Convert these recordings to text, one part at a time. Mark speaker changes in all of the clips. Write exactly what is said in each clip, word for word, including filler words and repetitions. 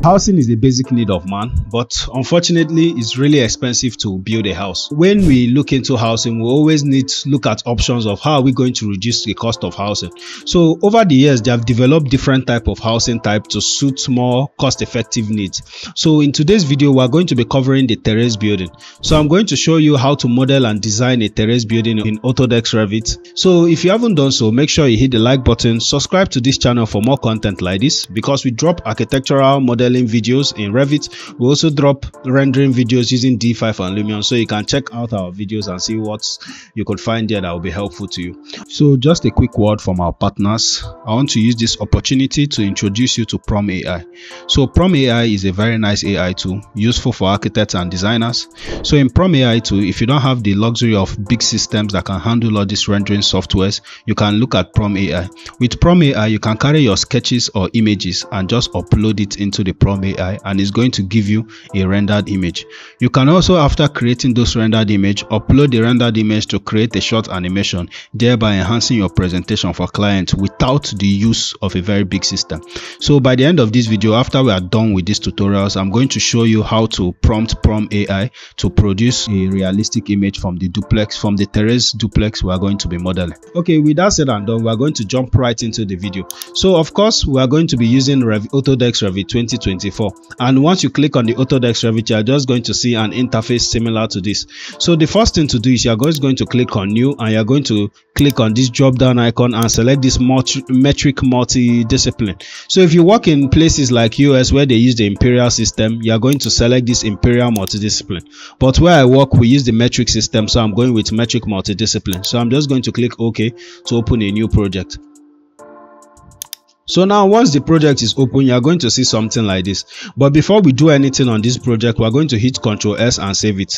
Speaker 1: Housing is a basic need of man, but unfortunately it's really expensive to build a house. When we look into housing, we always need to look at options of how are we going to reduce the cost of housing. So over the years, they have developed different type of housing type to suit more cost-effective needs. So in today's video, we are going to be covering the terrace building. So I'm going to show you how to model and design a terrace building in Autodesk Revit. So if you haven't done so, make sure you hit the like button, subscribe to this channel for more content like this, because we drop architectural modeling videos in Revit. We also drop rendering videos using D five and Lumion, so you can check out our videos and see what you could find there that will be helpful to you. So just a quick word from our partners. I want to use this opportunity to introduce you to Prom A I. So Prom A I is a very nice A I tool, useful for architects and designers. So in Prom A I tool, if you don't have the luxury of big systems that can handle all these rendering softwares, you can look at Prom A I. With Prom A I, you can carry your sketches or images and just upload it into the Prom A I, and it's going to give you a rendered image. You can also, after creating those rendered image, upload the rendered image to create a short animation, thereby enhancing your presentation for clients without the use of a very big system. So by the end of this video, after we are done with these tutorials, I'm going to show you how to prompt Prom A I to produce a realistic image from the duplex, from the terrace duplex we are going to be modeling. Okay, with that said and done, we are going to jump right into the video. So of course, we are going to be using Rev Autodesk Revit twenty twenty-four, and once you click on the Autodesk Revit, you are just going to see an interface similar to this. So the first thing to do is you are just going to click on new, and you are going to click on this drop down icon and select this multi metric multi-discipline. So if you work in places like U S where they use the imperial system, you are going to select this imperial multidiscipline. But where I work, we use the metric system, so I'm going with metric multidiscipline. So I'm just going to click OK to open a new project. So now once the project is open, you are going to see something like this. But before we do anything on this project, we are going to hit control S and save it.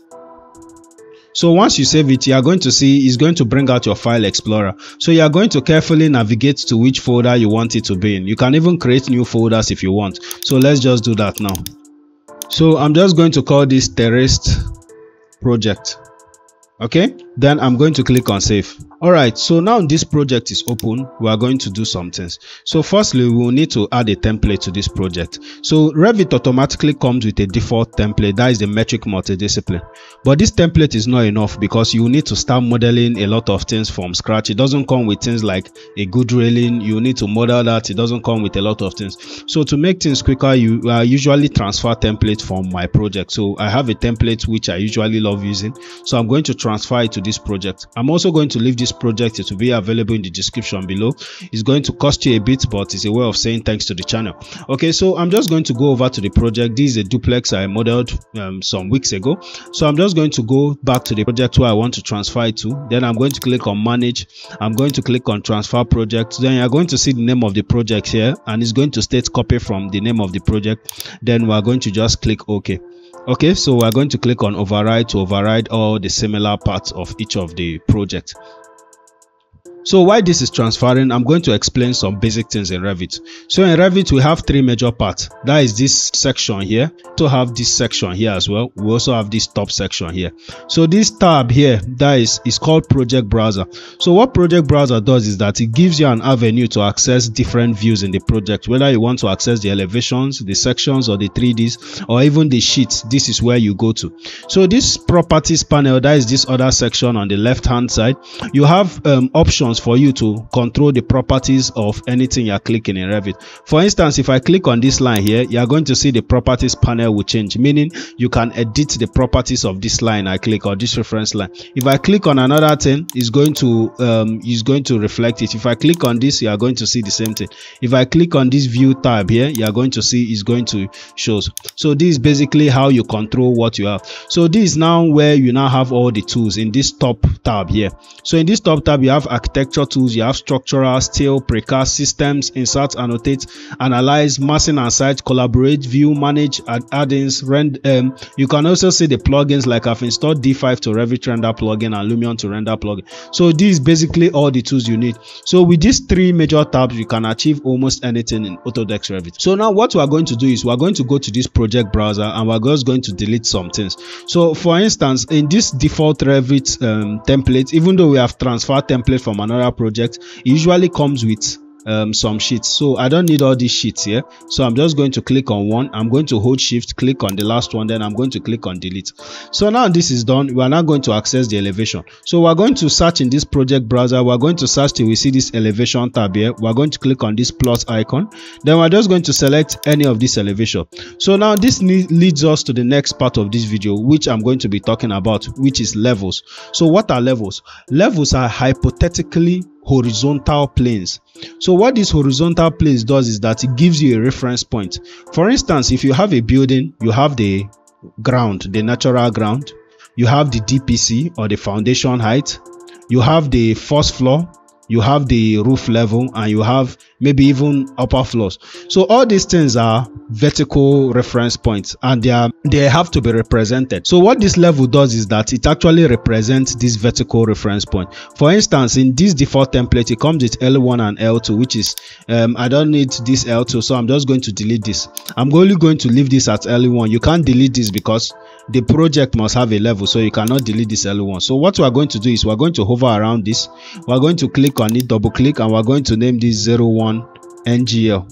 Speaker 1: So once you save it, you are going to see it's going to bring out your file explorer. So you are going to carefully navigate to which folder you want it to be in. You can even create new folders if you want. So let's just do that now. So I'm just going to call this terrace project. Okay, then I'm going to click on save. All right, so now this project is open. We are going to do some things. So firstly, we will need to add a template to this project. So Revit automatically comes with a default template, that is the metric multidiscipline. But this template is not enough, because you need to start modeling a lot of things from scratch. It doesn't come with things like a good railing. You need to model that. It doesn't come with a lot of things. So to make things quicker, you uh, usually transfer template from my project. So I have a template which I usually love using. So I'm going to transfer it to this project. I'm also going to leave this project to be available in the description below. It's going to cost you a bit, but it's a way of saying thanks to the channel. Okay, so I'm just going to go over to the project. This is a duplex I modeled um, some weeks ago. So I'm just going to go back to the project where I want to transfer it to. Then I'm going to click on manage. I'm going to click on transfer project. Then you're going to see the name of the project here, and it's going to state copy from the name of the project. Then we're going to just click OK. Okay, so we're going to click on override to override all the similar parts of each of the projects. So while this is transferring, I'm going to explain some basic things in Revit. So in Revit, we have three major parts. That is this section here. To have this section here as well. We also have this top section here. So this tab here, that is, is called Project Browser. So what Project Browser does is that it gives you an avenue to access different views in the project. Whether you want to access the elevations, the sections, or the three Ds, or even the sheets, this is where you go to. So this properties panel, that is this other section on the left hand side, you have um, options for you to control the properties of anything you're clicking in Revit. For instance, if I click on this line here, you're going to see the properties panel will change, meaning you can edit the properties of this line I click, or this reference line. If I click on another thing, it's going to um is going to reflect it. If I click on this, you are going to see the same thing. If I click on this view tab here, you are going to see it's going to show. So this is basically how you control what you have. So this is now where you now have all the tools in this top tab here. So in this top tab, you have architecture tools, you have structural, steel, precast, systems, insert, annotate, analyze, massing and site, collaborate, view, manage, add add-ins, rend. Um, you can also see the plugins, like I've installed D five to Revit render plugin and Lumion to render plugin. So this is basically all the tools you need. So with these three major tabs, you can achieve almost anything in Autodesk Revit. So now what we are going to do is we are going to go to this project browser, and we're just going to delete some things. So for instance, in this default Revit um, template, even though we have transferred template from another project, it usually comes with um, some sheets. So I don't need all these sheets here. So I'm just going to click on one. I'm going to hold shift, click on the last one, then I'm going to click on delete. So now this is done. We are now going to access the elevation. So we're going to search in this project browser. We're going to search till we see this elevation tab here. We're going to click on this plus icon. Then we're just going to select any of this elevation. So now this leads us to the next part of this video, which I'm going to be talking about, which is levels. So what are levels? Levels are hypothetically horizontal planes. So what this horizontal planes does is that it gives you a reference point. For instance, if you have a building, you have the ground, the natural ground, you have the D P C or the foundation height, you have the first floor, you have the roof level, and you have maybe even upper floors. So all these things are vertical reference points, and they are they have to be represented. So what this level does is that it actually represents this vertical reference point. For instance, in this default template, it comes with L one and L two, which is um I don't need this L two, so I'm just going to delete this. I'm only going to leave this at L one. You can't delete this because the project must have a level, so you cannot delete this L one. So what we are going to do is we're going to hover around this, we're going to click on it, double click, and we're going to name this zero one N G L.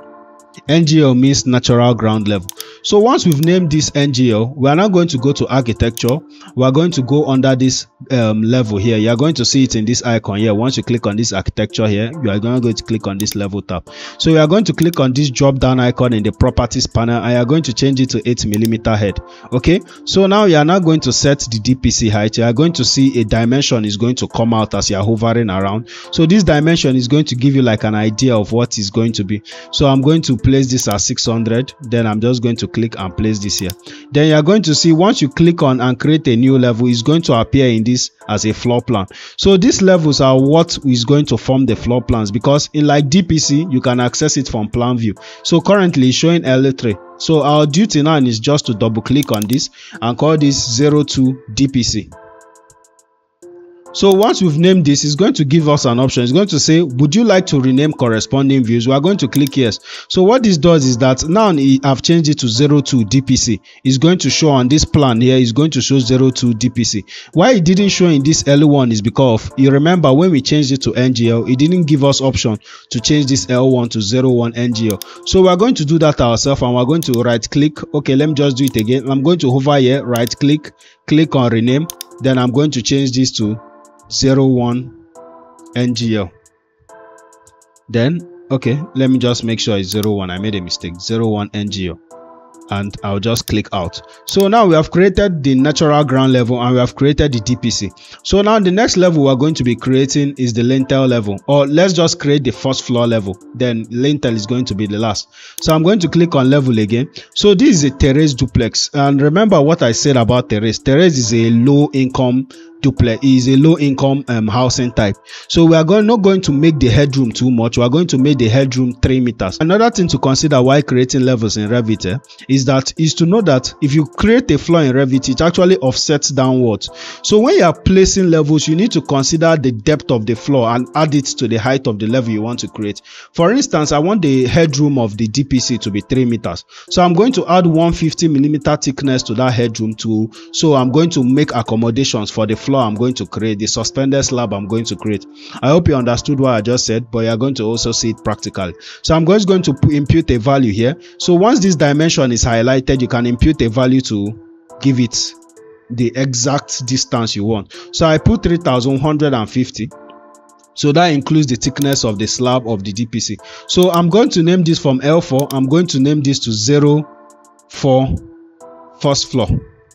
Speaker 1: N G L means natural ground level. So once we've named this N G L, we are now going to go to architecture. We are going to go under this um, level here. You are going to see it in this icon here. Once you click on this architecture here, you are going to click on this level tab. So you are going to click on this drop down icon in the properties panel, and you are going to change it to eight millimeter head. Okay, so now you are now going to set the D P C height. You are going to see a dimension is going to come out as you are hovering around. So this dimension is going to give you like an idea of what is going to be. So I'm going to place this at six hundred. Then I'm just going to click and place this here. Then you are going to see once you click on and create a new level, it's going to appear in this as a floor plan. So these levels are what is going to form the floor plans, because in like D P C you can access it from plan view. So currently it's showing L three. So our duty now is just to double click on this and call this zero two D P C. So once we've named this, it's going to give us an option. It's going to say, would you like to rename corresponding views? We are going to click yes. So what this does is that now I've changed it to zero two D P C. It's going to show on this plan here, it's going to show zero two D P C. Why it didn't show in this L one is because you remember when we changed it to N G L, it didn't give us option to change this L one to zero one N G L. So we're going to do that ourselves, and we're going to right click. Okay, let me just do it again. I'm going to hover here, right click, click on rename. Then I'm going to change this to zero one N G L. Then okay, let me just make sure it's zero one. I made a mistake. zero one N G L, and I'll just click out. So now we have created the natural ground level and we have created the D P C. So now the next level we're going to be creating is the lintel level, or let's just create the first floor level, then lintel is going to be the last. So I'm going to click on level again. So this is a terrace duplex, and remember what I said about terrace. Terrace is a low income duplex, is a low income um, housing type. So we are going not going to make the headroom too much. We are going to make the headroom three meters. Another thing to consider while creating levels in Revit eh, is that is to know that if you create a floor in Revit, it actually offsets downwards. So when you are placing levels, you need to consider the depth of the floor and add it to the height of the level you want to create. For instance, I want the headroom of the D P C to be three meters. So I'm going to add one hundred fifty millimeter thickness to that headroom too. So I'm going to make accommodations for the floor I'm going to create, the suspended slab I'm going to create. I hope you understood what I just said, but you're going to also see it practically. So I'm just going to impute a value here. So once this dimension is highlighted, you can impute a value to give it the exact distance you want. So I put three thousand one hundred fifty. So that includes the thickness of the slab of the D P C. So I'm going to name this from L four. I'm going to name this to zero four first floor.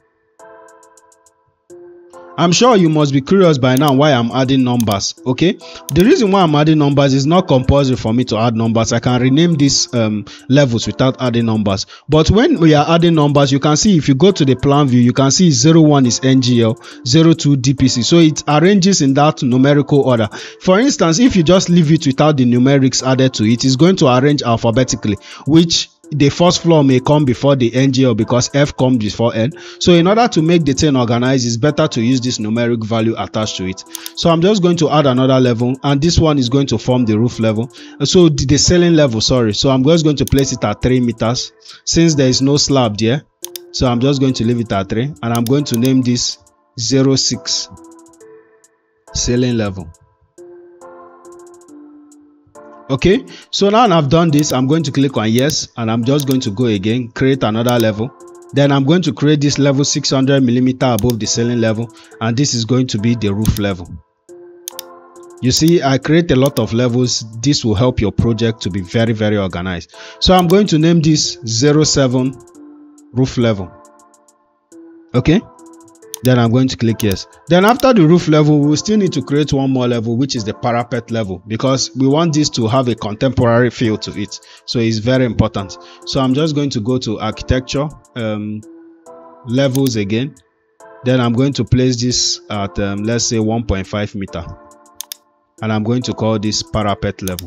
Speaker 1: I'm sure you must be curious by now why I'm adding numbers. Okay, the reason why I'm adding numbers is not compulsory for me to add numbers. I can rename these um, levels without adding numbers. But when we are adding numbers, you can see if you go to the plan view, you can see zero one is N G L, zero two D P C. So it arranges in that numerical order. For instance, if you just leave it without the numerics added to it, it's going to arrange alphabetically, which the first floor may come before the N G L because F comes before N. So in order to make the thing organized, it's better to use this numeric value attached to it. So I'm just going to add another level, and this one is going to form the roof level. So the, the ceiling level, sorry. So I'm just going to place it at three meters since there is no slab there. So I'm just going to leave it at three, and I'm going to name this zero six ceiling level. Okay, so now I've done this, I'm going to click on yes, and I'm just going to go again, create another level. Then I'm going to create this level six hundred millimeter above the ceiling level, and this is going to be the roof level. You see, I create a lot of levels. This will help your project to be very very organized. So I'm going to name this zero seven roof level. Okay, then I'm going to click yes. Then after the roof level, we still need to create one more level, which is the parapet level, because we want this to have a contemporary feel to it, so it's very important. So I'm just going to go to architecture, um, levels again. Then I'm going to place this at um, let's say one point five meter, and I'm going to call this parapet level.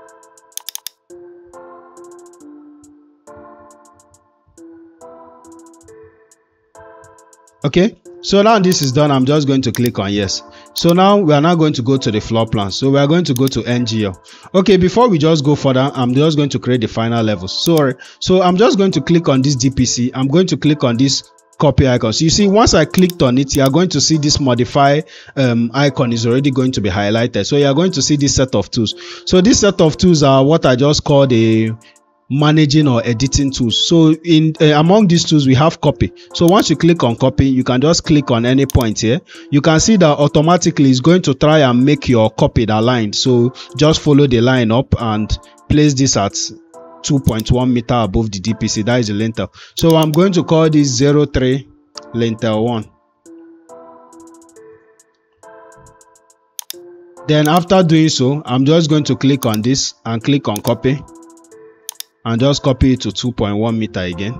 Speaker 1: Okay, so now this is done. I'm just going to click on yes. So now we are now going to go to the floor plan. So we are going to go to N G L. Okay, before we just go further, I'm just going to create the final level. Sorry, so I'm just going to click on this D P C. I'm going to click on this copy icon. So you see, once I clicked on it, you are going to see this modify um, icon is already going to be highlighted. So you are going to see this set of tools. So this set of tools are what I just called a managing or editing tools. So in uh, among these tools we have copy. So once you click on copy, you can just click on any point here. You can see that automatically it's going to try and make your copy aligned. So just follow the line up and place this at two point one meter above the D P C. That is the lintel. So I'm going to call this zero three lintel one. Then after doing so, I'm just going to click on this and click on copy, and just copy it to two point one meter again.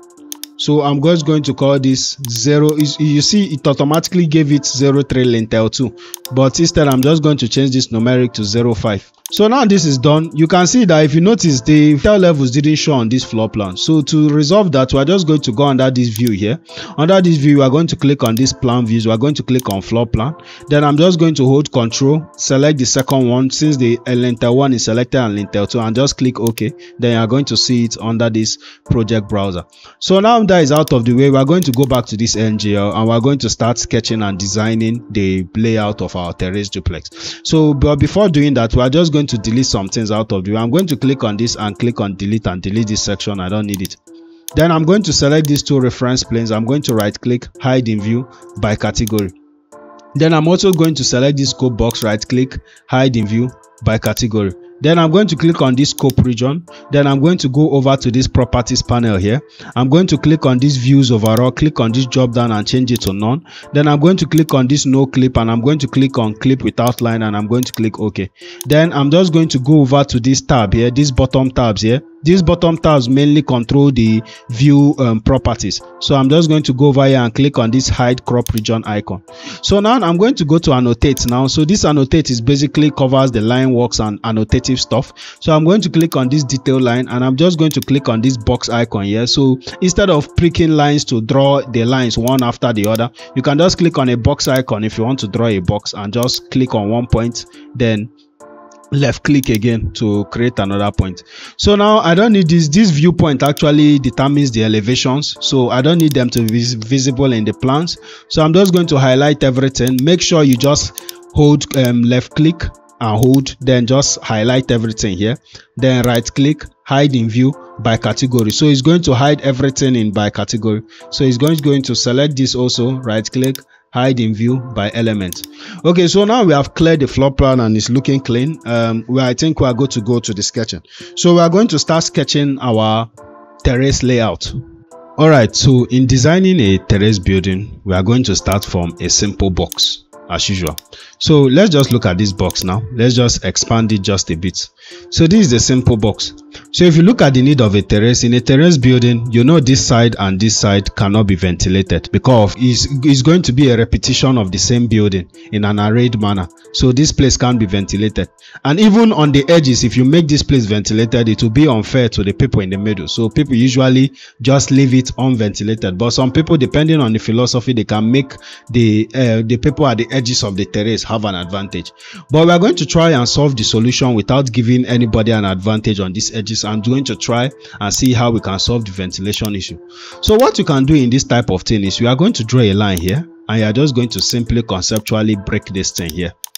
Speaker 1: So I'm just going to call this zero. You see, it automatically gave it zero three lintel two, but instead I'm just going to change this numeric to zero five. So now this is done. You can see that if you notice, the lintel levels didn't show on this floor plan. So to resolve that, we are just going to go under this view here. Under this view, we are going to click on this plan views. We are going to click on floor plan. Then I'm just going to hold control, select the second one since the lintel one is selected and lintel two, and just click OK. Then you are going to see it under this project browser. So now that is out of the way, we are going to go back to this N G L and we are going to start sketching and designing the layout of our terrace duplex. So but before doing that, we are just going to delete some things out of the way. I'm going to click on this and click on delete and delete this section. I don't need it. Then I'm going to select these two reference planes. I'm going to right click, hide in view by category. Then I'm also going to select this scope box, right click, hide in view by category. Then I'm going to click on this scope region. Then I'm going to go over to this properties panel here. I'm going to click on this views overall, click on this drop down and change it to none. Then I'm going to click on this no clip and I'm going to click on clip with outline and I'm going to click OK. Then I'm just going to go over to this tab here, these bottom tabs here. These bottom tabs mainly control the view um, properties. So I'm just going to go over here and click on this hide crop region icon. So now I'm going to go to annotate now. So this annotate is basically covers the line works and annotative stuff. So I'm going to click on this detail line and I'm just going to click on this box icon here. So instead of pricking lines to draw the lines one after the other, you can just click on a box icon if you want to draw a box and just click on one point, then left click again to create another point. So now I don't need this. This viewpoint actually determines the elevations, so I don't need them to be visible in the plans. So I'm just going to highlight everything. Make sure you just hold um, left click and hold, then just highlight everything here, then right click, hide in view by category. So it's going to hide everything in by category. So it's going, going to select this also, right click, hide in view by element. Okay, so now we have cleared the floor plan and it's looking clean. Um where I think we are going to go to the sketching. So we are going to start sketching our terrace layout. All right, so in designing a terrace building, we are going to start from a simple box as usual. So let's just look at this box now. Let's just expand it just a bit. So this is the simple box. So if you look at the need of a terrace, in a terrace building, you know this side and this side cannot be ventilated because it's, it's going to be a repetition of the same building in an arrayed manner. So this place can't be ventilated. And even on the edges, if you make this place ventilated, it will be unfair to the people in the middle. So people usually just leave it unventilated. But some people, depending on the philosophy, they can make the uh, the people at the edges of the terrace have an advantage. But we are going to try and solve the solution without giving anybody an advantage on these edges. I'm going to try and see how we can solve the ventilation issue. So what you can do in this type of thing is we are going to draw a line here and you are just going to simply conceptually break this thing here.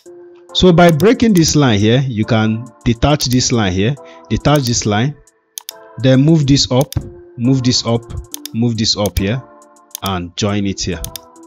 Speaker 1: So by breaking this line here, you can detach this line here, detach this line, then move this up, move this up, move this up here, and join it here.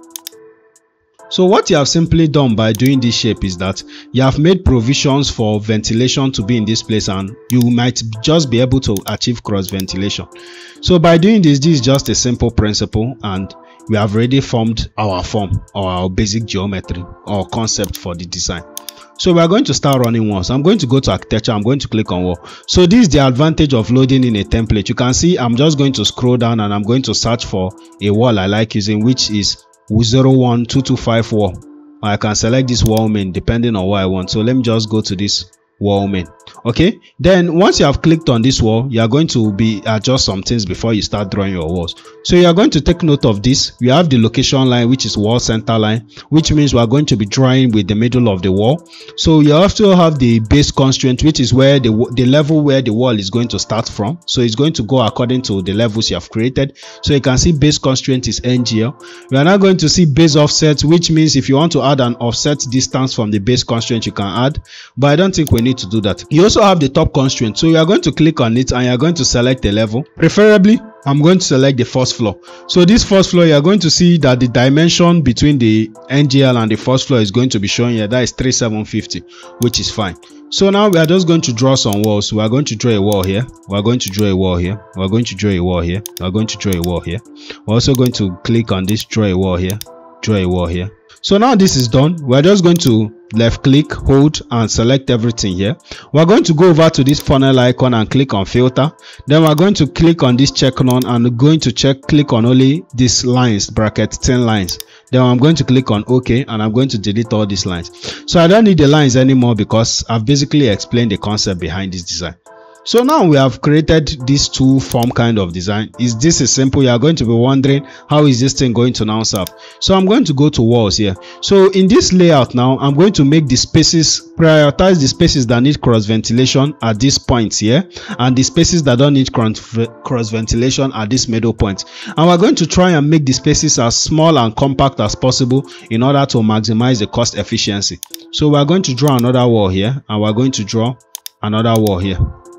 Speaker 1: So what you have simply done by doing this shape is that you have made provisions for ventilation to be in this place, and you might just be able to achieve cross ventilation. So by doing this, this is just a simple principle, and we have already formed our form or our basic geometry or concept for the design. So we are going to start running walls. I'm going to go to architecture. I'm going to click on wall. So this is the advantage of loading in a template. You can see I'm just going to scroll down and I'm going to search for a wall I like using, which is zero one two two five wall. I can select this wall main depending on what I want. So let me just go to this wall main. Okay, then once you have clicked on this wall, you are going to be adjust some things before you start drawing your walls. So you are going to take note of this. We have the location line, which is wall center line, which means we are going to be drawing with the middle of the wall. So you also have the base constraint, which is where the the level where the wall is going to start from. So it's going to go according to the levels you have created. So you can see base constraint is N G L. We are now going to see base offset, which means if you want to add an offset distance from the base constraint, you can add, but I don't think we need to do that. You also have the top constraint, so you are going to click on it and you are going to select a level. Preferably I'm going to select the first floor. So this first floor, you are going to see that the dimension between the N G L and the first floor is going to be shown here. That is three seven fifty, which is fine. So now we are just going to draw some walls. We are going to draw a wall here. We are going to draw a wall here. We are going to draw a wall here. We are going to draw a wall here. We're also going to click on this, draw a wall here, draw a wall here. So now this is done. We're just going to left click, hold, and select everything here. We're going to go over to this funnel icon and click on filter. Then we're going to click on this check none and going to check click on only these lines, bracket ten lines. Then I'm going to click on OK, and I'm going to delete all these lines. So I don't need the lines anymore because I've basically explained the concept behind this design. So now we have created this two form kind of design. Is this is simple? You are going to be wondering, how is this thing going to now serve? So I'm going to go to walls here. So in this layout now, I'm going to make the spaces, prioritize the spaces that need cross ventilation at this point here, and the spaces that don't need cross ventilation at this middle point. And we're going to try and make the spaces as small and compact as possible in order to maximize the cost efficiency. So we're going to draw another wall here, and we're going to draw another wall here.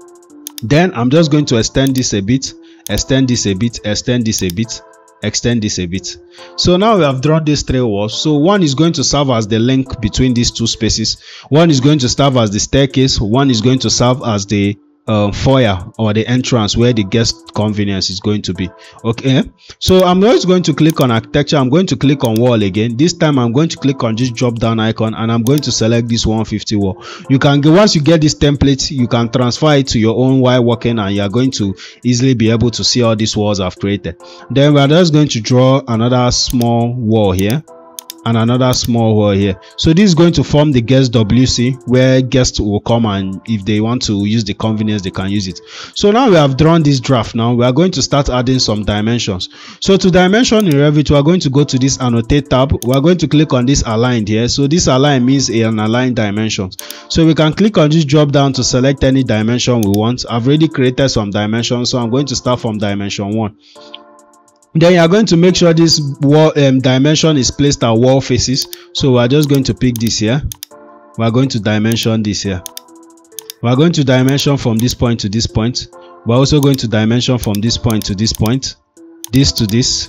Speaker 1: Then I'm just going to extend this a bit, extend this a bit, extend this a bit, extend this a bit. So now we have drawn these three walls. So one is going to serve as the link between these two spaces. One is going to serve as the staircase. One is going to serve as the uh, foyer or the entrance where the guest convenience is going to be. Okay, so I'm just going to click on architecture. I'm going to click on wall again. This time I'm going to click on this drop down icon and I'm going to select this one fifty wall. You can get, once you get this template, you can transfer it to your own while working, and you are going to easily be able to see all these walls I've created. Then we're just going to draw another small wall here and another small wall here. So this is going to form the guest W C, where guests will come, and if they want to use the convenience, they can use it. So now we have drawn this draft. Now we are going to start adding some dimensions. So to dimension in Revit, we are going to go to this annotate tab. We are going to click on this aligned here. So this align means an aligned dimensions. So we can click on this drop down to select any dimension we want. I've already created some dimensions, so I'm going to start from dimension one. Then you are going to make sure this wall um, dimension is placed at wall faces. So we are just going to pick this here. We are going to dimension this here. We are going to dimension from this point to this point. We are also going to dimension from this point to this point, this to this,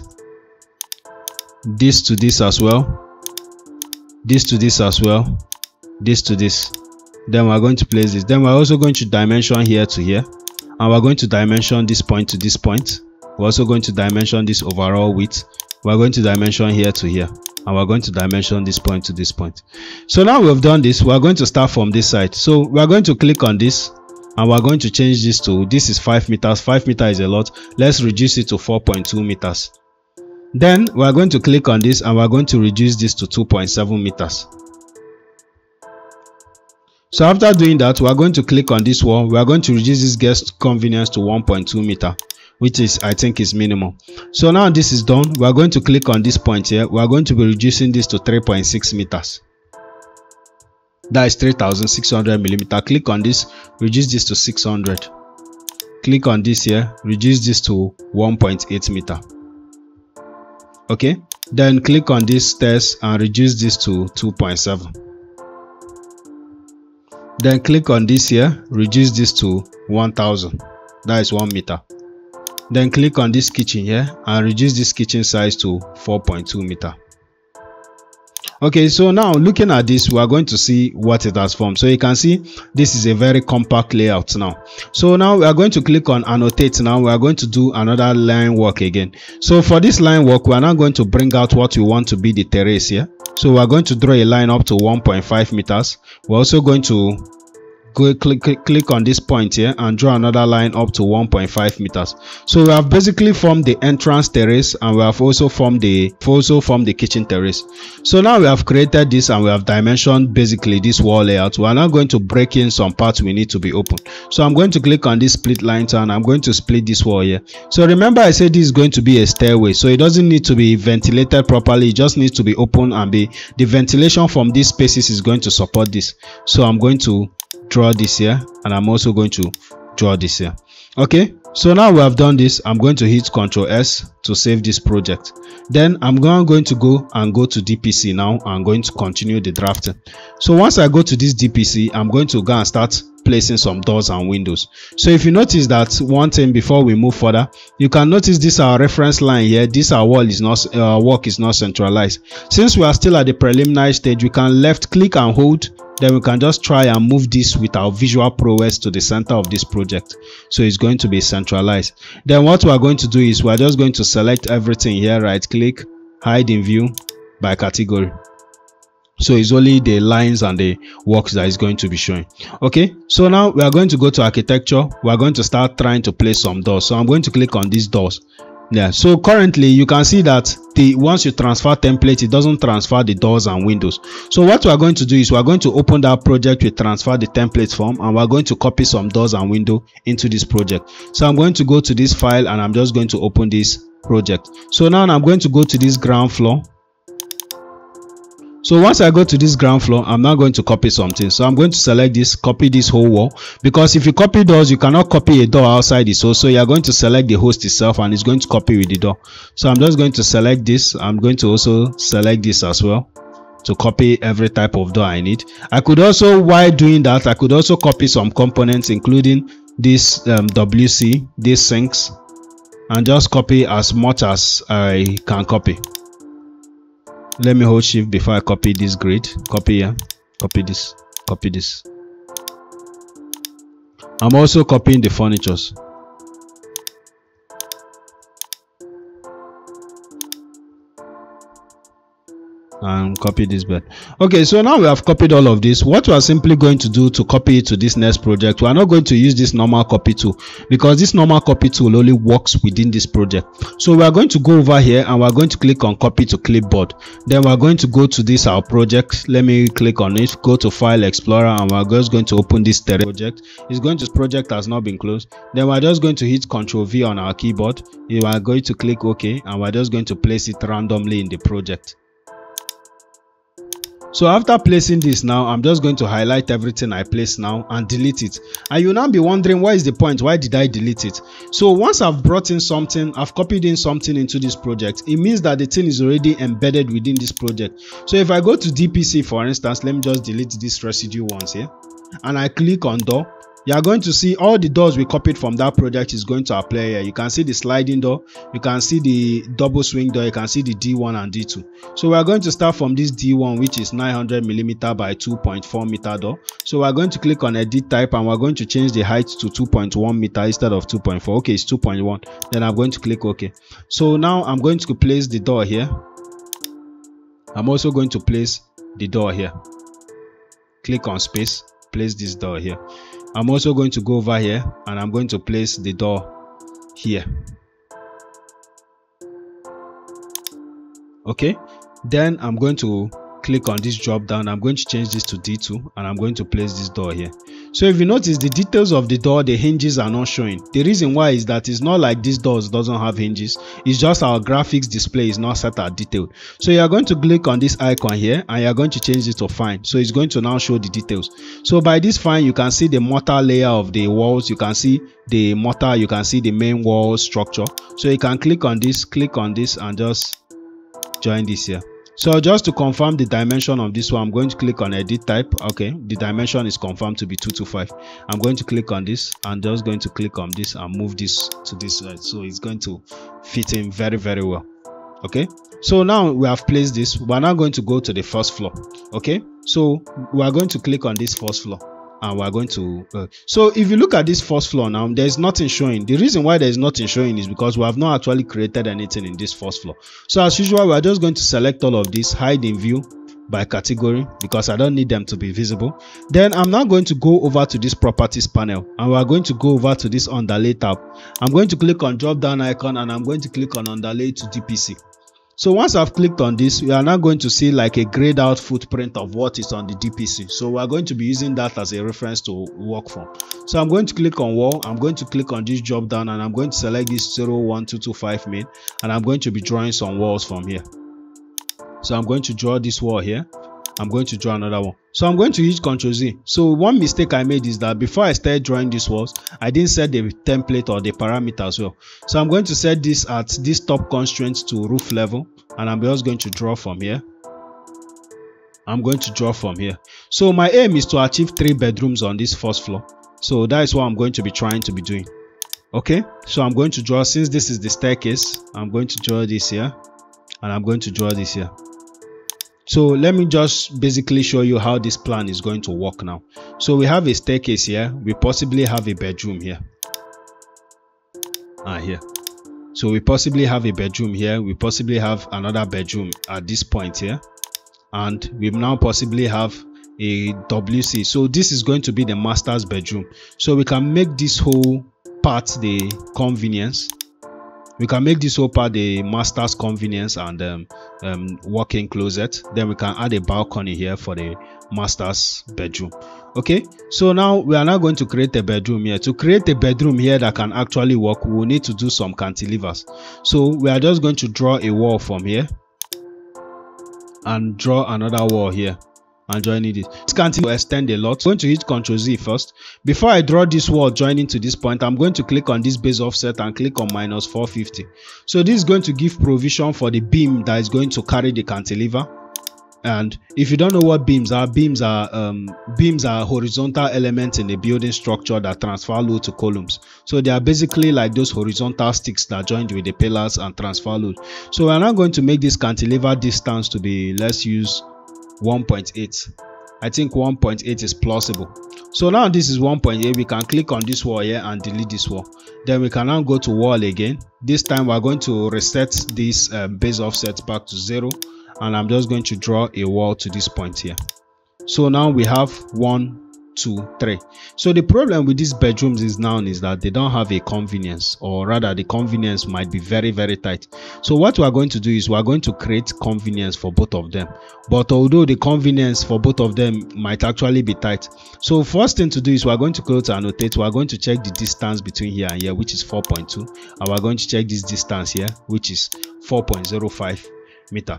Speaker 1: this to this as well, this to this as well, this to this. Then we are going to place this. Then we are also going to dimension here to here, and we are going to dimension this point to this point. We're also going to dimension this overall width. We're going to dimension here to here, and we're going to dimension this point to this point. So now we've done this, we're going to start from this side. So we're going to click on this, and we're going to change this to, this is five meters. Five meters is a lot. Let's reduce it to four point two meters. Then we're going to click on this, and we're going to reduce this to two point seven meters. So after doing that, we're going to click on this wall. We're going to reduce this guest convenience to one point two meter, which is, I think, is minimum. So now this is done. We are going to click on this point here. We are going to be reducing this to three point six meters. That is three thousand six hundred millimeter. Click on this, reduce this to six hundred. Click on this here, reduce this to one point eight meter. Okay, then click on this stairs and reduce this to two point seven. Then click on this here, reduce this to one thousand, that is one meter. Then click on this kitchen here and reduce this kitchen size to four point two meter. Okay, so now looking at this, we are going to see what it has formed. So you can see this is a very compact layout now. So now we are going to click on annotate. Now we are going to do another line work again. So for this line work, we are now going to bring out what we want to be the terrace here. So we are going to draw a line up to one point five meters. We're also going to go click, click click on this point here and draw another line up to one point five meters. So we have basically formed the entrance terrace, and we have also formed the also formed the kitchen terrace. So now we have created this and we have dimensioned basically this wall layout. We are now going to break in some parts we need to be open. So I'm going to click on this split line and I'm going to split this wall here. So remember I said this is going to be a stairway, so it doesn't need to be ventilated properly, it just needs to be open, and be the ventilation from these spaces is going to support this. So I'm going to draw this here, and I'm also going to draw this here. Okay, so now we have done this, I'm going to hit Control S to save this project. Then I'm going to go and go to D P C now. I'm going to continue the drafting. So once I go to this D P C, I'm going to go and start placing some doors and windows. So if you notice that one thing before we move further, you can notice this our reference line here. This our wall is not uh, work is not centralized. Since we are still at the preliminary stage, we can left click and hold. Then we can just try and move this with our visual prowess to the center of this project, so it's going to be centralized. Then what we are going to do is we are just going to select everything here, right click, hide in view by category, so it's only the lines and the works that is going to be showing. Okay, so now we are going to go to architecture. We are going to start trying to place some doors. So I'm going to click on these doors. Yeah, so currently you can see that the once you transfer template, it doesn't transfer the doors and windows. So what we are going to do is we are going to open that project with transfer the template form, and we are going to copy some doors and window into this project. So I'm going to go to this file and I'm just going to open this project. So now I'm going to go to this ground floor. So once I go to this ground floor, I'm now going to copy something. So I'm going to select this, copy this whole wall, because if you copy doors, you cannot copy a door outside this hole. So you're going to select the host itself and it's going to copy with the door. So I'm just going to select this. I'm going to also select this as well to copy every type of door I need. I could also, while doing that, I could also copy some components, including this um, W C, these sinks, and just copy as much as I can copy. Let me hold shift before I copy this grid. Copy here, copy this, copy this. I'm also copying the furnitures. And copy this bed. Okay, so now we have copied all of this. What we are simply going to do to copy it to this next project, we are not going to use this normal copy tool, because this normal copy tool only works within this project. So we are going to go over here and we are going to click on copy to clipboard. Then we are going to go to this our project. Let me click on it, go to file explorer, and we are just going to open this project. It's going to project has not been closed. Then we are just going to hit Control V on our keyboard. You are going to click OK, and we are just going to place it randomly in the project. So after placing this now, I'm just going to highlight everything I place now and delete it. And you'll now be wondering, what is the point? Why did I delete it? So once I've brought in something, I've copied in something into this project, it means that the thing is already embedded within this project. So if I go to D P C, for instance, let me just delete these residue ones here, and I click on door, you are going to see all the doors we copied from that project is going to apply here. You can see the sliding door, you can see the double swing door, you can see the D one and D two. So we are going to start from this D one, which is nine hundred millimeter by two point four meter door. So we are going to click on edit type, and we're going to change the height to two point one meter instead of two point four. Okay, it's two point one. Then I'm going to click OK. So now I'm going to place the door here. I'm also going to place the door here. Click on space, place this door here. I'm also going to go over here and I'm going to place the door here. Okay, then I'm going to click on this drop down. I'm going to change this to D two and I'm going to place this door here. So if you notice, the details of the door, the hinges are not showing. The reason why is that it's not like this doors doesn't have hinges, it's just our graphics display is not set at detailed. So you are going to click on this icon here and you are going to change it to fine. So it's going to now show the details. So by this fine, you can see the mortar layer of the walls, you can see the mortar, you can see the main wall structure. So you can click on this, click on this and just join this here. So just to confirm the dimension of this one, I'm going to click on edit type. Okay, the dimension is confirmed to be two two five. I'm going to click on this and just going to click on this and move this to this side, so it's going to fit in very very well. Okay, so now we have placed this. We're now going to go to the first floor. Okay, so we are going to click on this first floor and we're going to uh, so if you look at this first floor now, there's nothing showing. The reason why there's nothing showing is because we have not actually created anything in this first floor. So as usual, we're just going to select all of this, hide in view by category, because I don't need them to be visible. Then I'm now going to go over to this properties panel and we're going to go over to this underlay tab. I'm going to click on drop down icon and I'm going to click on underlay to D P C. So once I've clicked on this, we are now going to see like a grayed out footprint of what is on the D P C. So we are going to be using that as a reference to work from. So I'm going to click on wall. I'm going to click on this drop down and I'm going to select this zero one two two five main, and I'm going to be drawing some walls from here. So I'm going to draw this wall here. I'm going to draw another one. So I'm going to use control Z. So one mistake I made is that before I started drawing these walls, I didn't set the template or the parameter as well. So I'm going to set this at this top constraint to roof level, and I'm just going to draw from here. I'm going to draw from here. So my aim is to achieve three bedrooms on this first floor. So that is what I'm going to be trying to be doing. Okay, so I'm going to draw, since this is the staircase, I'm going to draw this here and I'm going to draw this here. So let me just basically show you how this plan is going to work now. So we have a staircase here, we possibly have a bedroom here, ah here. So we possibly have a bedroom here, we possibly have another bedroom at this point here, and we now possibly have a W C. So this is going to be the master's bedroom. So we can make this whole part the convenience. We can make this whole part the master's convenience and um, um, walk-in closet. Then we can add a balcony here for the master's bedroom. Okay, so now we are now going to create a bedroom here. To create a bedroom here that can actually work, we will need to do some cantilevers. So we are just going to draw a wall from here and draw another wall here and join it. This cantilever will extend a lot. I'm going to hit control Z first. Before I draw this wall joining to this point, I'm going to click on this base offset and click on minus four fifty. So this is going to give provision for the beam that is going to carry the cantilever. And if you don't know what beams are, beams are um, beams are horizontal elements in the building structure that transfer load to columns. So they are basically like those horizontal sticks that joined with the pillars and transfer load. So we are now going to make this cantilever distance to be, let's use one point eight. I think one point eight is plausible. So now this is one point eight. We can click on this wall here and delete this wall. Then we can now go to wall again. This time we're going to reset this um, base offset back to zero, and I'm just going to draw a wall to this point here. So now we have one, two, three. So the problem with these bedrooms is now is that they don't have a convenience, or rather the convenience might be very very tight. So what we are going to do is we are going to create convenience for both of them. But although the convenience for both of them might actually be tight, so first thing to do is we are going to go to annotate. We are going to check the distance between here and here, which is four point two, and we are going to check this distance here, which is four point zero five meter.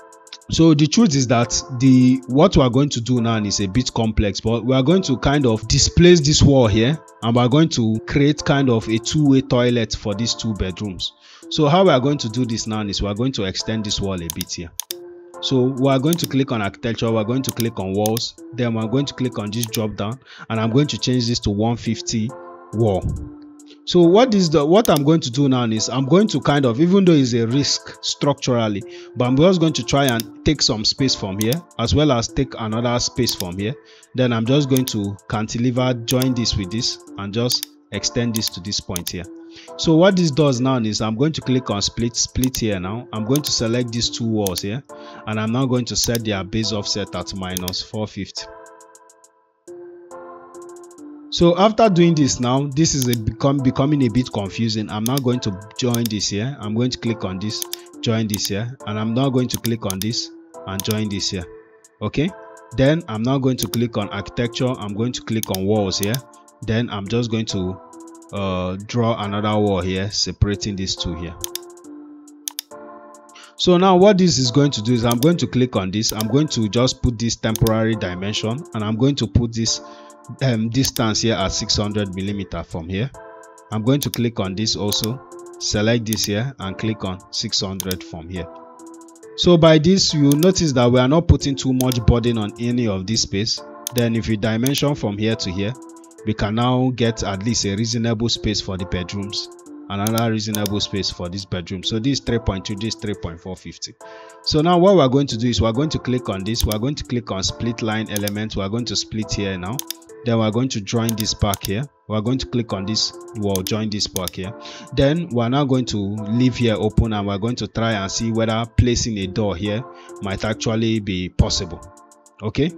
Speaker 1: So the truth is that the what we are going to do now is a bit complex, but we are going to kind of displace this wall here, and we are going to create kind of a two-way toilet for these two bedrooms. So how we are going to do this now is we are going to extend this wall a bit here. So we are going to click on architecture, we are going to click on walls, then we are going to click on this drop down, and I'm going to change this to one fifty wall. So what is the what I'm going to do now is I'm going to kind of, even though it's a risk structurally, but I'm just going to try and take some space from here as well as take another space from here. Then I'm just going to cantilever, join this with this, and just extend this to this point here. So what this does now is I'm going to click on split split here. Now I'm going to select these two walls here, and I'm now going to set their base offset at minus four fifty. So after doing this, now this is a become becoming a bit confusing. I'm now going to join this here. I'm going to click on this, join this here, and I'm now going to click on this and join this here. Okay, then I'm now going to click on architecture. I'm going to click on walls here. Then I'm just going to uh, draw another wall here, separating these two here. So now what this is going to do is I'm going to click on this. I'm going to just put this temporary dimension, and I'm going to put this um, distance here at six hundred millimeter from here. I'm going to click on this also, select this here and click on six hundred from here. So by this, you notice that we are not putting too much burden on any of this space. Then if you dimension from here to here, we can now get at least a reasonable space for the bedrooms, another reasonable space for this bedroom. So this three point two, this three point four five zero. So now what we're going to do is we're going to click on this, we're going to click on split line element, we're going to split here now. Then we're going to join this back here. We're going to click on this, we'll join this back here. Then we're now going to leave here open, and we're going to try and see whether placing a door here might actually be possible. Okay.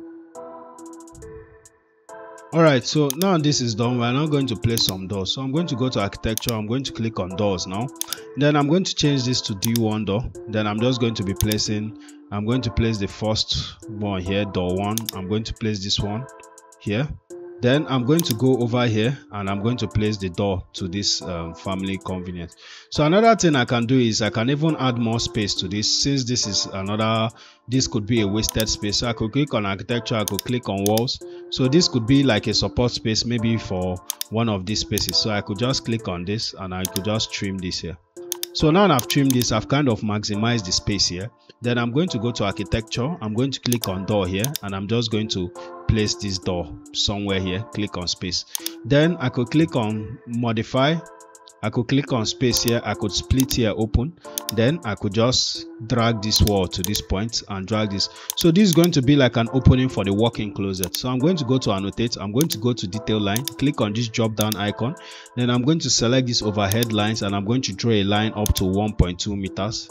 Speaker 1: All right, so now this is done. We're now going to place some doors. So I'm going to go to architecture. I'm going to click on doors now. Then I'm going to change this to D one door. Then I'm just going to be placing, I'm going to place the first one here, door one. I'm going to place this one here. Then I'm going to go over here and I'm going to place the door to this um, family convenience. So another thing I can do is I can even add more space to this, since this is another, this could be a wasted space. So I could click on architecture, I could click on walls. So this could be like a support space maybe for one of these spaces. So I could just click on this and I could just trim this here. So now I've trimmed this, I've kind of maximized the space here. Then I'm going to go to architecture, I'm going to click on door here, and I'm just going to place this door somewhere here. Click on space. Then I could click on modify, I could click on space here, I could split here open. Then I could just drag this wall to this point and drag this. So this is going to be like an opening for the walk-in closet. So I'm going to go to annotate, I'm going to go to detail line, click on this drop down icon. Then I'm going to select these overhead lines and I'm going to draw a line up to one point two meters.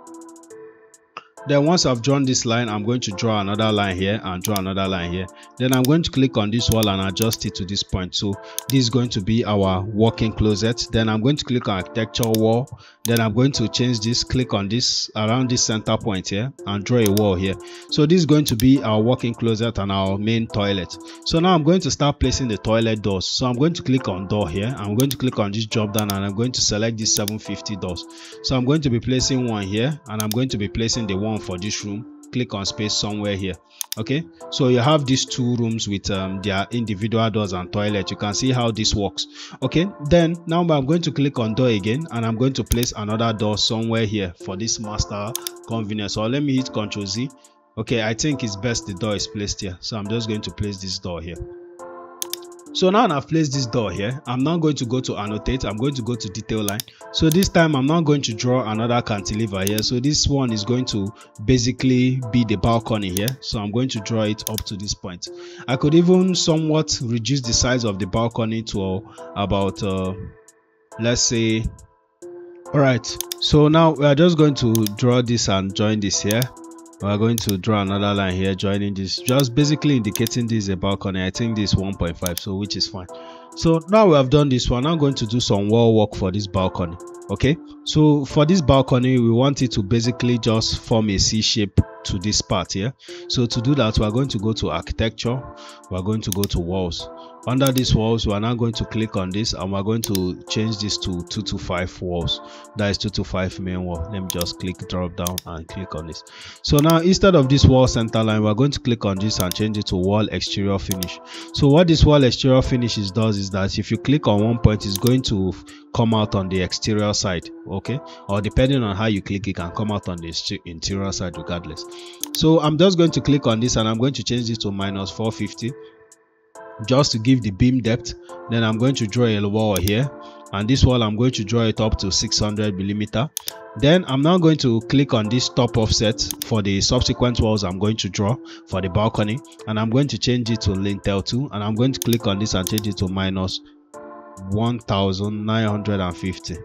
Speaker 1: Then once I've drawn this line, I'm going to draw another line here and draw another line here. Then I'm going to click on this wall and adjust it to this point. So this is going to be our walk-in closet. Then I'm going to click on architecture wall. Then I'm going to change this, click on this around this center point here and draw a wall here. So this is going to be our walk-in closet and our main toilet. So now I'm going to start placing the toilet doors. So I'm going to click on door here. I'm going to click on this drop down and I'm going to select this seven fifty doors. So I'm going to be placing one here and I'm going to be placing the one for this room. Click on space somewhere here. Okay, so you have these two rooms with um, their individual doors and toilet. You can see how this works. Okay, then now I'm going to click on door again and I'm going to place another door somewhere here for this master convenience. So let me hit Control Z. Okay, I think it's best the door is placed here, so I'm just going to place this door here. So now I've placed this door here, I'm now going to go to annotate, I'm going to go to detail line. So this time I'm not going to draw another cantilever here. So this one is going to basically be the balcony here. So I'm going to draw it up to this point. I could even somewhat reduce the size of the balcony to uh, about, uh, let's say, all right. So now we are just going to draw this and join this here. We are going to draw another line here joining this, just basically indicating this is a balcony. I think this is one point five, so which is fine. So now we have done this, we're now going to do some wall work for this balcony. Okay, so for this balcony we want it to basically just form a C shape to this part here. So to do that, we are going to go to architecture, we are going to go to walls. Under these walls, we are now going to click on this and we're going to change this to two to five walls. That is two to five main wall. Let me just click drop down and click on this. So now instead of this wall center line, we're going to click on this and change it to wall exterior finish. So what this wall exterior finishes does is that if you click on one point, it's going to come out on the exterior side. Okay, or depending on how you click, it can come out on the interior side regardless. So I'm just going to click on this and I'm going to change this to minus four fifty. Just to give the beam depth. Then I'm going to draw a wall here, and this wall I'm going to draw it up to six hundred millimeter. Then I'm now going to click on this top offset for the subsequent walls I'm going to draw for the balcony, and I'm going to change it to lintel two, and I'm going to click on this and change it to minus one thousand nine hundred fifty.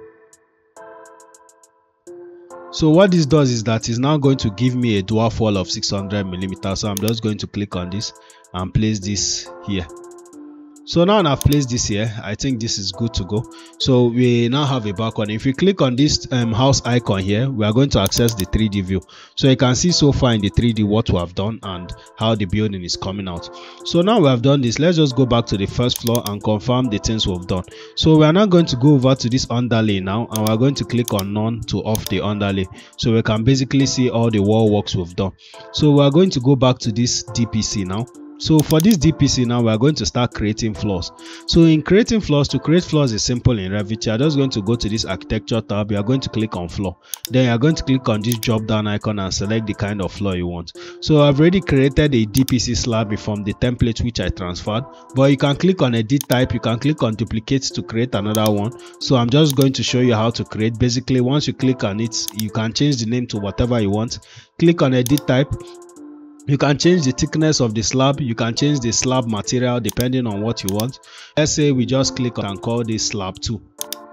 Speaker 1: So what this does is that it's now going to give me a dwarf wall of six hundred millimeters. So I'm just going to click on this and place this here. So now I've placed this here, I think this is good to go. So we now have a balcony. If you click on this um, house icon here, we are going to access the three D view. So you can see so far in the three D what we have done and how the building is coming out. So now we have done this, let's just go back to the first floor and confirm the things we've done. So we are now going to go over to this underlay now, and we're going to click on none to off the underlay, so we can basically see all the wall works we've done. So we are going to go back to this D P C now. So for this D P C now, we are going to start creating floors. So in creating floors, to create floors is simple in Revit. You are just going to go to this architecture tab. You are going to click on floor. Then you are going to click on this drop down icon and select the kind of floor you want. So I've already created a D P C slab from the template which I transferred, but you can click on edit type. You can click on duplicate to create another one. So I'm just going to show you how to create. Basically, once you click on it, you can change the name to whatever you want. Click on edit type. You can change the thickness of the slab. You can change the slab material depending on what you want. Let's say we just click on and call this slab two.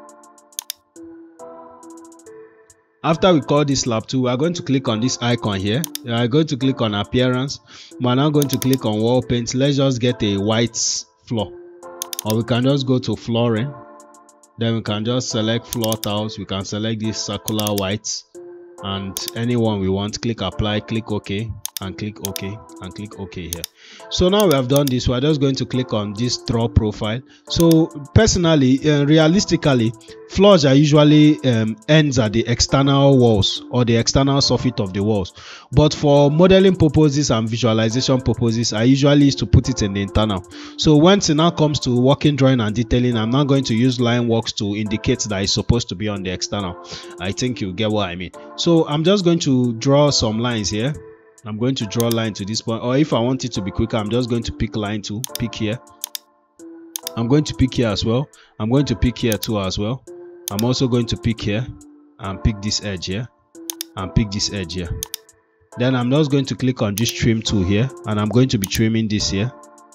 Speaker 1: After we call this slab two, we are going to click on this icon here. We are going to click on appearance. We are now going to click on wall paint. Let's just get a white floor, or we can just go to flooring. Then we can just select floor tiles. We can select this circular white and anyone we want. Click apply, click OK, and click OK, and click OK here. So now we have done this, we are just going to click on this draw profile. So personally, uh, realistically, floors are usually um, ends at the external walls or the external surface of the walls, but for modeling purposes and visualization purposes, I usually used to put it in the internal. So once it now comes to working drawing and detailing, I'm not going to use line works to indicate that it's supposed to be on the external. I think you get what I mean. So I'm just going to draw some lines here. I'm going to draw a line to this point, or if I want it to be quicker, I'm just going to pick line to pick here. I'm going to pick here as well. I'm going to pick here too as well. I'm also going to pick here and pick this edge here and pick this edge here. Then I'm just going to click on this trim tool here, and I'm going to be trimming this here.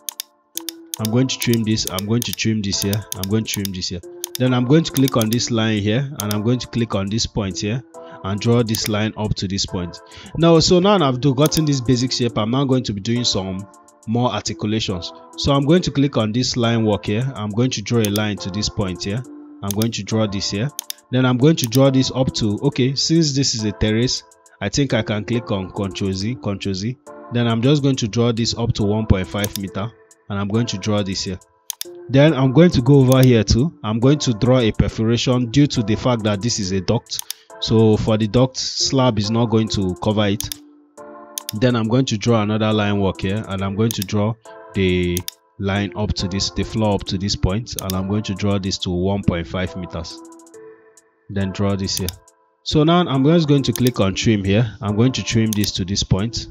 Speaker 1: I'm going to trim this. I'm going to trim this here. I'm going to trim this here. Then I'm going to click on this line here, and I'm going to click on this point here and draw this line up to this point. Now, so now I've gotten this basic shape, I'm now going to be doing some more articulations. So I'm going to click on this line work here. I'm going to draw a line to this point here. I'm going to draw this here. Then I'm going to draw this up to, okay, since this is a terrace, I think I can click on Control Z, Control Z. Then I'm just going to draw this up to one point five meter, and I'm going to draw this here. Then I'm going to go over here too. I'm going to draw a perforation due to the fact that this is a duct. So for the duct, slab is not going to cover it. Then I'm going to draw another line work here, and I'm going to draw the line up to this, the floor up to this point, and I'm going to draw this to one point five meters. Then draw this here. So now I'm just going to click on trim here. I'm going to trim this to this point.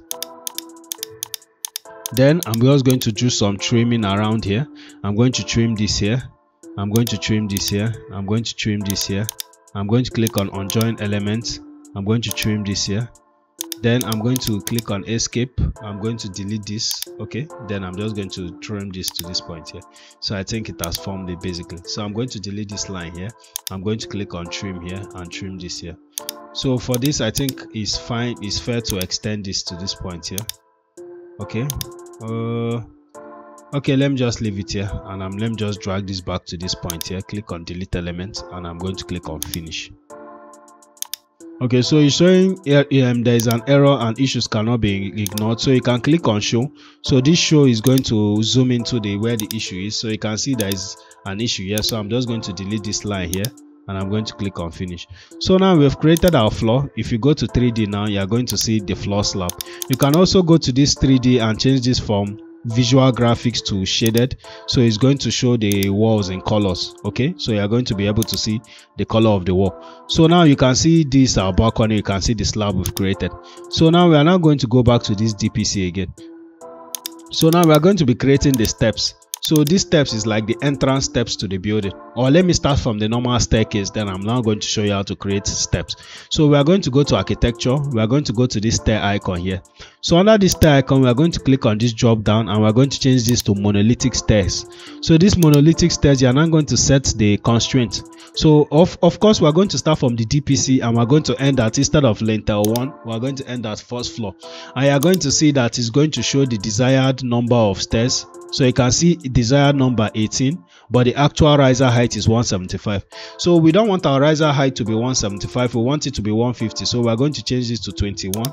Speaker 1: Then I'm just going to do some trimming around here. I'm going to trim this here. I'm going to trim this here. I'm going to trim this here. I'm going to click on unjoin elements. I'm going to trim this here. Then I'm going to click on escape. I'm going to delete this. Okay, then I'm just going to trim this to this point here. So I think it has formed it basically. So I'm going to delete this line here. I'm going to click on trim here and trim this here. So for this, I think it's fine, it's fair to extend this to this point here. Okay, uh okay, let me just leave it here, and I'm let me just drag this back to this point here. Click on delete element, and I'm going to click on finish. Okay, so it's showing um, there is an error and issues cannot be ignored. So you can click on show. So this show is going to zoom into the where the issue is. So you can see there is an issue here. So I'm just going to delete this line here, and I'm going to click on finish. So now we've created our floor. If you go to three D now, you're going to see the floor slab. You can also go to this three D and change this from visual graphics to shaded, so it's going to show the walls in colors. Okay, so you're going to be able to see the color of the wall. So now you can see this our balcony, you can see the slab we've created. So now we are now going to go back to this D P C again. So now we are going to be creating the steps. So these steps is like the entrance steps to the building. Or let me start from the normal staircase, then I'm now going to show you how to create steps. So we are going to go to architecture. We are going to go to this stair icon here. So under this stair icon, we are going to click on this drop down, and we are going to change this to monolithic stairs. So this monolithic stairs, you are now going to set the constraint. So of, of course, we are going to start from the D P C, and we are going to end at, instead of lintel one, we are going to end at first floor. And you are going to see that it's going to show the desired number of stairs. So you can see desired number eighteen, but the actual riser height is one seventy-five. So we don't want our riser height to be one seventy-five, we want it to be one fifty. So we are going to change this to twenty-one.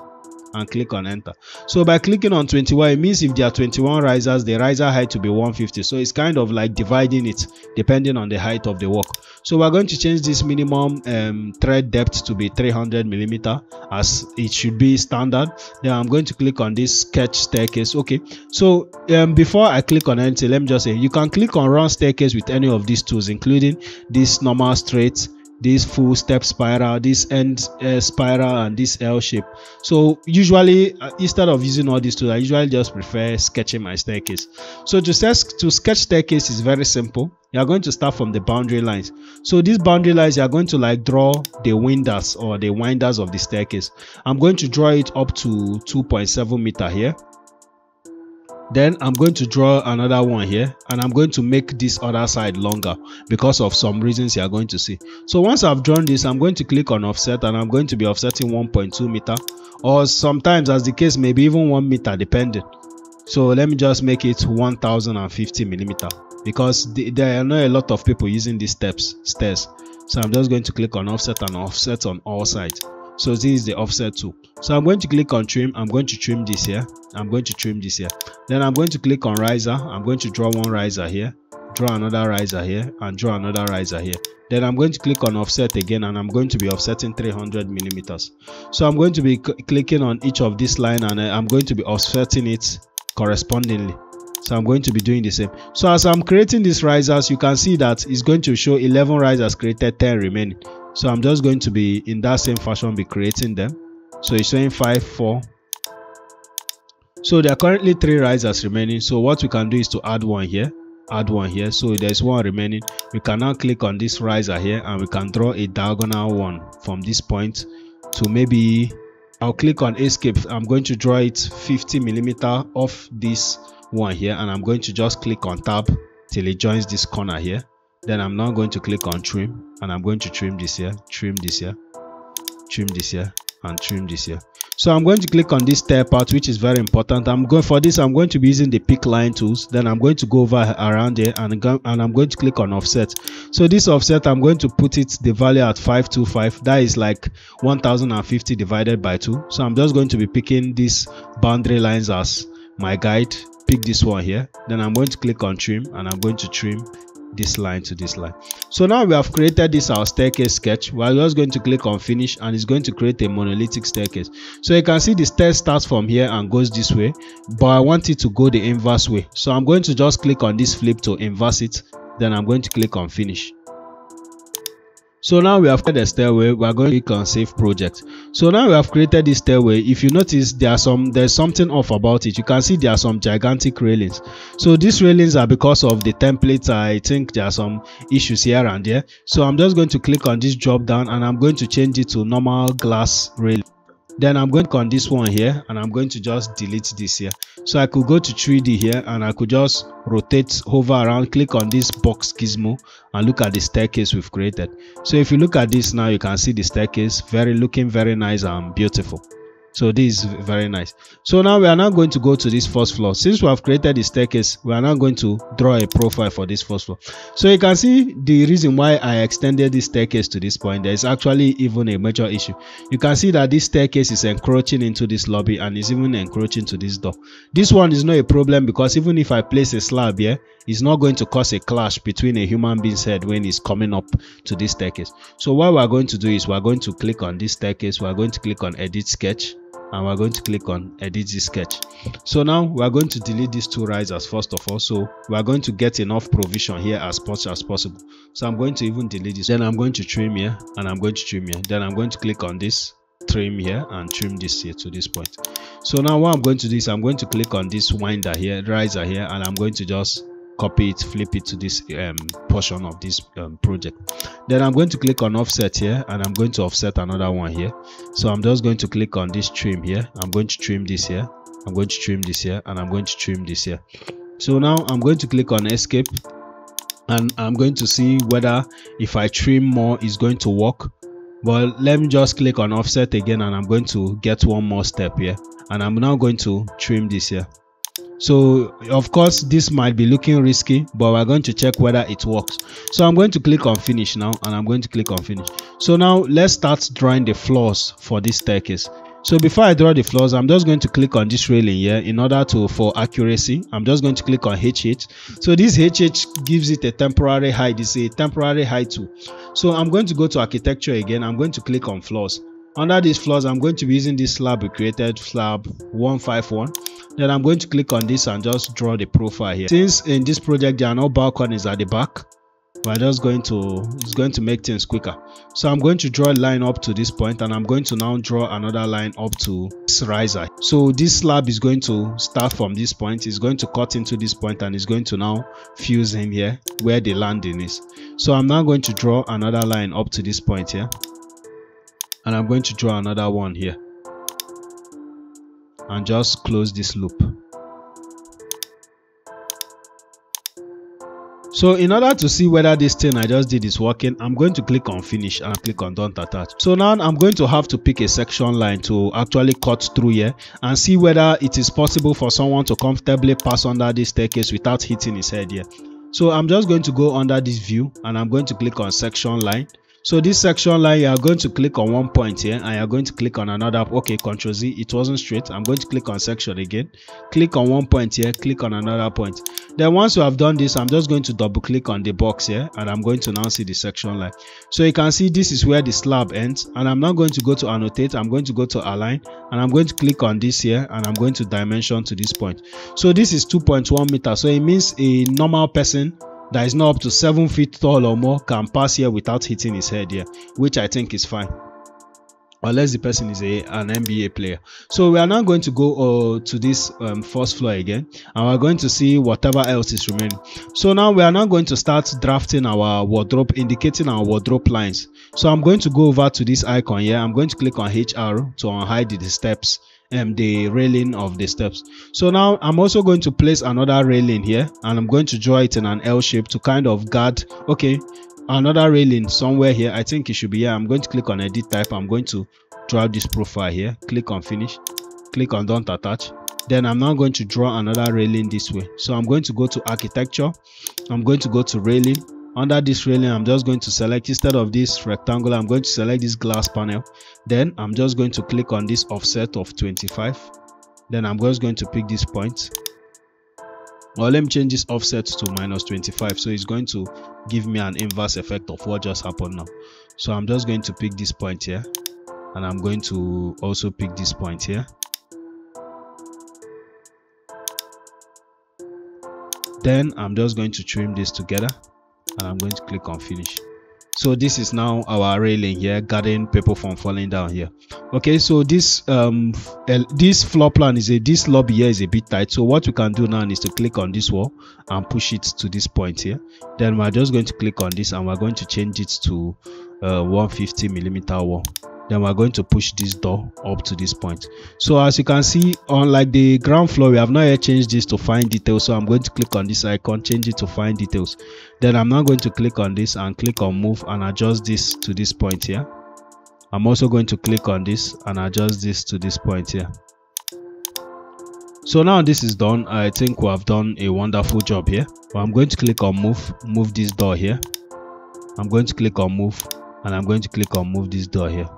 Speaker 1: and click on enter. So by clicking on twenty-one, it means if there are twenty-one risers, the riser height to be one fifty. So it's kind of like dividing it depending on the height of the work. So we're going to change this minimum um, thread depth to be three hundred millimeter, as it should be standard. Then I'm going to click on this sketch staircase. Okay, so um, before I click on anything, let me just say you can click on run staircase with any of these tools, including this normal straight, this full step spiral, this end uh, spiral, and this L shape. So usually uh, instead of using all these tools, I usually just prefer sketching my staircase. So to, to sketch staircase is very simple. You are going to start from the boundary lines. So these boundary lines, you are going to like draw the winders or the winders of the staircase. I'm going to draw it up to two point seven meter here. Then I'm going to draw another one here, and I'm going to make this other side longer because of some reasons you are going to see. So once I've drawn this, I'm going to click on offset, and I'm going to be offsetting one point two meter, or sometimes, as the case may be, even one meter depending. So let me just make it one thousand fifty millimeter, because the, there are not a lot of people using these steps stairs. So I'm just going to click on offset and offset on all sides. So this is the offset tool. So I'm going to click on trim. I'm going to trim this here. I'm going to trim this here. Then I'm going to click on riser. I'm going to draw one riser here, draw another riser here, and draw another riser here. Then I'm going to click on offset again, and I'm going to be offsetting three hundred millimeters. So I'm going to be clicking on each of this line, and I'm going to be offsetting it correspondingly. So I'm going to be doing the same. So as I'm creating these risers, you can see that it's going to show eleven risers created, ten remaining. So I'm just going to be in that same fashion be creating them. So it's showing five, four. So there are currently three risers remaining. So what we can do is to add one here, add one here. So there's one remaining. We can now click on this riser here, and we can draw a diagonal one from this point to maybe, I'll click on escape. I'm going to draw it fifty millimeter off this one here, and I'm going to just click on tab till it joins this corner here. Then I'm now going to click on trim, and I'm going to trim this here, trim this here, trim this here, and trim this here. So I'm going to click on this stair part, which is very important. I'm going for this, I'm going to be using the pick line tools. Then I'm going to go over around here, and, go, and I'm going to click on offset. So this offset, I'm going to put it the value at five two five. That is like one thousand fifty divided by two. So I'm just going to be picking these boundary lines as my guide. Pick this one here. Then I'm going to click on trim, and I'm going to trim this line to this line. So now we have created this our staircase sketch. We're just going to click on finish, and it's going to create a monolithic staircase. So you can see the stair starts from here and goes this way, but I want it to go the inverse way. So I'm going to just click on this flip to inverse it. Then I'm going to click on finish. So now we have created a stairway. We are going to click on save project. So now we have created this stairway. If you notice, there are some there's something off about it. You can see there are some gigantic railings. So these railings are because of the template. I think there are some issues here and there. So I'm just going to click on this drop down, and I'm going to change it to normal glass railing. Then I'm going to click on this one here, and I'm going to just delete this here. So I could go to three D here, and I could just rotate, hover around, click on this box gizmo, and look at the staircase we've created. So if you look at this now, you can see the staircase very looking very nice and beautiful. So this is very nice. So now we are now going to go to this first floor. Since we have created the staircase, we are now going to draw a profile for this first floor. So you can see the reason why I extended this staircase to this point. There is actually even a major issue. You can see that this staircase is encroaching into this lobby, and is even encroaching to this door. This one is not a problem, because even if I place a slab here, it's not going to cause a clash between a human being's head when it's coming up to this staircase. So what we are going to do is we are going to click on this staircase. We are going to click on edit sketch, and we're going to click on edit this sketch. So now we are going to delete these two risers first of all. So we are going to get enough provision here as much as possible. So I'm going to even delete this. Then I'm going to trim here, and I'm going to trim here. Then I'm going to click on this, trim here, and trim this here to this point. So now what I'm going to do is I'm going to click on this winder here, riser here, and I'm going to just copy it, flip it to this um, portion of this um, project. Then I'm going to click on offset here, and I'm going to offset another one here. So I'm just going to click on this trim here. I'm going to trim this here, I'm going to trim this here, and I'm going to trim this here. So now I'm going to click on escape, and I'm going to see whether if I trim more is going to work. But let me just click on offset again, and I'm going to get one more step here, and I'm now going to trim this here. So of course this might be looking risky, but we're going to check whether it works. So I'm going to click on finish now, and I'm going to click on finish. So now let's start drawing the floors for this staircase. So before I draw the floors, I'm just going to click on this railing here in order to, for accuracy, I'm just going to click on H H. So this H H gives it a temporary height. It's a temporary height tool. So I'm going to go to architecture again. I'm going to click on floors. Under these floors, I'm going to be using this slab we created, slab one five one. Then I'm going to click on this and just draw the profile here. Since in this project there are no balconies at the back, we're just going to, it's going to make things quicker. So I'm going to draw a line up to this point, and I'm going to now draw another line up to this riser. So this slab is going to start from this point, it's going to cut into this point, and it's going to now fuse in here where the landing is. So I'm now going to draw another line up to this point here, and I'm going to draw another one here and just close this loop. So in order to see whether this thing I just did is working, I'm going to click on finish and click on don't attach. So now I'm going to have to pick a section line to actually cut through here and see whether it is possible for someone to comfortably pass under this staircase without hitting his head here. So I'm just going to go under this view and I'm going to click on section line. So this section line, you are going to click on one point here and you're going to click on another. Okay, Control Z, it wasn't straight. I'm going to click on section again, click on one point here, click on another point. Then once you have done this, I'm just going to double click on the box here and I'm going to now see the section line. So you can see this is where the slab ends, and I'm now going to go to annotate. I'm going to go to align and I'm going to click on this here and I'm going to dimension to this point. So this is two point one meters. So it means a normal person that is not up to seven feet tall or more can pass here without hitting his head here, which I think is fine, unless the person is a an N B A player. So we are now going to go uh, to this um, first floor again, and we're going to see whatever else is remaining. So now we are now going to start drafting our wardrobe, indicating our wardrobe lines. So I'm going to go over to this icon here. I'm going to click on H R to unhide the steps and um, the railing of the steps. So now I'm also going to place another railing here, and I'm going to draw it in an L shape to kind of guard. Okay, another railing somewhere here. I think it should be here. I'm going to click on edit type. I'm going to draw this profile here, click on finish, click on don't attach. Then I'm now going to draw another railing this way. So I'm going to go to architecture, I'm going to go to railing. Under this railing, I'm just going to select, instead of this rectangle, I'm going to select this glass panel. Then I'm just going to click on this offset of twenty-five. Then I'm just going to pick this point. Or let me change this offset to minus twenty-five, so it's going to give me an inverse effect of what just happened now. So I'm just going to pick this point here, and I'm going to also pick this point here. Then I'm just going to trim this together, and I'm going to click on finish. So this is now our railing here, guarding people from falling down here. Okay, so this um this floor plan is a this lobby here is a bit tight. So what we can do now is to click on this wall and push it to this point here. Then we're just going to click on this and we're going to change it to uh, one fifty millimeter wall. Then we're going to push this door up to this point. So as you can see, unlike the ground floor, we have not yet changed this to fine details. So I'm going to click on this icon, change it to fine details. Then I'm now going to click on this and click on move and adjust this to this point here. I'm also going to click on this and adjust this to this point here. So now this is done. I think we have done a wonderful job here. But I'm going to click on move, move this door here. I'm going to click on move and I'm going to click on move this door here.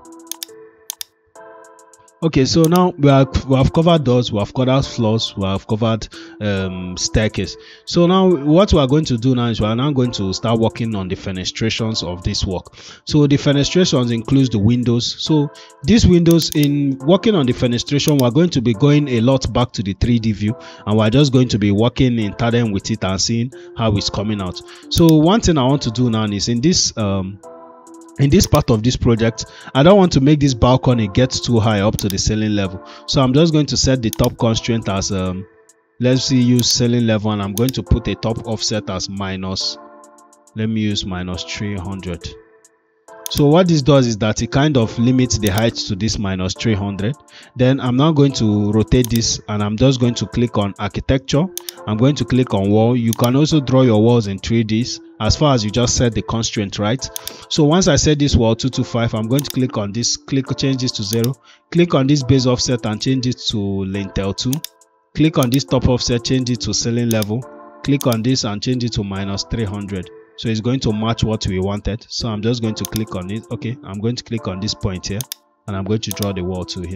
Speaker 1: Okay, so now we, are, we have covered doors, we have covered floors, we have covered um, staircase. So now what we are going to do now is we are now going to start working on the fenestrations of this work. So the fenestrations includes the windows. So these windows, in working on the fenestration, we are going to be going a lot back to the three D view, and we are just going to be working in tandem with it and seeing how it's coming out. So one thing I want to do now is in this um, in this part of this project, I don't want to make this balcony get too high up to the ceiling level. So I'm just going to set the top constraint as um let's see, use ceiling level, and I'm going to put a top offset as minus, let me use minus three hundred. So what this does is that it kind of limits the height to this minus three hundred. Then I'm now going to rotate this, and I'm just going to click on architecture. I'm going to click on wall. You can also draw your walls in three Ds as far as you just set the constraint right. So once I set this wall two two five, I'm going to click on this, click change this to zero, click on this base offset and change it to lintel two, click on this top offset, change it to ceiling level, click on this and change it to minus three hundred. So it's going to match what we wanted. So I'm just going to click on it. Okay, I'm going to click on this point here, and I'm going to draw the wall to here.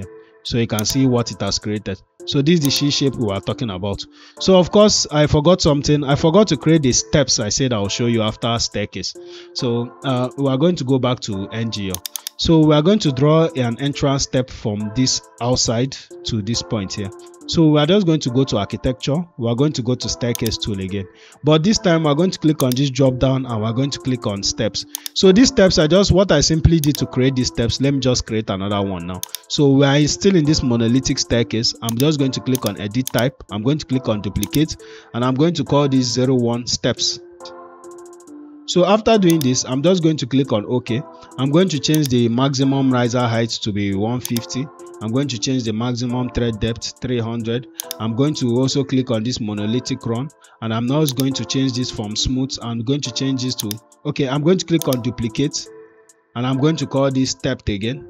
Speaker 1: so you can see what it has created. So this is the she shape we were talking about. So of course I forgot something. I forgot to create the steps I said I'll show you after staircase. So uh, we are going to go back to N G L. So we are going to draw an entrance step from this outside to this point here. So we are just going to go to architecture. We are going to go to staircase tool again, but this time we are going to click on this drop down and we are going to click on steps. So these steps are just what I simply did to create these steps. Let me just create another one now. So we are still in this monolithic staircase. I'm just going to click on edit type. I'm going to click on duplicate and I'm going to call this zero one steps. So after doing this, I'm just going to click on OK. I'm going to change the maximum riser height to be one fifty. I'm going to change the maximum thread depth three hundred. I'm going to also click on this monolithic run and I'm now going to change this from smooth. I'm going to change this to okay. I'm going to click on duplicate and I'm going to call this stepped again.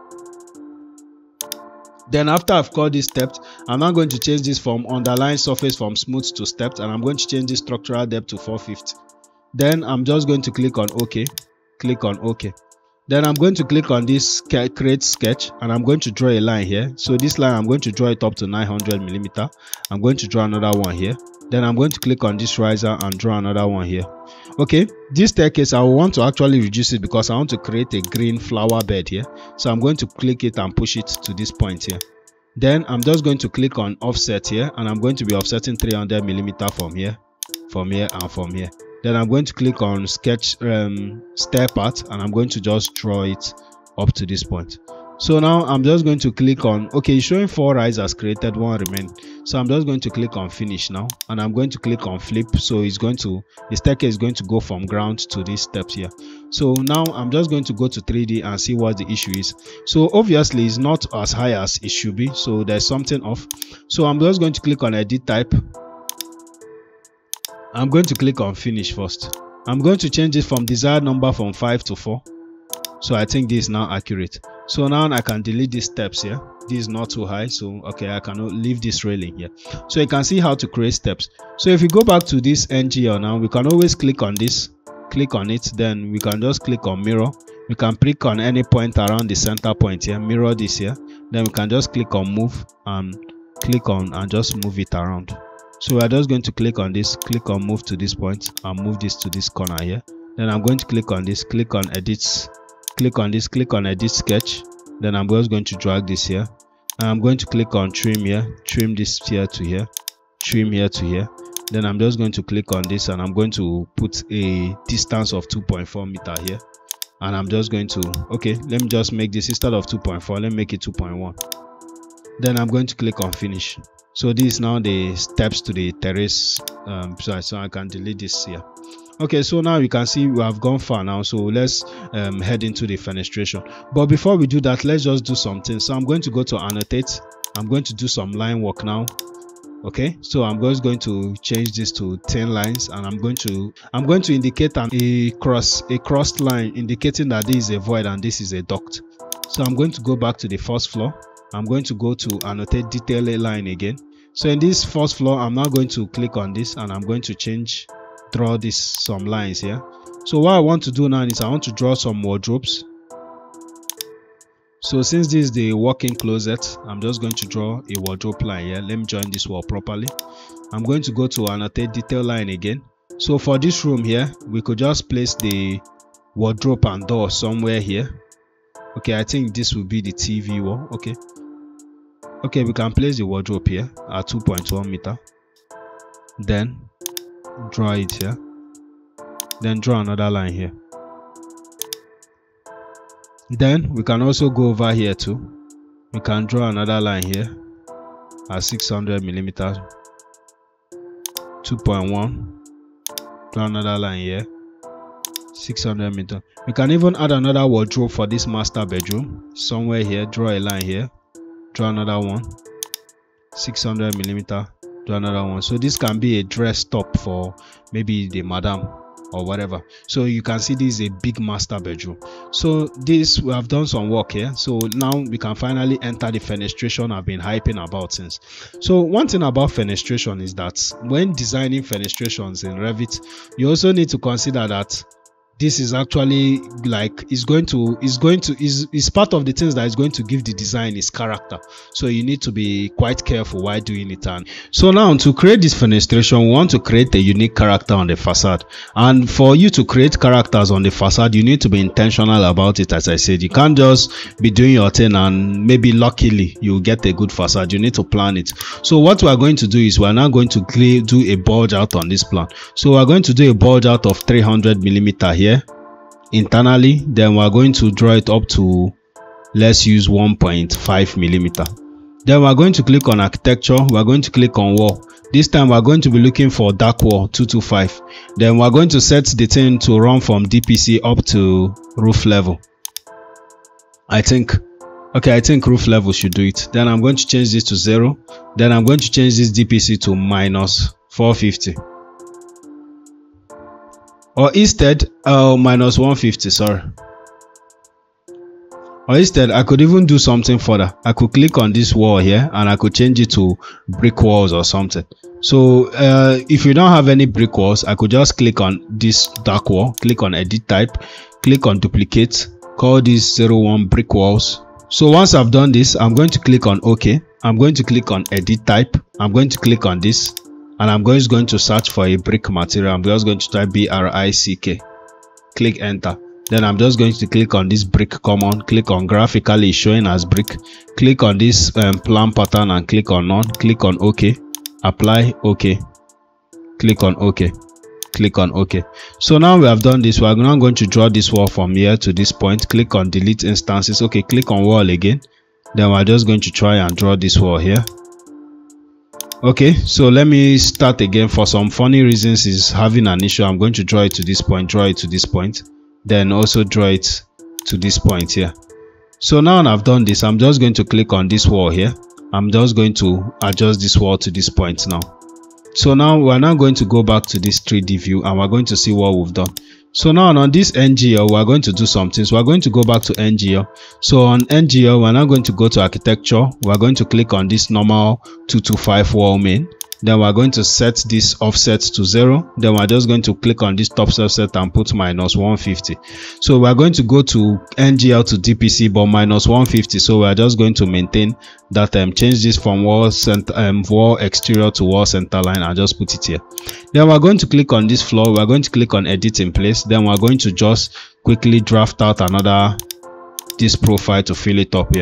Speaker 1: Then after I've called this stepped, I'm now going to change this from underlying surface from smooth to stepped and I'm going to change the structural depth to four fifty. Then I'm just going to click on OK. Click on OK. Then I'm going to click on this create sketch and I'm going to draw a line here. So this line I'm going to draw it up to nine hundred millimeter. I'm going to draw another one here. Then I'm going to click on this riser and draw another one here. Okay, this staircase I want to actually reduce it because I want to create a green flower bed here. So I'm going to click it and push it to this point here. Then I'm just going to click on offset here and I'm going to be offsetting three hundred millimeter from here, from here and from here. Then I'm going to click on sketch um, stair path and I'm going to just draw it up to this point. So now I'm just going to click on okay, showing four risers created, one remain. So I'm just going to click on finish now and I'm going to click on flip. So it's going to the staircase is going to go from ground to these steps here. So now I'm just going to go to three D and see what the issue is. So obviously it's not as high as it should be, so there's something off. So I'm just going to click on edit type. I'm going to click on finish first. I'm going to change it from desired number from five to four. So I think this is now accurate. So now I can delete these steps here. This is not too high, so okay, I cannot leave this railing here. So you can see how to create steps. So if you go back to this N G L now, we can always click on this, click on it, then we can just click on mirror. We can pick on any point around the center point here, mirror this here. Then we can just click on move and click on and just move it around. So we're just going to click on this, click on move to this point and move this to this corner here. Then I'm going to click on this, click on edits, click on this, click on edit sketch. Then I'm just going to drag this here and I'm going to click on trim here, trim this here to here, trim here to here. Then I'm just going to click on this and I'm going to put a distance of two point four meter here. And I'm just going to okay, let me just make this instead of two point four, let me make it two point one. Then I'm going to click on finish. So this is now the steps to the terrace. Um, so, so I can delete this here. Okay, so now you can see we have gone far now. So let's um, head into the fenestration. But before we do that, let's just do something. So I'm going to go to annotate. I'm going to do some line work now. Okay, so I'm just going to change this to ten lines, and I'm going to I'm going to indicate an, a cross a crossed line indicating that this is a void and this is a duct. So I'm going to go back to the first floor. I'm going to go to annotate detail line again. So in this first floor, I'm now going to click on this and I'm going to change, draw this some lines here. So what I want to do now is I want to draw some wardrobes. So since this is the walk-in closet, I'm just going to draw a wardrobe line here. Let me join this wall properly. I'm going to go to annotate detail line again. So for this room here, we could just place the wardrobe and door somewhere here. Okay, I think this will be the T V wall. Okay. Okay, we can place the wardrobe here at two point one meter. Then draw it here. Then draw another line here. Then we can also go over here too. We can draw another line here at six hundred millimeters. two point one. Draw another line here. six hundred meters. We can even add another wardrobe for this master bedroom. Somewhere here, draw a line here. Draw another one. six hundred millimeter. Draw another one. So this can be a dress top for maybe the madam or whatever. So you can see this is a big master bedroom. So this, we have done some work here. So now we can finally enter the fenestration I've been hyping about since. So one thing about fenestration is that when designing fenestrations in Revit, you also need to consider that this is actually like is going to is going to is is part of the things that is going to give the design its character. So you need to be quite careful while doing it. And so now to create this fenestration, we want to create a unique character on the facade. And for you to create characters on the facade, you need to be intentional about it. As I said, you can't just be doing your thing and maybe luckily you get a good facade. You need to plan it. So what we are going to do is we are now going to do a bulge out on this plan. So we are going to do a bulge out of three hundred millimeter here internally. Then we are going to draw it up to, let's use one point five millimeter. Then we are going to click on architecture. We are going to click on wall. This time we are going to be looking for dark wall two two five. Then we are going to set the thing to run from D P C up to roof level. I think okay I think roof level should do it. Then I'm going to change this to zero. Then I'm going to change this D P C to minus four fifty, or instead uh minus one fifty, sorry. Or instead, I could even do something further. I could click on this wall here and I could change it to brick walls or something. So uh, if you don't have any brick walls, I could just click on this dark wall, click on edit type, click on duplicate, call this zero one brick walls. So once I've done this, I'm going to click on OK. I'm going to click on edit type. I'm going to click on this and I'm just going to search for a brick material. I'm just going to type B R I C K. Click enter. Then I'm just going to click on this brick common, click on graphically showing as brick, click on this um, plan pattern and click on none, click on OK, apply, OK, click on OK, click on OK. So now we have done this. We are now going to draw this wall from here to this point. Click on delete instances. Okay, click on wall again. Then we're just going to try and draw this wall here. Okay, so let me start again. For some funny reasons is having an issue. I'm going to draw it to this point, draw it to this point, then also draw it to this point here. So now I've done this, I'm just going to click on this wall here. I'm just going to adjust this wall to this point now. So now we're now going to go back to this three D view and we're going to see what we've done. So now on this N G L, we're going to do something. So we're going to go back to N G L. So on N G L, we're now going to go to architecture. We're going to click on this normal two two five wall main. Then we're going to set this offset to zero. Then we're just going to click on this top offset and put minus one fifty. So we're going to go to N G L to D P C, but minus one fifty. So we're just going to maintain that, um change this from wall center um wall exterior to wall center line and just put it here. Then we're going to click on this floor. We're going to click on edit in place. Then we're going to just quickly draft out another this profile to fill it up here.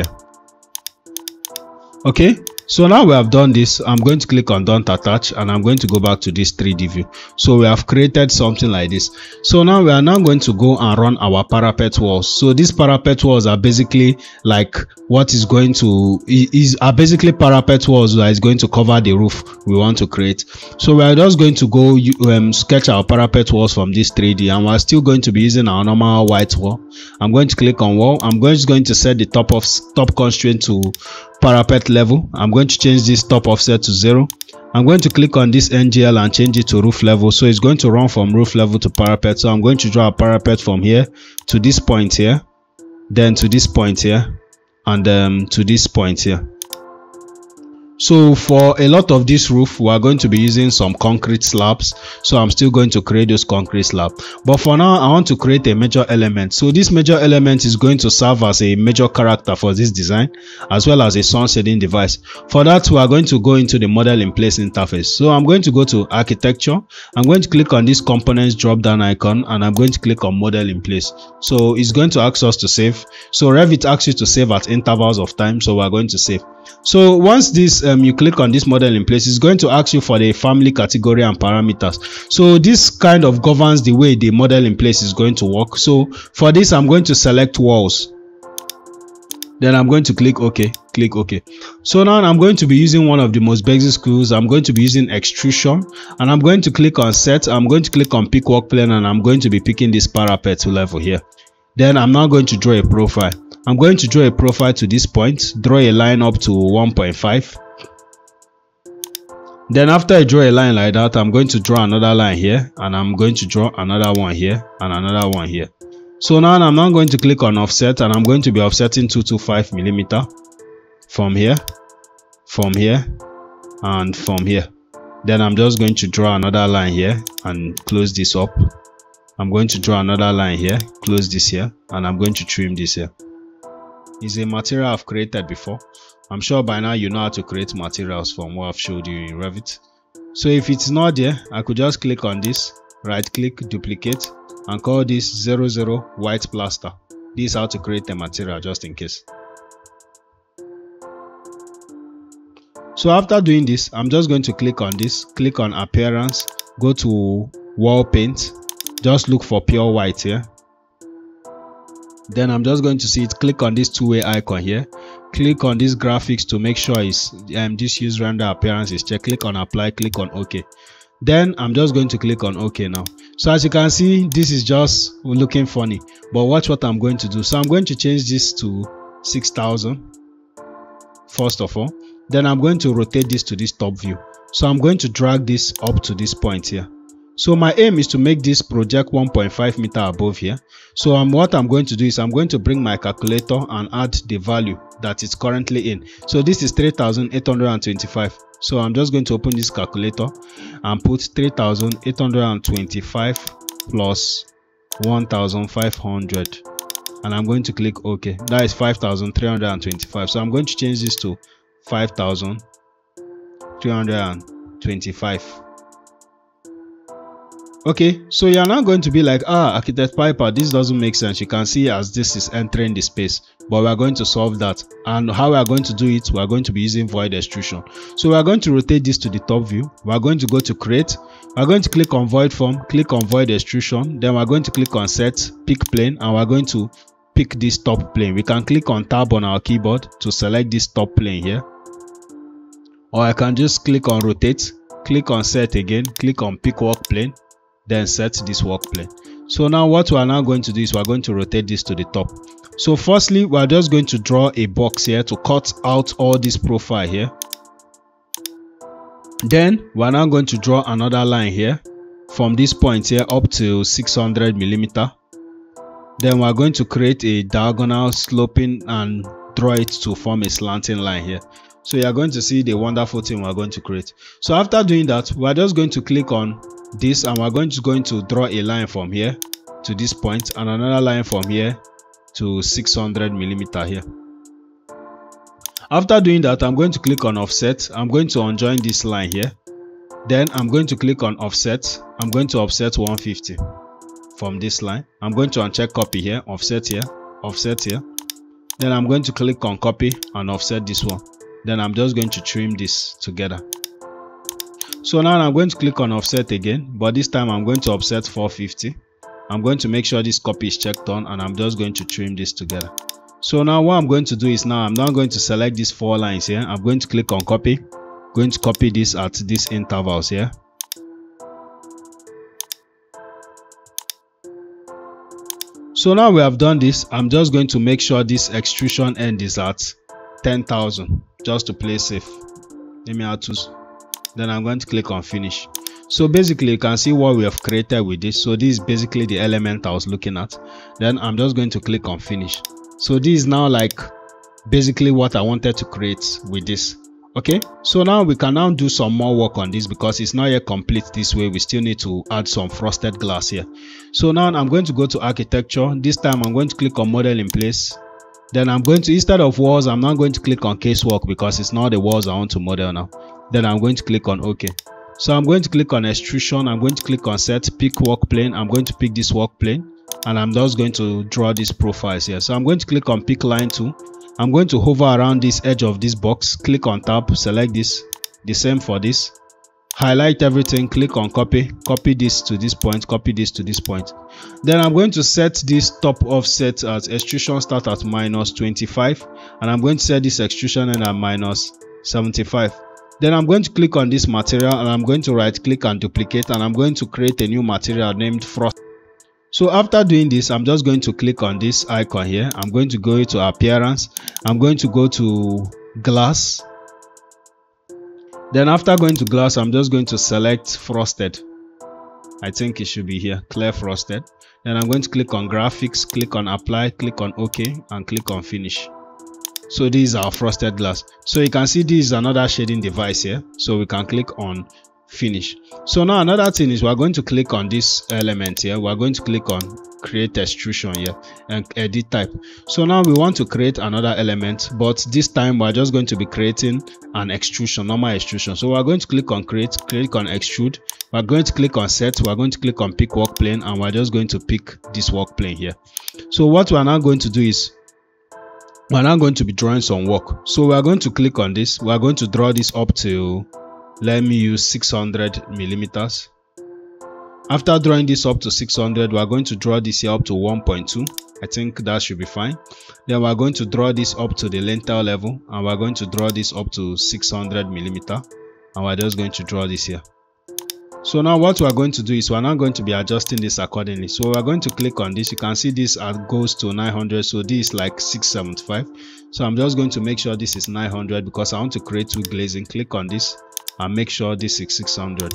Speaker 1: Okay, so now we have done this. I'm going to click on don't attach and I'm going to go back to this three D view. So we have created something like this. So now we are now going to go and run our parapet walls. So these parapet walls are basically like what is going to is are basically parapet walls that is going to cover the roof we want to create. So we are just going to go um, sketch our parapet walls from this three D, and we're still going to be using our normal white wall. I'm going to click on wall. I'm just going to set the top of top constraint to parapet level. I'm going to change this top offset to zero. I'm going to click on this N G L and change it to roof level. So it's going to run from roof level to parapet. So I'm going to draw a parapet from here to this point here, then to this point here, and um, to this point here. So for a lot of this roof, we are going to be using some concrete slabs. So I'm still going to create those concrete slabs. But for now, I want to create a major element. So this major element is going to serve as a major character for this design, as well as a sun shading device. For that, we are going to go into the model in place interface. So I'm going to go to architecture. I'm going to click on this components drop down icon and I'm going to click on model in place. So it's going to ask us to save. So Revit asks you to save at intervals of time. So we're going to save. So once this um, you click on this model in place, it's going to ask you for the family category and parameters. So this kind of governs the way the model in place is going to work. So for this, I'm going to select walls. Then I'm going to click OK, click OK. So now I'm going to be using one of the most basic tools. I'm going to be using extrusion, and I'm going to click on set. I'm going to click on pick work plane, and I'm going to be picking this parapet level here. Then I'm now going to draw a profile. I'm going to draw a profile to this point, draw a line up to one point five. Then after I draw a line like that, I'm going to draw another line here, and I'm going to draw another one here and another one here. So now I'm now going to click on offset, and I'm going to be offsetting two two five millimeter from here, from here, and from here. Then I'm just going to draw another line here and close this up. I'm going to draw another line here, close this here, and I'm going to trim this here. It's a material I've created before. I'm sure by now you know how to create materials from what I've showed you in Revit. So if it's not there, I could just click on this, right click, duplicate, and call this zero zero white plaster. This is how to create a material, just in case. So after doing this, I'm just going to click on this, click on appearance, go to wall paint, just look for pure white here. Then I'm just going to see it, click on this two-way icon here, click on this graphics to make sure it's um, this use render appearance is checked, click on apply, click on OK. Then I'm just going to click on OK now. So as you can see, this is just looking funny, but watch what I'm going to do. So I'm going to change this to six thousand first of all. Then I'm going to rotate this to this top view. So I'm going to drag this up to this point here. So my aim is to make this project one point five meter above here. So um, what I'm going to do is I'm going to bring my calculator and add the value that it's currently in. So this is three thousand eight hundred twenty-five. So I'm just going to open this calculator and put three thousand eight hundred twenty-five plus one thousand five hundred. And I'm going to click OK. That is five thousand three hundred twenty-five. So I'm going to change this to five thousand three hundred twenty-five. Okay, so you're now going to be like, ah, Architect Piper, this doesn't make sense. You can see as this is entering the space, but we are going to solve that. And how we are going to do it, we are going to be using void extrusion. So we are going to rotate this to the top view. We are going to go to create. We are going to click on void form, click on void extrusion. Then we are going to click on set, pick plane, and we are going to pick this top plane. We can click on tab on our keyboard to select this top plane here. Or I can just click on rotate, click on set again, click on pick work plane, then set this work plane. So now what we are now going to do is we are going to rotate this to the top. So firstly, we are just going to draw a box here to cut out all this profile here. Then we are now going to draw another line here from this point here up to six hundred millimeter. Then we are going to create a diagonal sloping and draw it to form a slanting line here. So you are going to see the wonderful thing we are going to create. So after doing that, we are just going to click on this and we're going to going to draw a line from here to this point and another line from here to six hundred millimeter here. After doing that, I'm going to click on offset. I'm going to unjoin this line here. Then I'm going to click on offset. I'm going to offset one fifty from this line. I'm going to uncheck copy here, offset here, offset here. Then I'm going to click on copy and offset this one. Then I'm just going to trim this together. So now I'm going to click on offset again, but this time I'm going to offset four fifty. I'm going to make sure this copy is checked on and I'm just going to trim this together. So now what I'm going to do is now I'm now going to select these four lines here. I'm going to click on copy, going to copy this at these intervals here. So now we have done this, I'm just going to make sure this extrusion end is at ten thousand just to play safe. Let me add to. Then I'm going to click on finish. So basically you can see what we have created with this. So this is basically the element I was looking at. Then I'm just going to click on finish. So this is now like basically what I wanted to create with this. Okay, so now we can now do some more work on this because it's not yet complete this way. We still need to add some frosted glass here. So now I'm going to go to architecture. This time I'm going to click on model in place. Then I'm going to, instead of walls, I'm now going to click on casework because it's not the walls I want to model now. Then I'm going to click on OK. So I'm going to click on extrusion. I'm going to click on set, pick work plane. I'm going to pick this work plane and I'm just going to draw these profiles here. So I'm going to click on pick line tool. I'm going to hover around this edge of this box, click on tab, select this, the same for this, highlight everything, click on copy, copy this to this point, copy this to this point. Then I'm going to set this top offset as extrusion start at minus twenty-five and I'm going to set this extrusion end at minus seventy-five. Then I'm going to click on this material and I'm going to right click and duplicate and I'm going to create a new material named frost. So after doing this, I'm just going to click on this icon here. I'm going to go to appearance. I'm going to go to glass. Then after going to glass, I'm just going to select frosted. I think it should be here, clear frosted. Then I'm going to click on graphics, click on apply, click on OK and click on finish. So this is our frosted glass. So you can see this is another shading device here. So we can click on finish. So now another thing is we are going to click on this element here. We are going to click on create extrusion here and edit type. So now we want to create another element, but this time we are just going to be creating an extrusion, normal extrusion. So we are going to click on create, click on extrude. We are going to click on set. We are going to click on pick work plane, and we are just going to pick this work plane here. So what we are now going to do is we are now going to be drawing some work. So we are going to click on this. We are going to draw this up to, let me use six hundred millimeters. After drawing this up to six hundred, we are going to draw this here up to one point two. I think that should be fine. Then we are going to draw this up to the lintel level, and we are going to draw this up to six hundred millimeter, and we are just going to draw this here. So now what we are going to do is we are now going to be adjusting this accordingly. So we are going to click on this. You can see this goes to nine hundred, so this is like six seventy-five. So I'm just going to make sure this is nine hundred because I want to create two glazing. Click on this and make sure this is six hundred.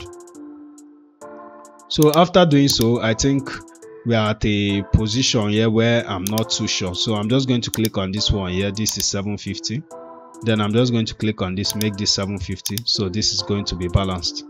Speaker 1: So after doing so, I think we are at a position here where I'm not too sure. So I'm just going to click on this one here. This is seven fifty. Then I'm just going to click on this, make this seven fifty. So this is going to be balanced.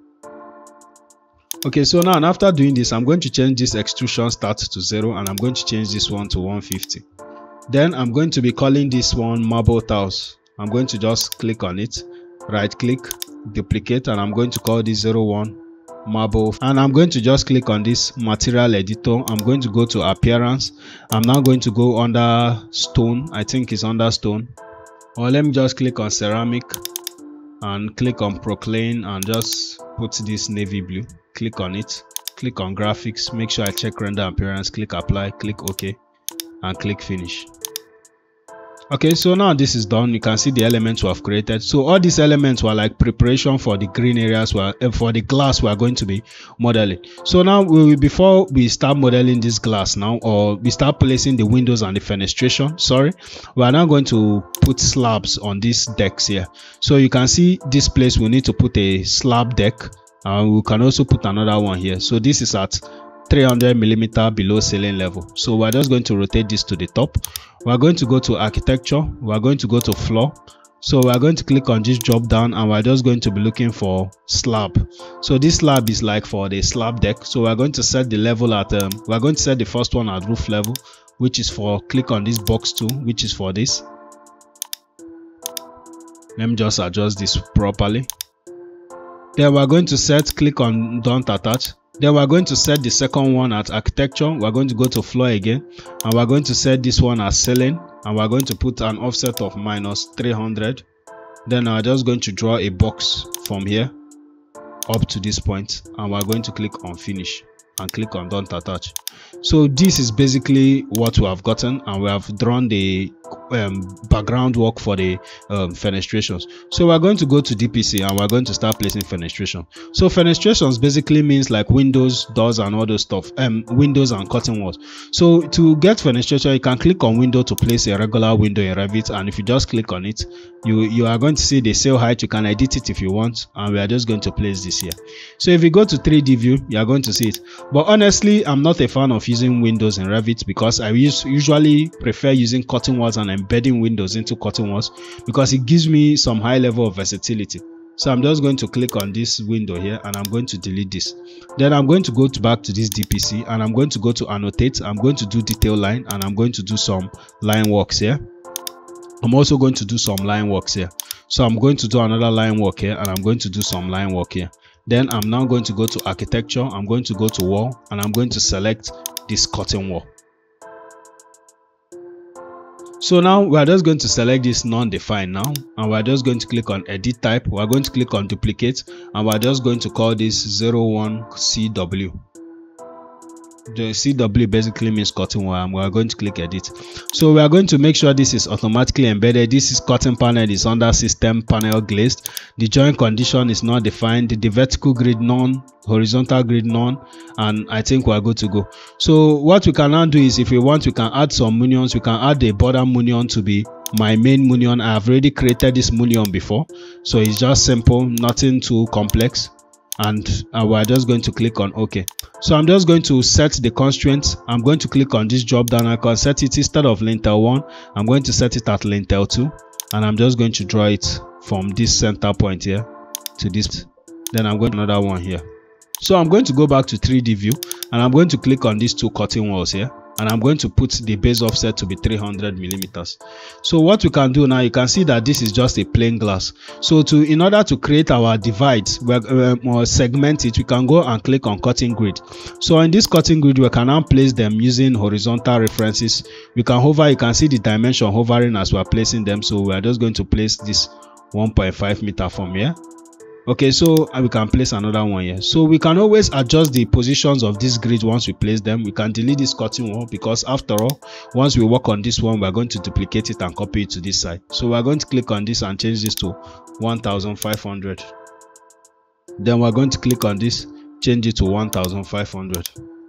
Speaker 1: Okay, so now and after doing this, I'm going to change this extrusion start to zero, and I'm going to change this one to one fifty. Then I'm going to be calling this one marble tiles. I'm going to just click on it, right click, duplicate, and I'm going to call this zero one marble, and I'm going to just click on this material editor. I'm going to go to appearance. I'm now going to go under stone. I think it's under stone, or let me just click on ceramic and click on proclaim and just put this navy blue. Click on it, click on graphics, make sure I check render appearance, click apply, click OK, and click finish. Okay, so now this is done. You can see the elements we have created. So all these elements were like preparation for the green areas, were uh, for the glass we are going to be modeling. So now we will, before we start modeling this glass now, or we start placing the windows and the fenestration, sorry, we are now going to put slabs on these decks here. So you can see this place we need to put a slab deck, and we can also put another one here. So this is at three hundred millimeter below ceiling level. So we're just going to rotate this to the top. We're going to go to architecture. We're going to go to floor. So we're going to click on this drop down, and we're just going to be looking for slab. So this slab is like for the slab deck. So we're going to set the level at um we're going to set the first one at roof level, which is for, click on this box tool, which is for this. Let me just adjust this properly. Then we're going to set, click on don't attach. Then we're going to set the second one at architecture. We're going to go to floor again, and we're going to set this one as ceiling, and we're going to put an offset of minus three hundred. Then I'm just going to draw a box from here up to this point, and we're going to click on finish and click on don't attach. So this is basically what we have gotten, and we have drawn the um, background work for the um, fenestrations. So we're going to go to D P C, and we're going to start placing fenestration. So fenestrations basically means like windows, doors, and all those stuff, um windows and curtain walls. So to get fenestration, you can click on window to place a regular window in Revit, and if you just click on it, you you are going to see the cell height. You can edit it if you want, and we are just going to place this here. So if you go to three D view, you are going to see it. But honestly, I'm not a fan of using windows in Revit because I use, usually prefer using curtain walls and embedding windows into curtain walls because it gives me some high level of versatility. So I'm just going to click on this window here, and I'm going to delete this. Then I'm going to go to back to this D P C, and I'm going to go to annotate. I'm going to do detail line, and I'm going to do some line works here. I'm also going to do some line works here. So I'm going to do another line work here, and I'm going to do some line work here. Then I'm now going to go to architecture. I'm going to go to wall, and I'm going to select this curtain wall. So now we're just going to select this non-defined now, and we're just going to click on edit type. We're going to click on duplicate, and we're just going to call this zero one C W. The C W basically means curtain wall, and we are going to click edit. So we are going to make sure this is automatically embedded. This is curtain panel is under system panel glazed. The joint condition is not defined. The vertical grid none, horizontal grid none, and I think we are good to go. So what we can now do is, if we want, we can add some munions. We can add a border munion to be my main munion. I have already created this munion before, so it's just simple, nothing too complex. And uh, we're just going to click on OK. So I'm just going to set the constraints. I'm going to click on this drop down icon, set it instead of lintel one. I'm going to set it at lintel two, and I'm just going to draw it from this center point here to this. then I'm going to another one here. So I'm going to go back to three D view, and I'm going to click on these two cutting walls here, and I'm going to put the base offset to be three hundred millimeters. So what we can do now, you can see that this is just a plain glass. So to in order to create our divides, we uh, or segment it, we can go and click on cutting grid. So in this cutting grid, we can now place them using horizontal references. We can hover, you can see the dimension hovering as we are placing them. So we are just going to place this one point five meter from here. Okay, so we can place another one here. So we can always adjust the positions of this grid once we place them. We can delete this cutting wall, because after all, once we work on this one, we're going to duplicate it and copy it to this side. So we're going to click on this and change this to one thousand five hundred. Then we're going to click on this, change it to one thousand five hundred.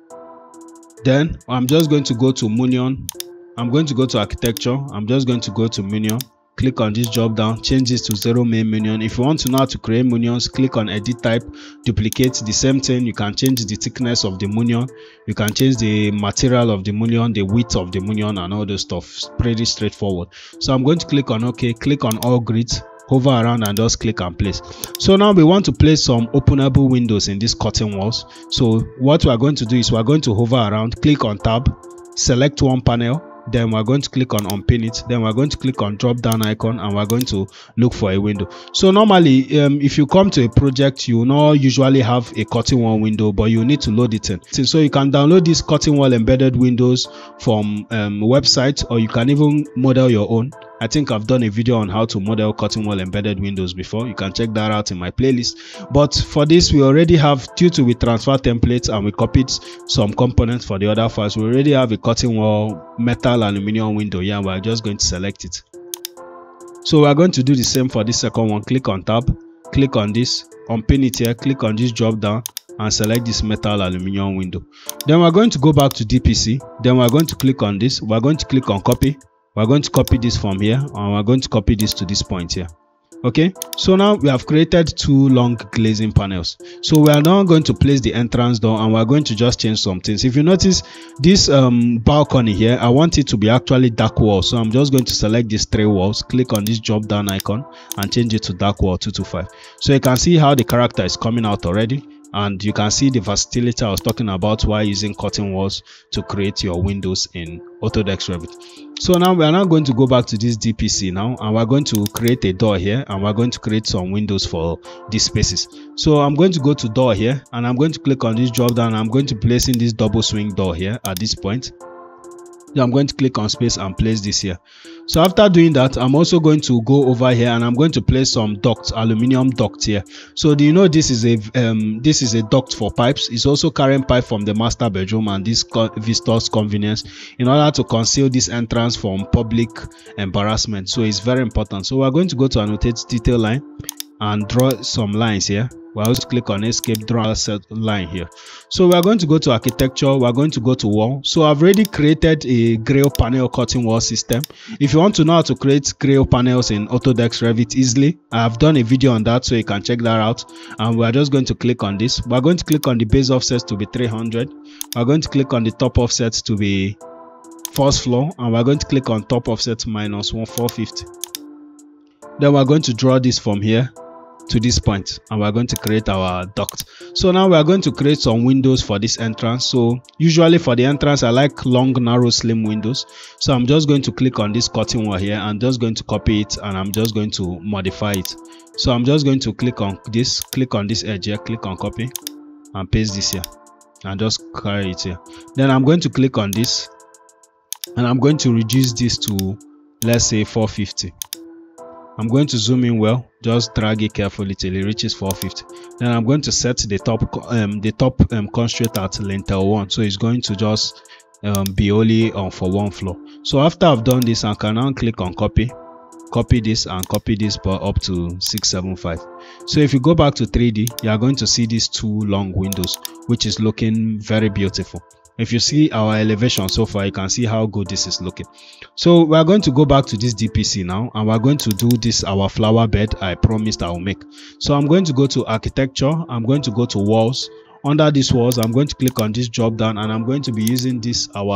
Speaker 1: Then I'm just going to go to Munion. I'm going to go to architecture. I'm just going to go to Munion. Click on this drop down, change this to zero main munion. If you want to know how to create munions, click on edit type, duplicate the same thing. You can change the thickness of the munion, you can change the material of the munion, the width of the munion, and all those stuff. Pretty straightforward. So I'm going to click on OK, click on all grids, hover around and just click and place. So now we want to place some openable windows in these curtain walls. So what we are going to do is we are going to hover around, click on tab, select one panel. Then we're going to click on unpin it, then we're going to click on drop down icon, and we're going to look for a window. So normally um, if you come to a project, you will not usually have a cutting wall window, but you need to load it in. So you can download this cutting wall embedded windows from um, website, or you can even model your own. I think I've done a video on how to model cutting wall embedded windows before. You can check that out in my playlist. But for this, we already have, due to we transfer templates and we copied some components for the other files, we already have a cutting wall metal aluminum window here. We're just going to select it. So we're going to do the same for this second one. Click on tab, click on this, unpin it here, click on this drop down, and select this metal aluminum window. Then we're going to go back to D P C. Then we're going to click on this. We're going to click on copy. We're going to copy this from here, and we're going to copy this to this point here. Okay, so now we have created two long glazing panels. So we are now going to place the entrance door, and we're going to just change some things. If you notice this um balcony here, I want it to be actually dark wall. So I'm just going to select these three walls, click on this drop down icon, and change it to dark wall two two five. So you can see how the character is coming out already. And you can see the versatility I was talking about while using cutting walls to create your windows in Autodesk Revit. So now we are now going to go back to this D P C now, and we're going to create a door here, and we're going to create some windows for these spaces. So I'm going to go to door here, and I'm going to click on this drop down. I'm going to place in this double swing door here at this point. Then I'm going to click on space and place this here. So after doing that, I'm also going to go over here, and I'm going to place some ducts, aluminum duct here. So do you know this is a um this is a duct for pipes? It's also carrying pipe from the master bedroom and this visitor's convenience in order to conceal this entrance from public embarrassment. So it's very important. So we're going to go to annotate detail line and draw some lines here. We'll also click on escape, draw a set line here. So we're going to go to architecture, we're going to go to wall. So I've already created a grill panel cutting wall system. If you want to know how to create grill panels in Autodesk Revit easily, I've done a video on that, so you can check that out. And we're just going to click on this. We're going to click on the base offset to be three hundred. We're going to click on the top offset to be first floor, and we're going to click on top offset minus four fifty. Then we're going to draw this from here to this point, and we're going to create our duct. So now we are going to create some windows for this entrance. So usually for the entrance, I like long, narrow, slim windows. So I'm just going to click on this cutting wall here, and just going to copy it, and I'm just going to modify it. So I'm just going to click on this, click on this edge here, click on copy, and paste this here, and just carry it here. Then I'm going to click on this, and I'm going to reduce this to, let's say, four fifty. I'm going to zoom in well, just drag it carefully till it reaches four fifty. Then I'm going to set the top um the top um, constraint at lintel one, so it's going to just um, be only on for one floor. So after I've done this, I can now click on copy, copy this, and copy this but up to six seven five. So if you go back to three D, you are going to see these two long windows, which is looking very beautiful. If you see our elevation so far, you can see how good this is looking. So we are going to go back to this D P C now, and we're going to do this our flower bed I promised I will make. So I'm going to go to architecture, I'm going to go to walls. Under these walls, I'm going to click on this drop down, and I'm going to be using this our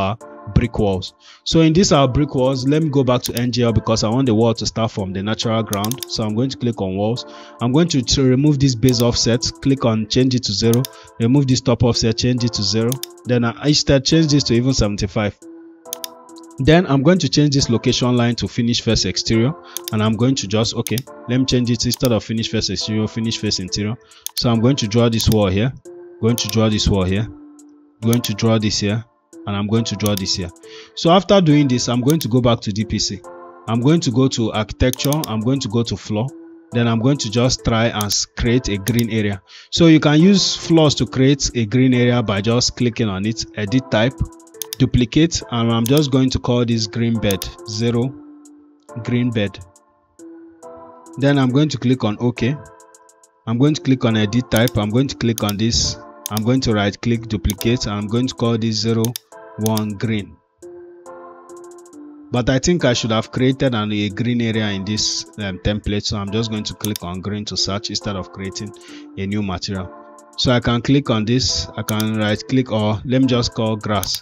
Speaker 1: brick walls. So in this our brick walls, let me go back to N G L because I want the wall to start from the natural ground. So I'm going to click on walls. I'm going to, to remove this base offset, click on change it to zero, remove this top offset, change it to zero, then I instead change this to even seventy-five. Then I'm going to change this location line to finish face exterior, and I'm going to just, okay, let me change it instead of finish face exterior, finish face interior. So I'm going to draw this wall here, going to draw this wall here, going to draw this here, and I'm going to draw this here. So after doing this, I'm going to go back to D P C. I'm going to go to architecture, I'm going to go to floor, then I'm going to just try and create a green area. So you can use floors to create a green area by just clicking on it, edit type, duplicate, and I'm just going to call this green bed zero green bed. Then I'm going to click on OK. I'm going to click on edit type. I'm going to click on this. I'm going to right click, duplicate, and I'm going to call this zero one green. But I think I should have created an, a green area in this um, template, so I'm just going to click on green to search instead of creating a new material. So I can click on this, I can right click, or let me just call grass.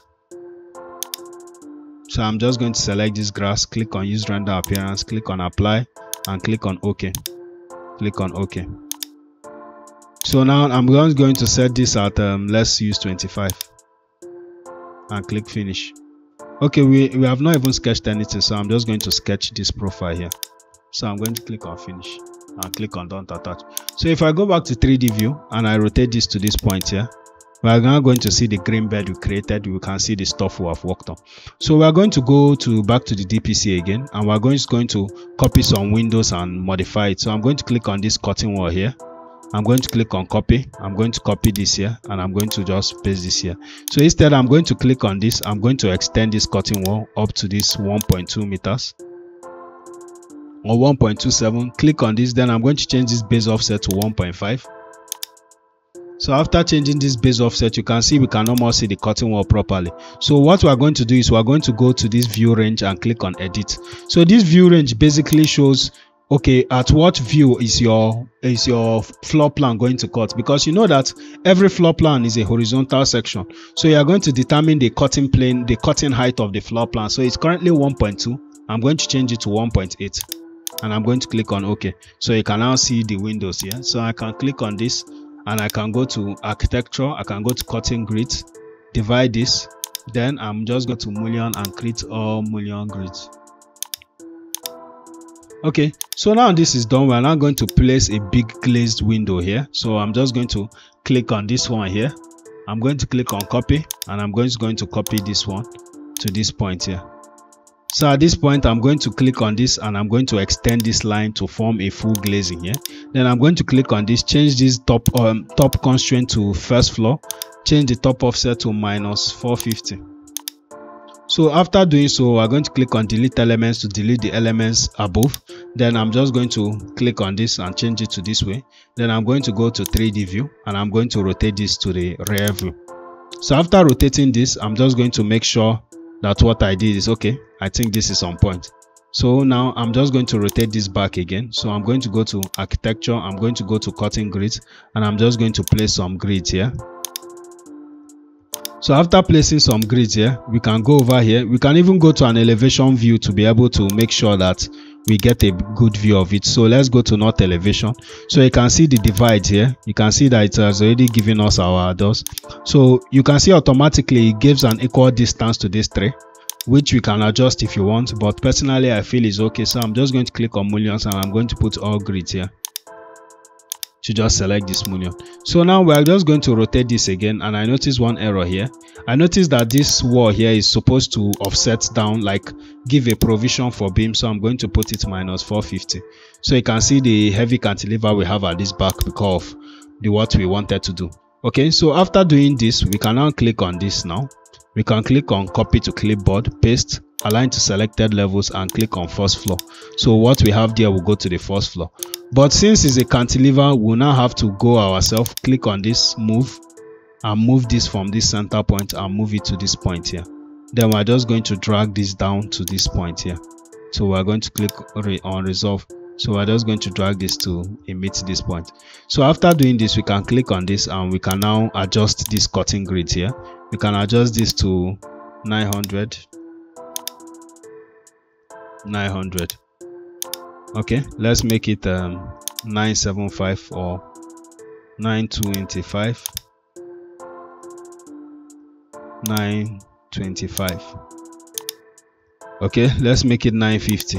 Speaker 1: So I'm just going to select this grass, click on use render appearance, click on apply, and click on OK. Click on OK. So now I'm just going to set this at um, let's use twenty-five, and click finish. Okay, we, we have not even sketched anything, so I'm just going to sketch this profile here. So I'm going to click on finish and click on don't attach. So if I go back to three D view and I rotate this to this point here, we are now going to see the green bed we created. We can see the stuff we have worked on. So we are going to go to back to the D P C again, and we're going to, going to copy some windows and modify it. So I'm going to click on this cutting wall here. I'm going to click on copy. I'm going to copy this here, and I'm going to just paste this here. So instead, I'm going to click on this. I'm going to extend this cutting wall up to this one point two meters or one point two seven. Click on this. Then I'm going to change this base offset to one point five. So after changing this base offset, you can see we can almost see the cutting wall properly. So what we are going to do is we are going to go to this view range and click on edit. So this view range basically shows, okay, at what view is your is your floor plan going to cut, because you know that every floor plan is a horizontal section. So you are going to determine the cutting plane, the cutting height of the floor plan. So it's currently one point two. I'm going to change it to one point eight, and I'm going to click on OK. So you can now see the windows here. So I can click on this, and I can go to architecture, I can go to cutting grids, divide this, then I'm just going to mullion and create all mullion grids. Okay, so now this is done. We're now going to place a big glazed window here. So I'm just going to click on this one here. I'm going to click on copy, and I'm going to, going to copy this one to this point here. So at this point, I'm going to click on this, and I'm going to extend this line to form a full glazing here. Then I'm going to click on this, change this top um, top constraint to first floor, change the top offset to minus four fifty. So after doing so, we're going to click on delete elements to delete the elements above. Then I'm just going to click on this and change it to this way. Then I'm going to go to three D view, and I'm going to rotate this to the rear view. So after rotating this, I'm just going to make sure that what I did is okay. I think this is on point. So now I'm just going to rotate this back again. So I'm going to go to architecture, I'm going to go to cutting grids, and I'm just going to place some grids here. So after placing some grids here, we can go over here. We can even go to an elevation view to be able to make sure that we get a good view of it. So let's go to north elevation. So you can see the divide here. You can see that it has already given us our doors. So you can see automatically it gives an equal distance to this tree, which we can adjust if you want, but personally I feel is okay. So I'm just going to click on mullions, and I'm going to put all grids here to just select this mullion. So now we're just going to rotate this again, and I notice one error here. I noticed that this wall here is supposed to offset down, like give a provision for beam. So I'm going to put it minus four fifty. So you can see the heavy cantilever we have at this back because of the what we wanted to do. Okay, so after doing this, we can now click on this now. We can click on copy to clipboard, paste, align to selected levels, and click on first floor. So what we have there will go to the first floor. But since it's a cantilever, we'll now have to go ourselves, click on this, move, and move this from this center point and move it to this point here. Then we're just going to drag this down to this point here. So we're going to click on resolve. So we're just going to drag this to emit this point. So after doing this, we can click on this, and we can now adjust this cutting grid here. We can adjust this to nine hundred, nine hundred. Okay, let's make it um nine seventy-five or nine twenty-five, nine twenty-five. Okay, let's make it nine fifty.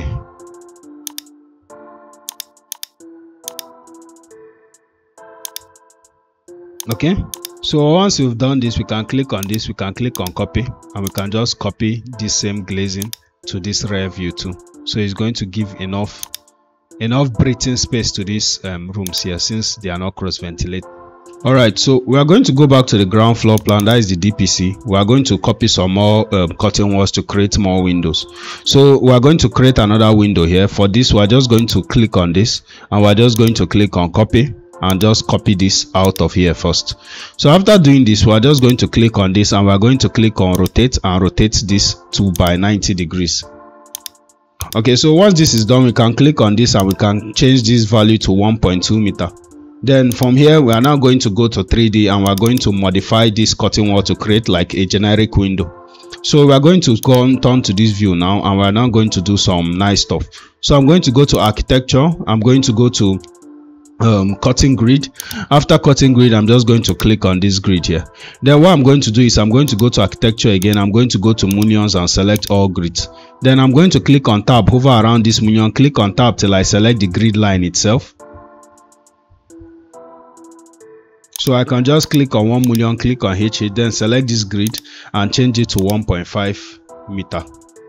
Speaker 1: Okay, so once you've done this, we can click on this, we can click on copy, and we can just copy this same glazing to this rear view too. So it's going to give enough enough breathing space to these um, rooms here, since they are not cross ventilated. All right, so we are going to go back to the ground floor plan, that is the D P C. We are going to copy some more um, curtain walls to create more windows. So we are going to create another window here. For this, we are just going to click on this, and we are just going to click on copy, and just copy this out of here first. So after doing this, we are just going to click on this, and we are going to click on rotate, and rotate this to by ninety degrees. Okay, so once this is done, we can click on this, and we can change this value to one point two meter. Then from here, we are now going to go to three D, and we are going to modify this curtain wall to create like a generic window. So we are going to go on turn to this view now, and we are now going to do some nice stuff. So I'm going to go to architecture, I'm going to go to um cutting grid. After cutting grid, I'm just going to click on this grid here. Then what I'm going to do is I'm going to go to architecture again, I'm going to go to munions and select all grids. Then I'm going to click on tab, hover around this munion, click on tab till I select the grid line itself. So I can just click on one million, click on H eight, then select this grid and change it to one point five meter,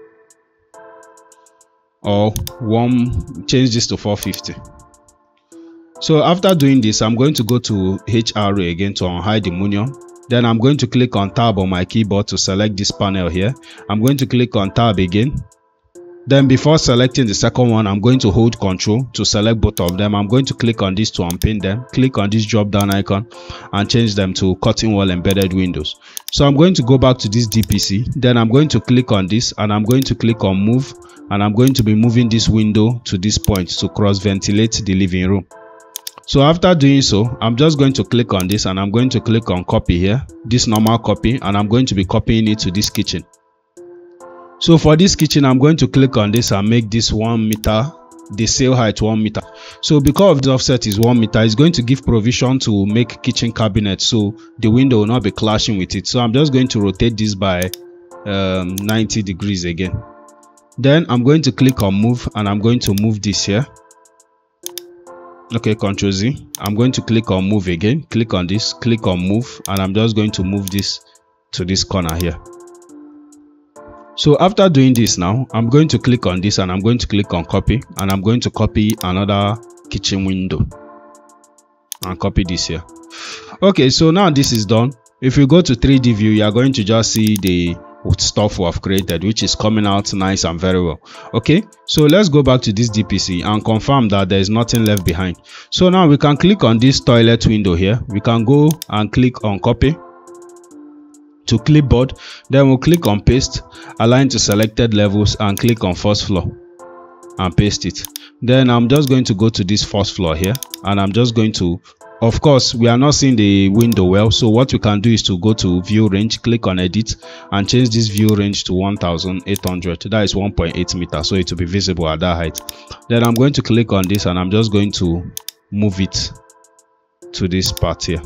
Speaker 1: or one change this to four fifty. So after doing this, I'm going to go to H arrow again to unhide the munion. Then I'm going to click on tab on my keyboard to select this panel here. I'm going to click on tab again. Then before selecting the second one, I'm going to hold control to select both of them. I'm going to click on this to unpin them, click on this drop down icon and change them to curtain wall embedded windows. So I'm going to go back to this D P C, then I'm going to click on this, and I'm going to click on move, and I'm going to be moving this window to this point to cross ventilate the living room. So after doing so, I'm just going to click on this, and I'm going to click on copy here, this normal copy, and I'm going to be copying it to this kitchen. So for this kitchen, I'm going to click on this and make this one meter, the sail height one meter. So because the offset is one meter, it's going to give provision to make kitchen cabinet, so the window will not be clashing with it. So I'm just going to rotate this by um, ninety degrees again. Then I'm going to click on move, and I'm going to move this here. Okay, control Z. I'm going to click on move again, click on this, click on move, and I'm just going to move this to this corner here. So after doing this now, I'm going to click on this, and I'm going to click on copy, and I'm going to copy another kitchen window and copy this here. Okay, so now this is done. If you go to three D view, you are going to just see the stuff we have created, which is coming out nice and very well. Okay, so let's go back to this D P C and confirm that there is nothing left behind. So now we can click on this toilet window here. We can go and click on copy to clipboard, then we'll click on paste, align to selected levels, and click on first floor and paste it. Then I'm just going to go to this first floor here, and I'm just going to, of course we are not seeing the window well, so what we can do is to go to view range, click on edit, and change this view range to one thousand eight hundred. That is one point eight meters, so it will be visible at that height. Then I'm going to click on this, and I'm just going to move it to this part here.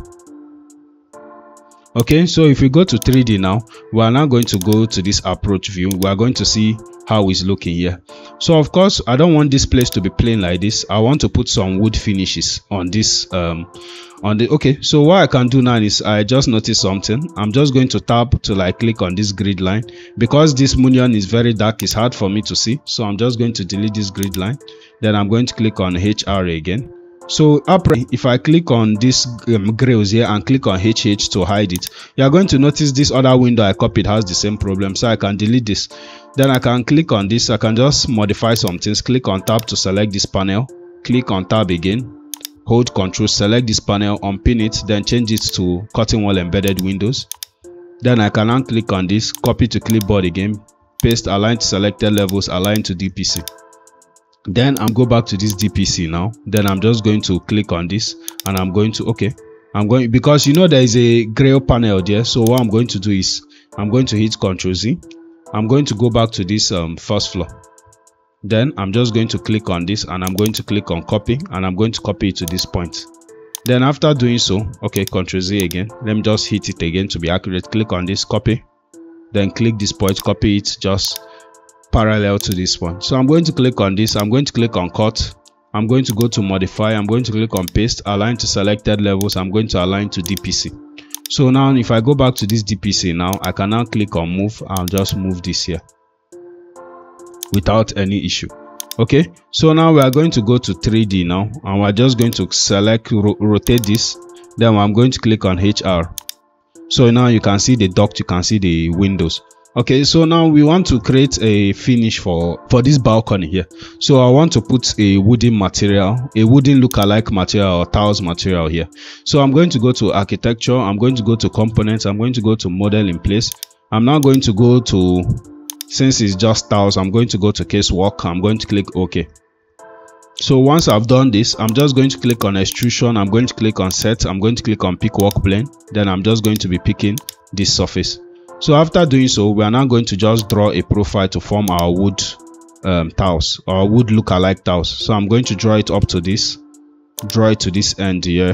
Speaker 1: Okay, so if we go to three D now, we are now going to go to this approach view. We are going to see how it's looking here. So of course, I don't want this place to be plain like this. I want to put some wood finishes on this um on the okay. So what I can do now is, I just noticed something. I'm just going to tap to like click on this grid line. Because this munion is very dark, it's hard for me to see, so I'm just going to delete this grid line. Then I'm going to click on H R again. So if I click on this um, grills here and click on H H to hide it, you are going to notice this other window I copied has the same problem. So I can delete this. Then I can click on this. I can just modify some things. Click on tab to select this panel. Click on tab again. Hold control, select this panel, unpin it, then change it to curtain wall embedded windows. Then I can now click on this, copy to clipboard again, paste, align to selected levels, align to D P C. Then I'm go back to this D P C now. Then I'm just going to click on this, and I'm going to okay I'm going, because you know there is a gray panel there, so what I'm going to do is I'm going to hit Control Z. I'm going to go back to this um, first floor. Then I'm just going to click on this and I'm going to click on copy, and I'm going to copy it to this point. Then after doing so, okay, Control Z again. Let me just hit it again to be accurate. Click on this, copy. Then click this point, copy it just parallel to this one. So I'm going to click on this. I'm going to click on cut. I'm going to go to modify. I'm going to click on paste, align to selected levels. I'm going to align to D P C. So now if I go back to this D P C now, I can now click on move. I'll just move this here without any issue. Okay, so now we are going to go to three D now, and we're just going to select ro rotate this. Then I'm going to click on H R. So now you can see the duct, you can see the windows. Okay, so now we want to create a finish for for this balcony here. So I want to put a wooden material, a wooden look-alike material or tiles material here. So I'm going to go to architecture. I'm going to go to components. I'm going to go to model in place. I'm now going to go to, since it's just tiles, I'm going to go to casework. I'm going to click OK. So once I've done this, I'm just going to click on extrusion. I'm going to click on set. I'm going to click on pick work plane. Then I'm just going to be picking this surface. So after doing so, we are now going to just draw a profile to form our wood um, tiles, or wood look-alike tiles. So I'm going to draw it up to this, draw it to this end here,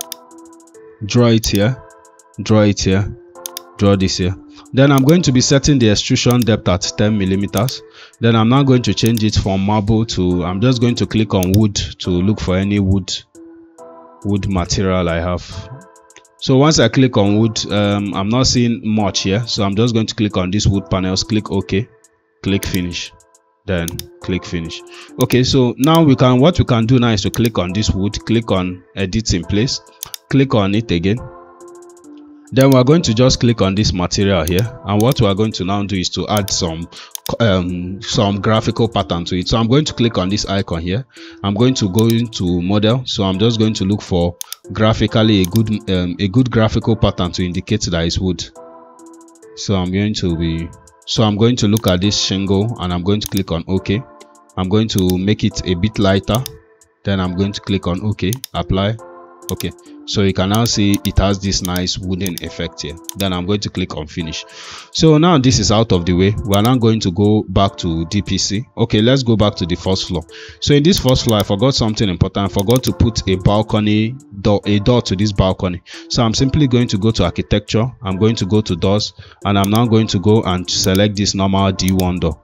Speaker 1: draw it here, draw it here, draw this here. Then I'm going to be setting the extrusion depth at ten millimeters. Then I'm now going to change it from marble to, I'm just going to click on wood to look for any wood wood material I have. So once I click on wood, um, I'm not seeing much here, so I'm just going to click on these wood panels, click OK, click finish, then click finish. Okay, so now we can, what we can do now is to click on this wood, click on edit in place, click on it again. Then we're going to just click on this material here, and what we're going to now do is to add some um some graphical pattern to it. So I'm going to click on this icon here. I'm going to go into model, so I'm just going to look for graphically a good um, a good graphical pattern to indicate that it's wood. So I'm going to be so I'm going to look at this shingle, and I'm going to click on OK. I'm going to make it a bit lighter, then I'm going to click on OK, apply. Okay, so you can now see it has this nice wooden effect here. Then I'm going to click on finish. So now this is out of the way. We are now going to go back to D P C. Okay, let's go back to the first floor. So in this first floor, I forgot something important. I forgot to put a balcony door, a door to this balcony. So I'm simply going to go to architecture. I'm going to go to doors, and I'm now going to go and select this normal D one door.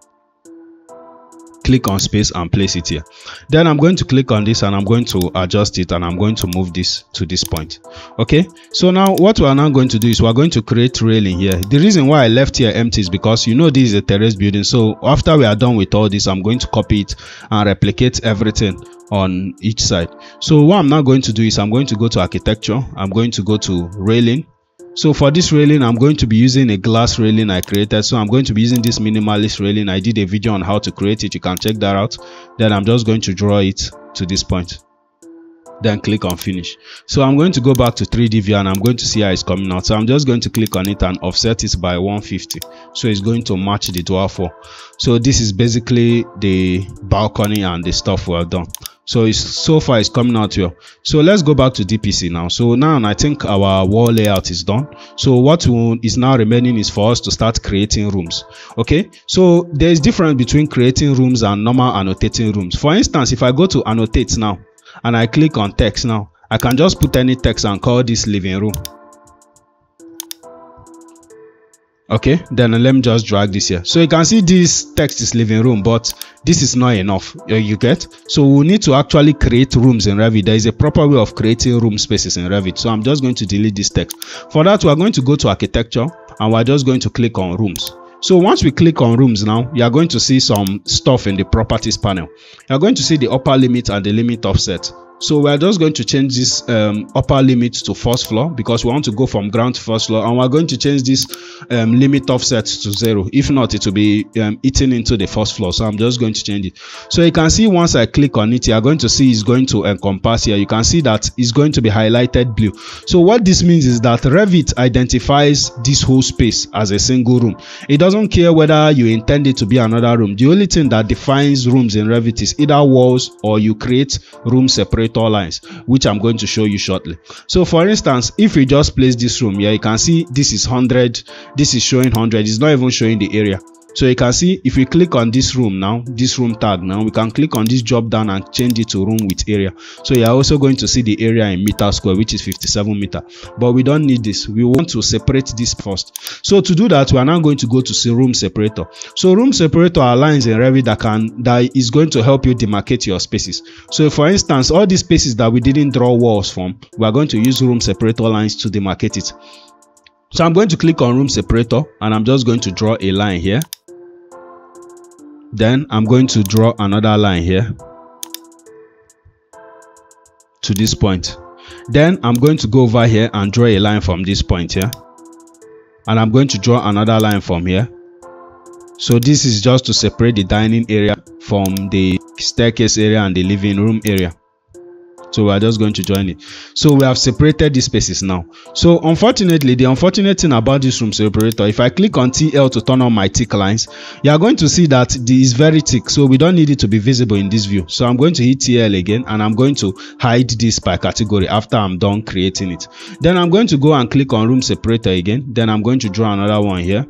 Speaker 1: Click on space and place it here. Then I'm going to click on this, and I'm going to adjust it, and I'm going to move this to this point. Okay, so now what we are now going to do is we are going to create railing here. The reason why I left here empty is because you know this is a terrace building. So after we are done with all this, I'm going to copy it and replicate everything on each side. So what I'm now going to do is I'm going to go to architecture. I'm going to go to railing. So for this railing, I'm going to be using a glass railing I created. So I'm going to be using this minimalist railing. I did a video on how to create it. You can check that out. Then I'm just going to draw it to this point. Then click on finish. So I'm going to go back to three D view, and I'm going to see how it's coming out. So I'm just going to click on it and offset it by one fifty. So it's going to match the dwarf wall. So this is basically the balcony and the stuff well done. So it's so far it's coming out here. So let's go back to D P C now. So now I think our wall layout is done. So what is now remaining is for us to start creating rooms. Okay, so there is difference between creating rooms and normal annotating rooms. For instance, if I go to annotate now and I click on text now, I can just put any text and call this living room. Okay, then let me just drag this here. So you can see this text is living room, but this is not enough. You get? So we need to actually create rooms in Revit. There is a proper way of creating room spaces in Revit. So I'm just going to delete this text. For that, we are going to go to architecture, and we're just going to click on rooms. So once we click on rooms now, you are going to see some stuff in the properties panel. You are going to see the upper limit and the limit offset. So we are just going to change this um, upper limit to first floor, because we want to go from ground to first floor, and we're going to change this um, limit offset to zero. If not, it will be um, eaten into the first floor. So I'm just going to change it. So you can see once I click on it, you are going to see it's going to encompass here. You can see that it's going to be highlighted blue. So what this means is that Revit identifies this whole space as a single room. It doesn't care whether you intend it to be another room. The only thing that defines rooms in Revit is either walls, or you create rooms separate separator lines, which I'm going to show you shortly. So for instance, if we just place this room here, you can see this is one hundred, this is showing one hundred, it's not even showing the area. So you can see if we click on this room now, this room tag now, we can click on this drop down and change it to room with area. So you're also going to see the area in meter square, which is fifty-seven meter. But we don't need this. We want to separate this first. So to do that, we are now going to go to see room separator. So room separator are lines in Revit that can that is going to help you demarcate your spaces. So for instance, all these spaces that we didn't draw walls from, we are going to use room separator lines to demarcate it. So I'm going to click on room separator and I'm just going to draw a line here. Then I'm going to draw another line here to this point. Then I'm going to go over here and draw a line from this point here. And I'm going to draw another line from here. So this is just to separate the dining area from the staircase area and the living room area. So we are just going to join it. So we have separated these spaces now. So unfortunately, the unfortunate thing about this room separator, if I click on T L to turn on my thick lines, you are going to see that this is very thick. So we don't need it to be visible in this view. So I'm going to hit T L again and I'm going to hide this by category after I'm done creating it. Then I'm going to go and click on room separator again. Then I'm going to draw another one here.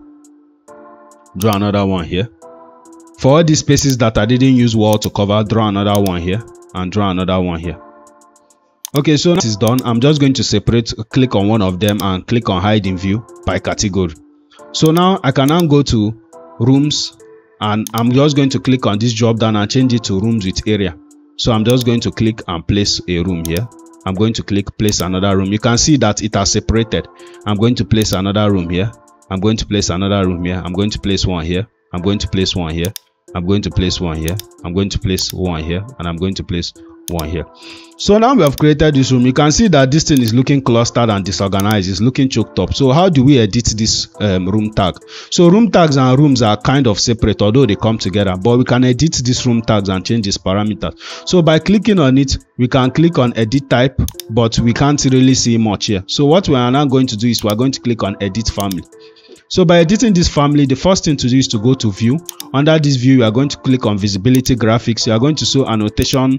Speaker 1: Draw another one here. For all these spaces that I didn't use wall to cover, draw another one here and draw another one here. Okay, so this is done. I'm just going to separate, click on one of them and click on hide in view by category. So now I can now go to rooms and I'm just going to click on this drop down and change it to rooms with area. So I'm just going to click and place a room here. I'm going to click place another room. You can see that it has separated. I'm going to place another room here. I'm going to place another room here. I'm going to place one here. I'm going to place one here. I'm going to place one here. I'm going to place one here and I'm going to place one here. So now we have created this room. You can see that this thing is looking clustered and disorganized. It's looking choked up. So how do we edit this um, room tag? So room tags and rooms are kind of separate, although they come together, but we can edit these room tags and change its parameters. So by clicking on it, we can click on edit type, but we can't really see much here. So what we are now going to do is we are going to click on edit family. So by editing this family, the first thing to do is to go to view. Under this view, you are going to click on visibility graphics. You are going to show annotation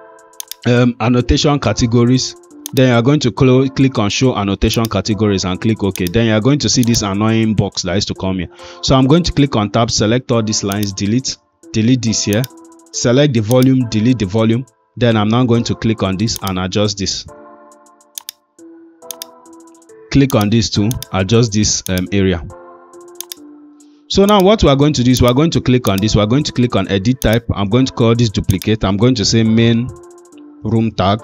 Speaker 1: um annotation categories. Then you are going to click on show annotation categories and click OK. Then you are going to see this annoying box that is to come here. So I'm going to click on tab, select all these lines, delete delete this here, select the volume, delete the volume. Then I'm now going to click on this and adjust this. Click on this to adjust this um, area. So now what we are going to do is we are going to click on this. We are going to click on edit type. I'm going to call this duplicate. I'm going to say main room tag.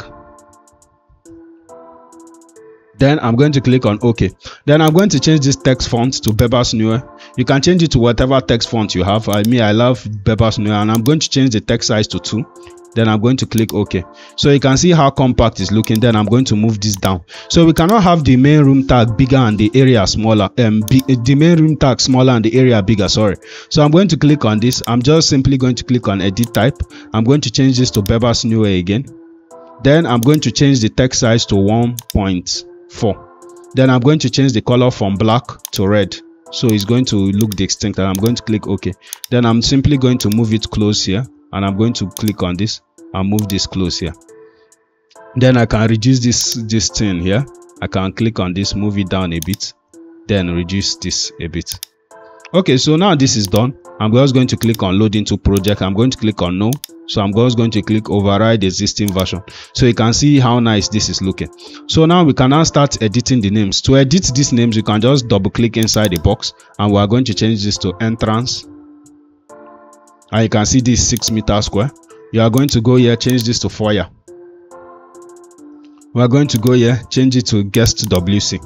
Speaker 1: Then I'm going to click on OK. Then I'm going to change this text font to Bebas Neue. You can change it to whatever text font you have. I mean, I love Bebas Neue, and I'm going to change the text size to two. Then I'm going to click OK. So you can see how compact it's looking. Then I'm going to move this down. So we cannot have the main room tag bigger and the area smaller. Um, the main room tag smaller and the area bigger. Sorry. So I'm going to click on this. I'm just simply going to click on edit type. I'm going to change this to Bebas Neue again. Then I'm going to change the text size to one point four. Then I'm going to change the color from black to red. So it's going to look distinct, and I'm going to click OK. Then I'm simply going to move it close here, and I'm going to click on this and move this close here. Then I can reduce this this thing here. I can click on this, move it down a bit, then reduce this a bit. Okay, so now this is done. I'm just going to click on load into project. I'm going to click on no. So I'm just going to click override existing version. So you can see how nice this is looking. So now we can now start editing the names. To edit these names, you can just double click inside the box, and we are going to change this to entrance. And you can see this six meter square. You are going to go here, change this to foyer. We are going to go here, change it to guest W C.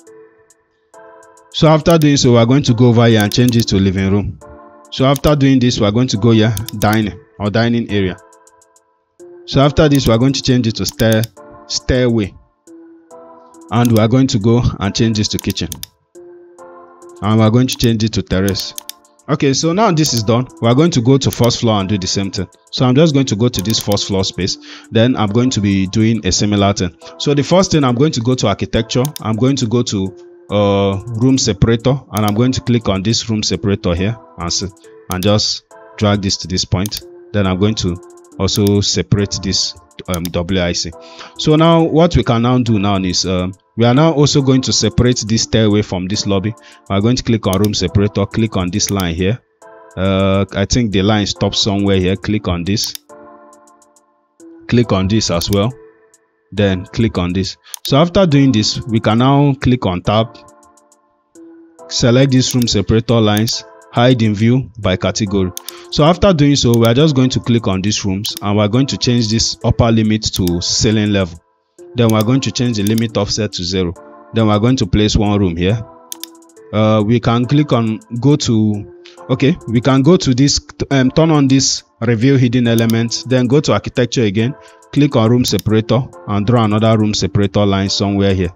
Speaker 1: So after doing so, we are going to go over here and change it to living room. So after doing this, we are going to go here, dining or dining area. So after this, we are going to change it to stair stairway, and we are going to go and change this to kitchen, and we are going to change it to terrace. Okay, so now this is done. We are going to go to first floor and do the same thing. So I'm just going to go to this first floor space. Then I'm going to be doing a similar thing. So the first thing, I'm going to go to architecture. I'm going to go to uh room separator, and I'm going to click on this room separator here and see, and just drag this to this point. Then I'm going to also separate this um, W I C. So now what we can now do now is um, we are now also going to separate this stairway from this lobby. We are going to click on room separator, click on this line here. uh, I think the line stops somewhere here. Click on this, click on this as well, then click on this. So after doing this, we can now click on tab, select this room separator lines, hide in view by category. So after doing so, we are just going to click on these rooms and we're going to change this upper limit to ceiling level. Then we're going to change the limit offset to zero. Then we're going to place one room here. Uh, we can click on go to okay we can go to this um, turn on this reveal hidden elements, then go to architecture again, click on room separator and draw another room separator line somewhere here.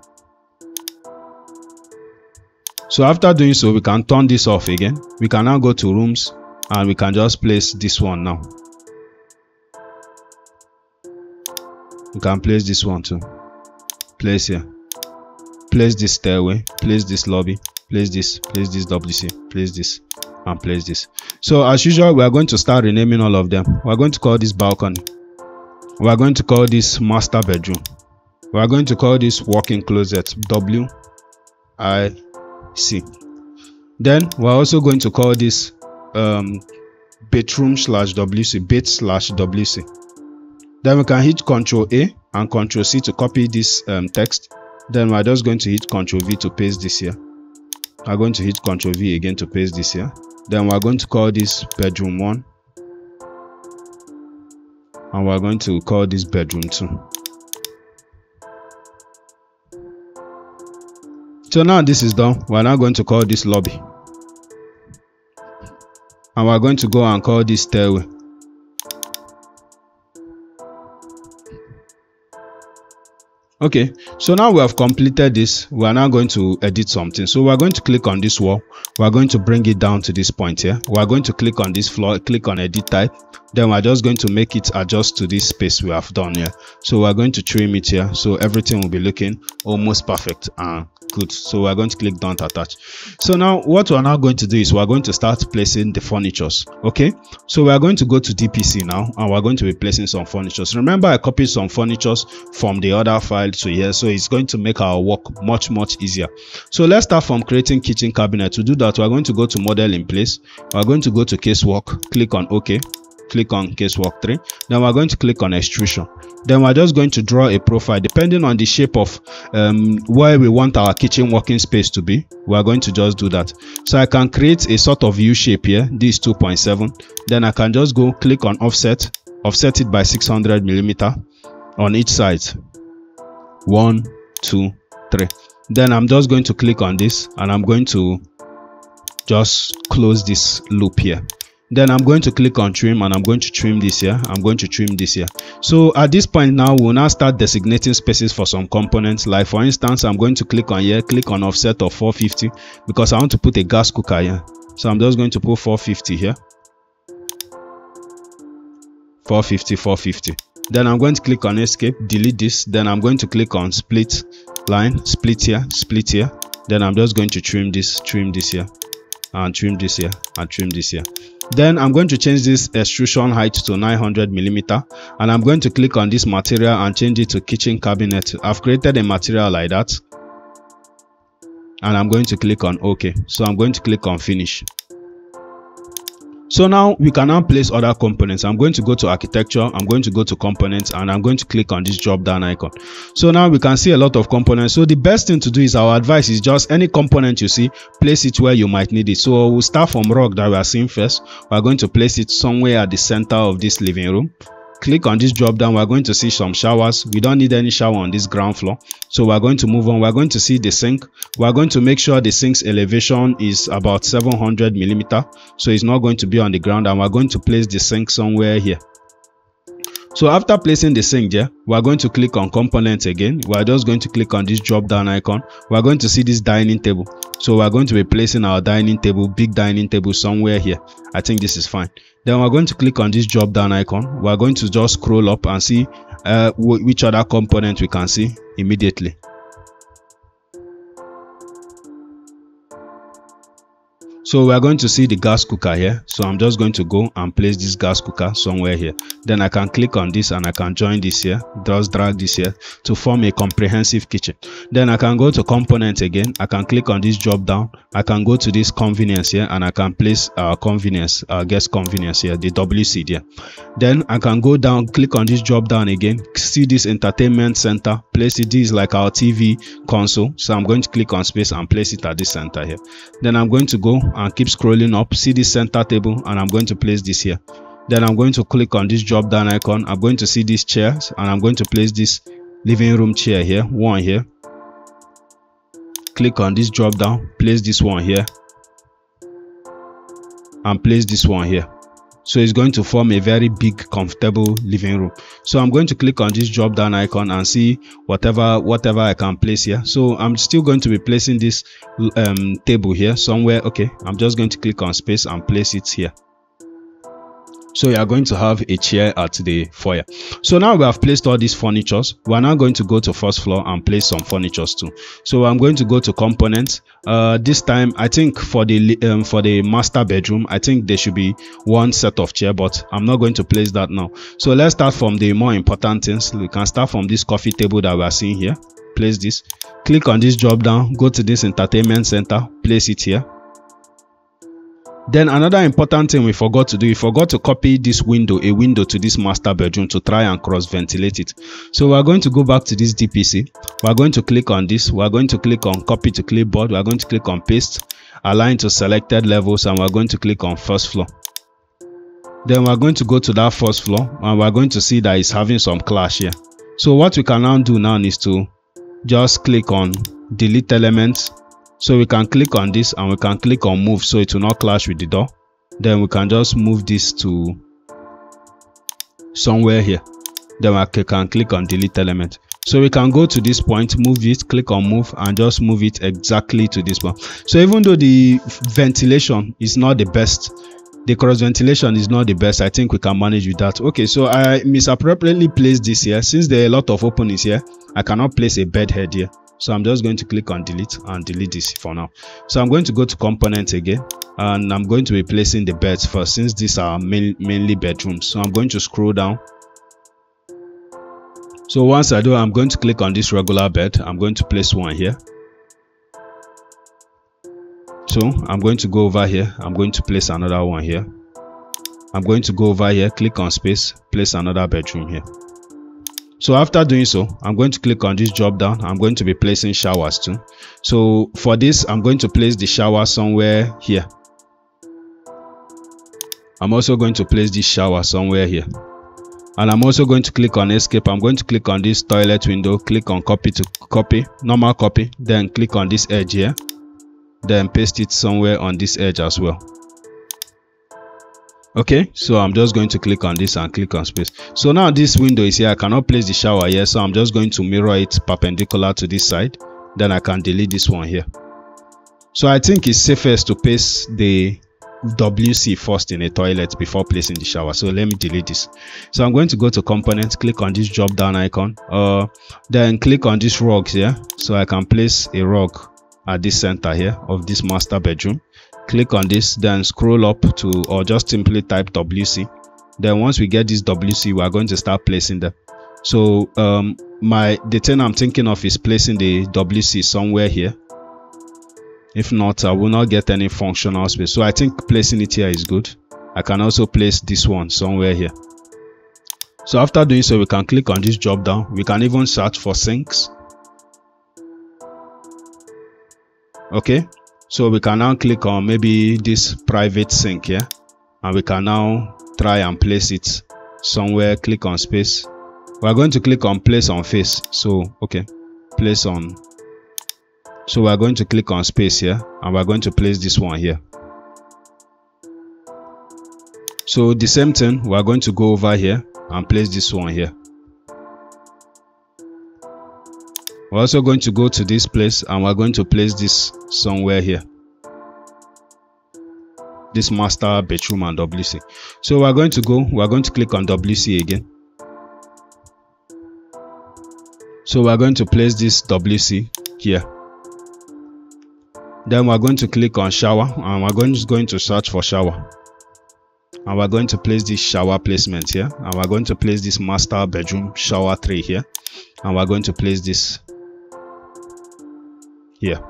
Speaker 1: So after doing so, we can turn this off again. We can now go to rooms and we can just place this one now. We can place this one too. Place here. Place this stairway. Place this lobby. Place this. Place this W C. Place this. And place this. So as usual, we are going to start renaming all of them. We are going to call this balcony. We are going to call this master bedroom. We are going to call this walk-in closet. W I C. Then we're also going to call this um, bedroom slash W C, bed slash W C. Then we can hit Control A and Control C to copy this um, text. Then we're just going to hit Control V to paste this here. We're going to hit Control V again to paste this here. Then we're going to call this bedroom one. And we're going to call this bedroom two. So now this is done. We're now going to call this lobby. And we're going to go and call this stairway. Okay, so now we have completed this. We are now going to edit something. So we're going to click on this wall. We're going to bring it down to this point here. We're going to click on this floor, click on edit type. Then we're just going to make it adjust to this space we have done here. So we're going to trim it here. So everything will be looking almost perfect and good. So we're going to click don't attach. So now what we're now going to do is we're going to start placing the furnitures. Okay, so we're going to go to D P C now and we're going to be placing some furnitures. Remember, I copied some furnitures from the other file to here, so it's going to make our work much much easier. So let's start from creating kitchen cabinet. To do that, we're going to go to model in place. We're going to go to casework, click on OK, click on casework three. Then we're going to click on extrusion. Then we're just going to draw a profile depending on the shape of um, where we want our kitchen working space to be. We're going to just do that. So I can create a sort of U shape here. This two point seven. Then I can just go click on offset, offset it by six hundred millimeter on each side. One, two, three. Then I'm just going to click on this and I'm going to just close this loop here. Then I'm going to click on trim and I'm going to trim this here. I'm going to trim this here. So at this point now, we'll now start designating spaces for some components. Like for instance, I'm going to click on here, click on offset of four fifty because I want to put a gas cooker here. So I'm just going to put four fifty here. four fifty, four fifty. Then I'm going to click on escape, delete this. Then I'm going to click on split line, split here, split here. Then I'm just going to trim this, trim this here, and trim this here, and trim this here. Then I'm going to change this extrusion height to nine hundred millimeter, and I'm going to click on this material and change it to kitchen cabinet. I've created a material like that, and I'm going to click on OK. So I'm going to click on finish. So now we can now place other components. I'm going to go to architecture, I'm going to go to components, and I'm going to click on this drop down icon. So now we can see a lot of components. So the best thing to do is, our advice is just any component you see, place it where you might need it. So we'll start from rug that we are seeing first. We're going to place it somewhere at the center of this living room. Click on this drop down. We're going to see some showers. We don't need any shower on this ground floor, so we're going to move on. We're going to see the sink. We're going to make sure the sink's elevation is about seven hundred millimeter, so it's not going to be on the ground, and we're going to place the sink somewhere here. So after placing the sink there, we're going to click on components again. We're just going to click on this drop down icon. We're going to see this dining table, so we're going to be placing our dining table, big dining table, somewhere here. I think this is fine. Then we're going to click on this drop down icon. We're going to just scroll up and see uh, which other component we can see immediately. So we are going to see the gas cooker here. So I'm just going to go and place this gas cooker somewhere here. Then I can click on this and I can join this here. Just drag this here to form a comprehensive kitchen. Then I can go to component again. I can click on this drop down. I can go to this convenience here and I can place our convenience, our guest convenience here, the W C there. Then I can go down, click on this drop down again, see this entertainment center, place it. This is like our T V console. So I'm going to click on space and place it at this center here. Then I'm going to go and keep scrolling up, see this center table, and I'm going to place this here. Then I'm going to click on this drop down icon. I'm going to see these chairs and I'm going to place this living room chair here, one here. Click on this drop down, place this one here and place this one here. So it's going to form a very big comfortable living room. So I'm going to click on this drop down icon and see whatever whatever I can place here. So I'm still going to be placing this um, table here somewhere. Okay, I'm just going to click on space and place it here. So you are going to have a chair at the foyer. So now we have placed all these furnitures. We are now going to go to first floor and place some furnitures too. So I'm going to go to components. Uh, this time I think for the um, for the master bedroom, I think there should be one set of chair, but I'm not going to place that now. So let's start from the more important things. We can start from this coffee table that we are seeing here. Place this. Click on this drop down. Go to this entertainment center. Place it here. Then another important thing we forgot to do, we forgot to copy this window, a window to this master bedroom to try and cross ventilate it. So we're going to go back to this D P C. We're going to click on this. We're going to click on copy to clipboard. We're going to click on paste, align to selected levels, and we're going to click on first floor. Then we're going to go to that first floor and we're going to see that it's having some clash here. So what we can now do now is to just click on delete elements. So we can click on this and we can click on move so it will not clash with the door. Then we can just move this to somewhere here. Then we can click on delete element. So we can go to this point, move it, click on move and just move it exactly to this one. So even though the ventilation is not the best, the cross ventilation is not the best, I think we can manage with that. Okay, so I misappropriately placed this here. Since there are a lot of openings here, I cannot place a bed head here. So I'm just going to click on delete and delete this for now. So I'm going to go to components again and I'm going to be placing the beds first since these are main, mainly bedrooms. So I'm going to scroll down. So once I do, I'm going to click on this regular bed. I'm going to place one here. So I'm going to go over here. I'm going to place another one here. I'm going to go over here, click on space, place another bedroom here. So after doing so, I'm going to click on this drop down. I'm going to be placing showers too. So for this, I'm going to place the shower somewhere here. I'm also going to place this shower somewhere here. And I'm also going to click on escape. I'm going to click on this toilet window, click on copy to copy, normal copy, then click on this edge here. Then paste it somewhere on this edge as well. Okay, so I'm just going to click on this and click on space. So now this window is here. I cannot place the shower here, so I'm just going to mirror it perpendicular to this side. Then I can delete this one here. So I think it's safest to paste the W C first in a toilet before placing the shower. So let me delete this. So I'm going to go to components, click on this drop down icon, uh then click on this rugs here, so I can place a rug at this center here of this master bedroom. Click on this, then scroll up to, or just simply type W C. Then once we get this W C, we are going to start placing them. So um my the thing I'm thinking of is placing the W C somewhere here. If not, I will not get any functional space. So I think placing it here is good. I can also place this one somewhere here. So after doing so, we can click on this drop down. We can even search for sinks. Okay, so we can now click on maybe this private sink here, and we can now try and place it somewhere. Click on space. We are going to click on place on face. So okay, place on. So we are going to click on space here, and we are going to place this one here. So the same thing, we are going to go over here and place this one here. We're also going to go to this place and we're going to place this somewhere here. This master bedroom and W C. So we're going to go, we're going to click on W C again. So we're going to place this W C here. Then we're going to click on shower, and we're going to, going to search for shower, and we're going to place this shower placement here, and we're going to place this master bedroom shower tray here, and we're going to place this here.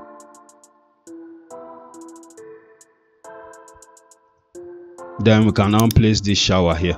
Speaker 1: Then we can now place this shower here.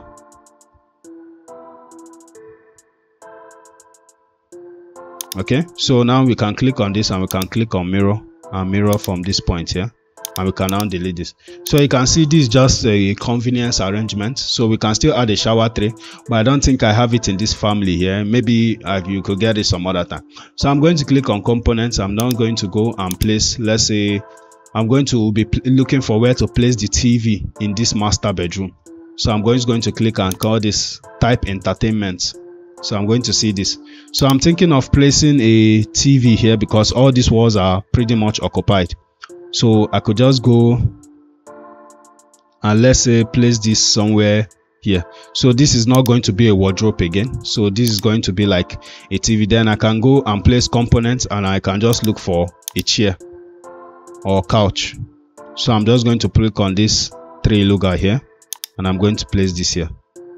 Speaker 1: Okay, so now we can click on this, and we can click on mirror and mirror from this point here, and we can now delete this. So you can see this is just a convenience arrangement, so we can still add a shower tray, but I don't think I have it in this family here. Maybe uh, you could get it some other time. So I'm going to click on components. I'm now going to go and place, let's say I'm going to be looking for where to place the T V in this master bedroom. So I'm going to, going to click and call this type entertainment. So I'm going to see this. So I'm thinking of placing a T V here because all these walls are pretty much occupied. So I could just go and let's say place this somewhere here. So this is not going to be a wardrobe again. So this is going to be like a T V. Then I can go and place components, and I can just look for a chair or couch. So I'm just going to click on this tray logo here, and I'm going to place this here.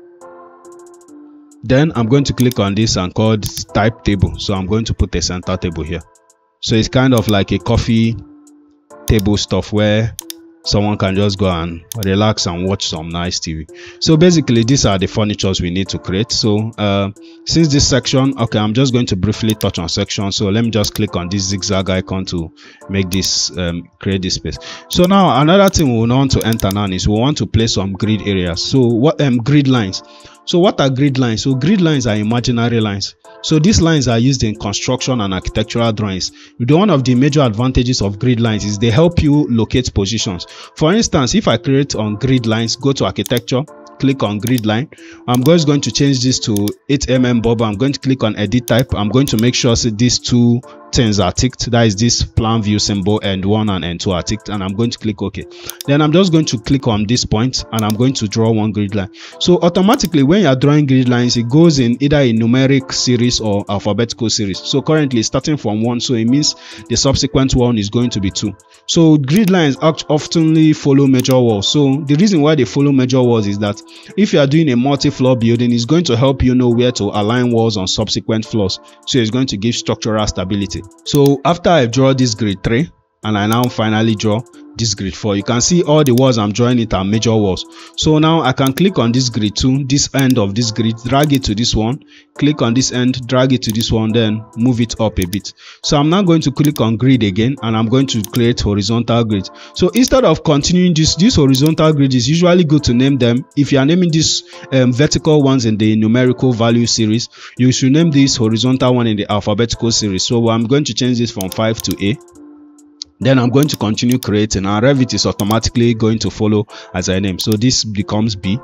Speaker 1: Then I'm going to click on this and call this type table. So I'm going to put a center table here. So it's kind of like a coffee table stuff where someone can just go and relax and watch some nice T V. So basically these are the furnitures we need to create. So uh, since this section, okay, I'm just going to briefly touch on section. So let me just click on this zigzag icon to make this um, create this space. So now another thing we want to enter now is we want to place some grid areas. So what um grid lines. So what are grid lines? So grid lines are imaginary lines. So these lines are used in construction and architectural drawings. One of the major advantages of grid lines is they help you locate positions. For instance, if I create on grid lines, go to architecture, click on grid line. I'm just going to change this to eight millimeter bob. I'm going to click on edit type. I'm going to make sure that these two things are ticked. That is this plan view symbol, end one and end two are ticked, and I'm going to click OK. Then I'm just going to click on this point, and I'm going to draw one grid line. So automatically when you are drawing grid lines, it goes in either a numeric series or alphabetical series. So currently it's starting from one, so it means the subsequent one is going to be two. So grid lines often follow major walls. So the reason why they follow major walls is that if you are doing a multi-floor building, it's going to help you know where to align walls on subsequent floors. So it's going to give structural stability. So after I draw this grid three, and I now finally draw this grid four, you can see all the walls I'm drawing it are major walls. So now I can click on this grid two, this end of this grid, drag it to this one, click on this end, drag it to this one, then move it up a bit. So I'm now going to click on grid again, and I'm going to create horizontal grid. So instead of continuing this this horizontal grid, is usually good to name them. If you are naming these um, vertical ones in the numerical value series, you should name this horizontal one in the alphabetical series. So I'm going to change this from five to A. Then I'm going to continue creating, and Revit is automatically going to follow as I name. So this becomes B,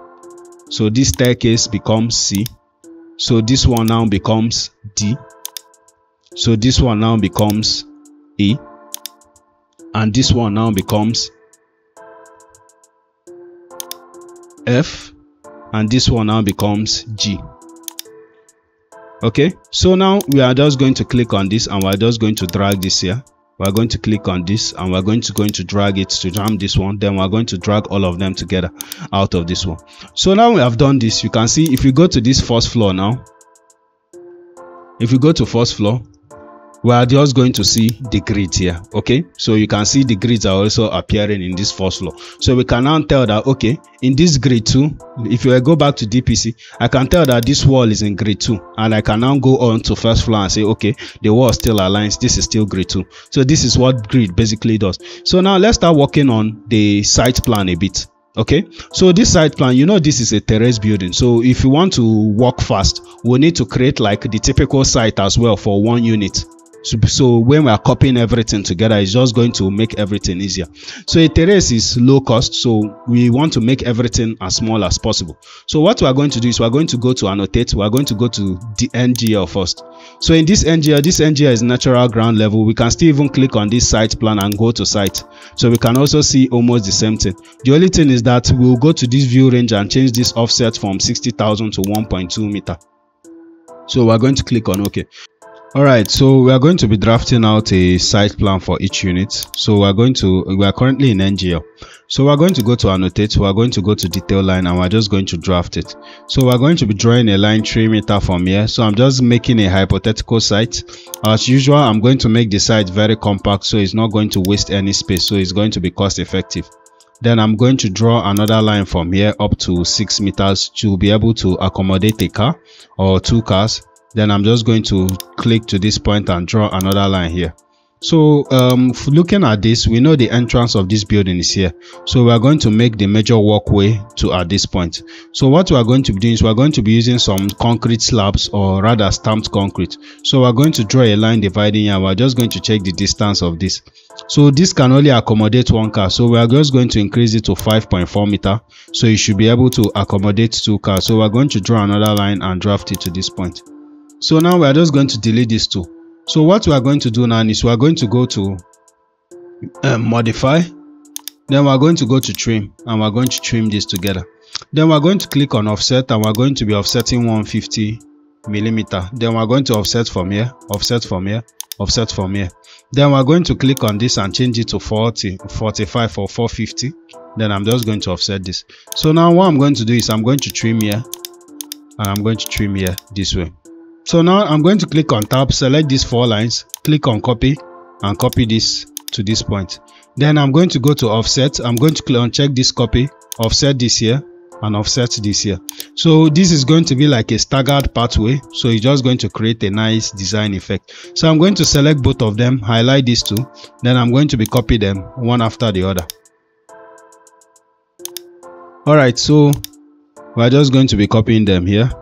Speaker 1: so this staircase becomes C, so this one now becomes D, so this one now becomes E, and this one now becomes F, and this one now becomes G. Okay, so now we are just going to click on this, and we're just going to drag this here. We're going to click on this, and we're going to going to drag it to jam this one. Then we're going to drag all of them together out of this one. So now we have done this. You can see if you go to this first floor now, if you go to first floor, we are just going to see the grid here. Okay, so you can see the grids are also appearing in this first floor. So we can now tell that, okay, in this grid two, if you go back to D P C, I can tell that this wall is in grid two, and I can now go on to first floor and say, okay, the wall still aligns, this is still grid two. So this is what grid basically does. So now let's start working on the site plan a bit. Okay, so this site plan, you know, this is a terrace building. So if you want to work fast, we need to create like the typical site as well for one unit. So, so when we are copying everything together, it's just going to make everything easier. So a terrace is low cost, so we want to make everything as small as possible. So what we are going to do is we are going to go to annotate. We are going to go to the N G L first. So in this N G L, this N G L is natural ground level. We can still even click on this site plan and go to site. So we can also see almost the same thing. The only thing is that we'll go to this view range and change this offset from sixty thousand to one point two meter. So we're going to click on OK. All right, so we are going to be drafting out a site plan for each unit. So we are going to we are currently in N G L, so we are going to go to annotate, we are going to go to detail line, and we're just going to draft it. So we're going to be drawing a line three meter from here. So I'm just making a hypothetical site. As usual, I'm going to make the site very compact, so it's not going to waste any space, so it's going to be cost effective. Then I'm going to draw another line from here up to six meters to be able to accommodate a car or two cars. Then I'm just going to click to this point and draw another line here. So um, looking at this, we know the entrance of this building is here. So we are going to make the major walkway to at this point. So what we are going to be doing is we are going to be using some concrete slabs, or rather stamped concrete. So we are going to draw a line dividing here. We're just going to check the distance of this. So this can only accommodate one car. So we are just going to increase it to five point four meter. So you should be able to accommodate two cars. So we're going to draw another line and draft it to this point. So now we are just going to delete these two. So what we are going to do now is we are going to go to um, modify, then we are going to go to trim, and we are going to trim this together. Then we are going to click on offset, and we are going to be offsetting one hundred fifty millimeter. Then we are going to offset from here, offset from here, offset from here. Then we are going to click on this and change it to forty, forty-five or four fifty. Then I'm just going to offset this. So now what I'm going to do is I'm going to trim here, and I'm going to trim here this way. So now I'm going to click on tab, select these four lines, click on copy, and copy this to this point. Then I'm going to go to offset. I'm going to click on check this copy, offset this here, and offset this here. So this is going to be like a staggered pathway. So it's just going to create a nice design effect. So I'm going to select both of them, highlight these two, then I'm going to be copy them one after the other. All right, so we're just going to be copying them here.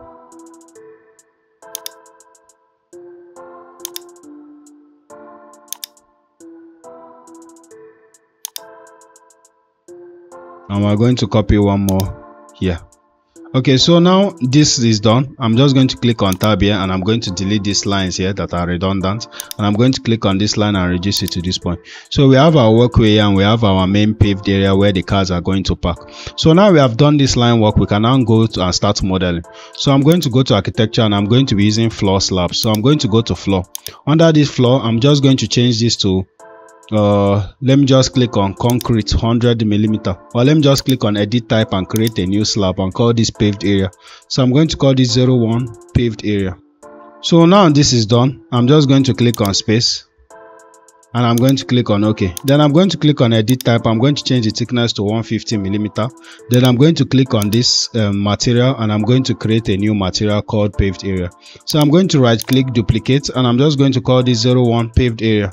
Speaker 1: And we're going to copy one more here. Okay, so now this is done. I'm just going to click on tab here, and I'm going to delete these lines here that are redundant, and I'm going to click on this line and reduce it to this point. So we have our walkway here, and we have our main paved area where the cars are going to park. So now we have done this line work, we can now go to and start modeling. So I'm going to go to architecture, and I'm going to be using floor slabs. So I'm going to go to floor. Under this floor, I'm just going to change this to uh let me just click on concrete one hundred millimeter, or let me just click on edit type and create a new slab and call this paved area. So I'm going to call this zero one paved area. So now this is done. I'm just going to click on space, and I'm going to click on OK. Then I'm going to click on edit type. I'm going to change the thickness to one hundred fifty millimeter. Then I'm going to click on this um, material, and I'm going to create a new material called paved area. So I'm going to right click, duplicate, and I'm just going to call this zero one paved area.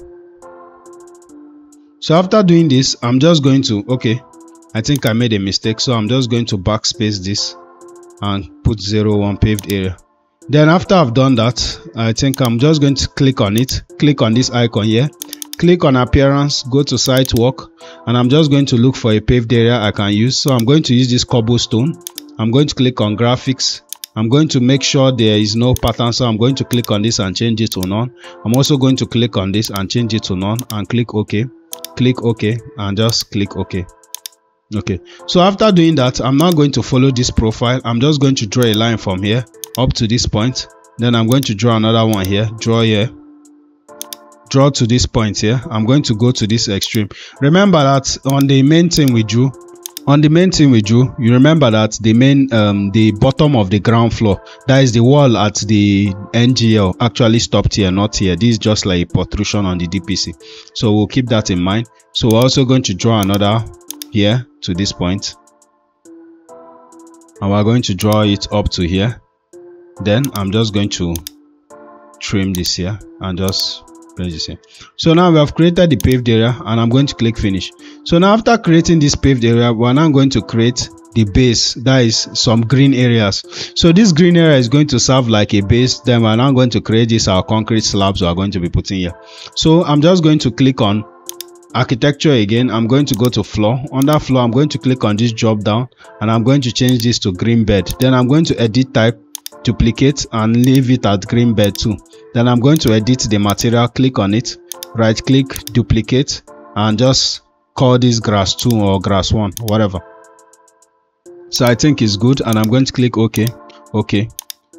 Speaker 1: So after doing this, I'm just going to, okay, I think I made a mistake. So I'm just going to backspace this and put zero one paved area. Then after I've done that, I think I'm just going to click on it, click on this icon here, click on appearance, go to site work, and I'm just going to look for a paved area I can use. So I'm going to use this cobblestone. I'm going to click on graphics. I'm going to make sure there is no pattern, so I'm going to click on this and change it to none. I'm also going to click on this and change it to none and click OK. Click OK and just click OK. Okay, so after doing that, I'm now going to follow this profile. I'm just going to draw a line from here up to this point. Then I'm going to draw another one here, draw here, draw to this point here. I'm going to go to this extreme. Remember that on the main thing we drew, on the main thing we drew, you remember that the main um the bottom of the ground floor, that is the wall at the N G L, actually stopped here, not here. This is just like a protrusion on the D P C, so we'll keep that in mind. So we're also going to draw another here to this point, and we're going to draw it up to here. Then I'm just going to trim this here and just place this here. So now we have created the paved area, and I'm going to click finish. So now after creating this paved area, we're now going to create the base, that is some green areas. So this green area is going to serve like a base. Then we're now going to create this our concrete slabs we are going to be putting here. So I'm just going to click on architecture again. I'm going to go to floor. Under floor, I'm going to click on this drop down, and I'm going to change this to green bed. Then I'm going to edit type, duplicate, and leave it at green bed too. Then I'm going to edit the material, click on it, right click, duplicate, and just call this grass two or grass one, whatever. So I think it's good, and I'm going to click OK, OK,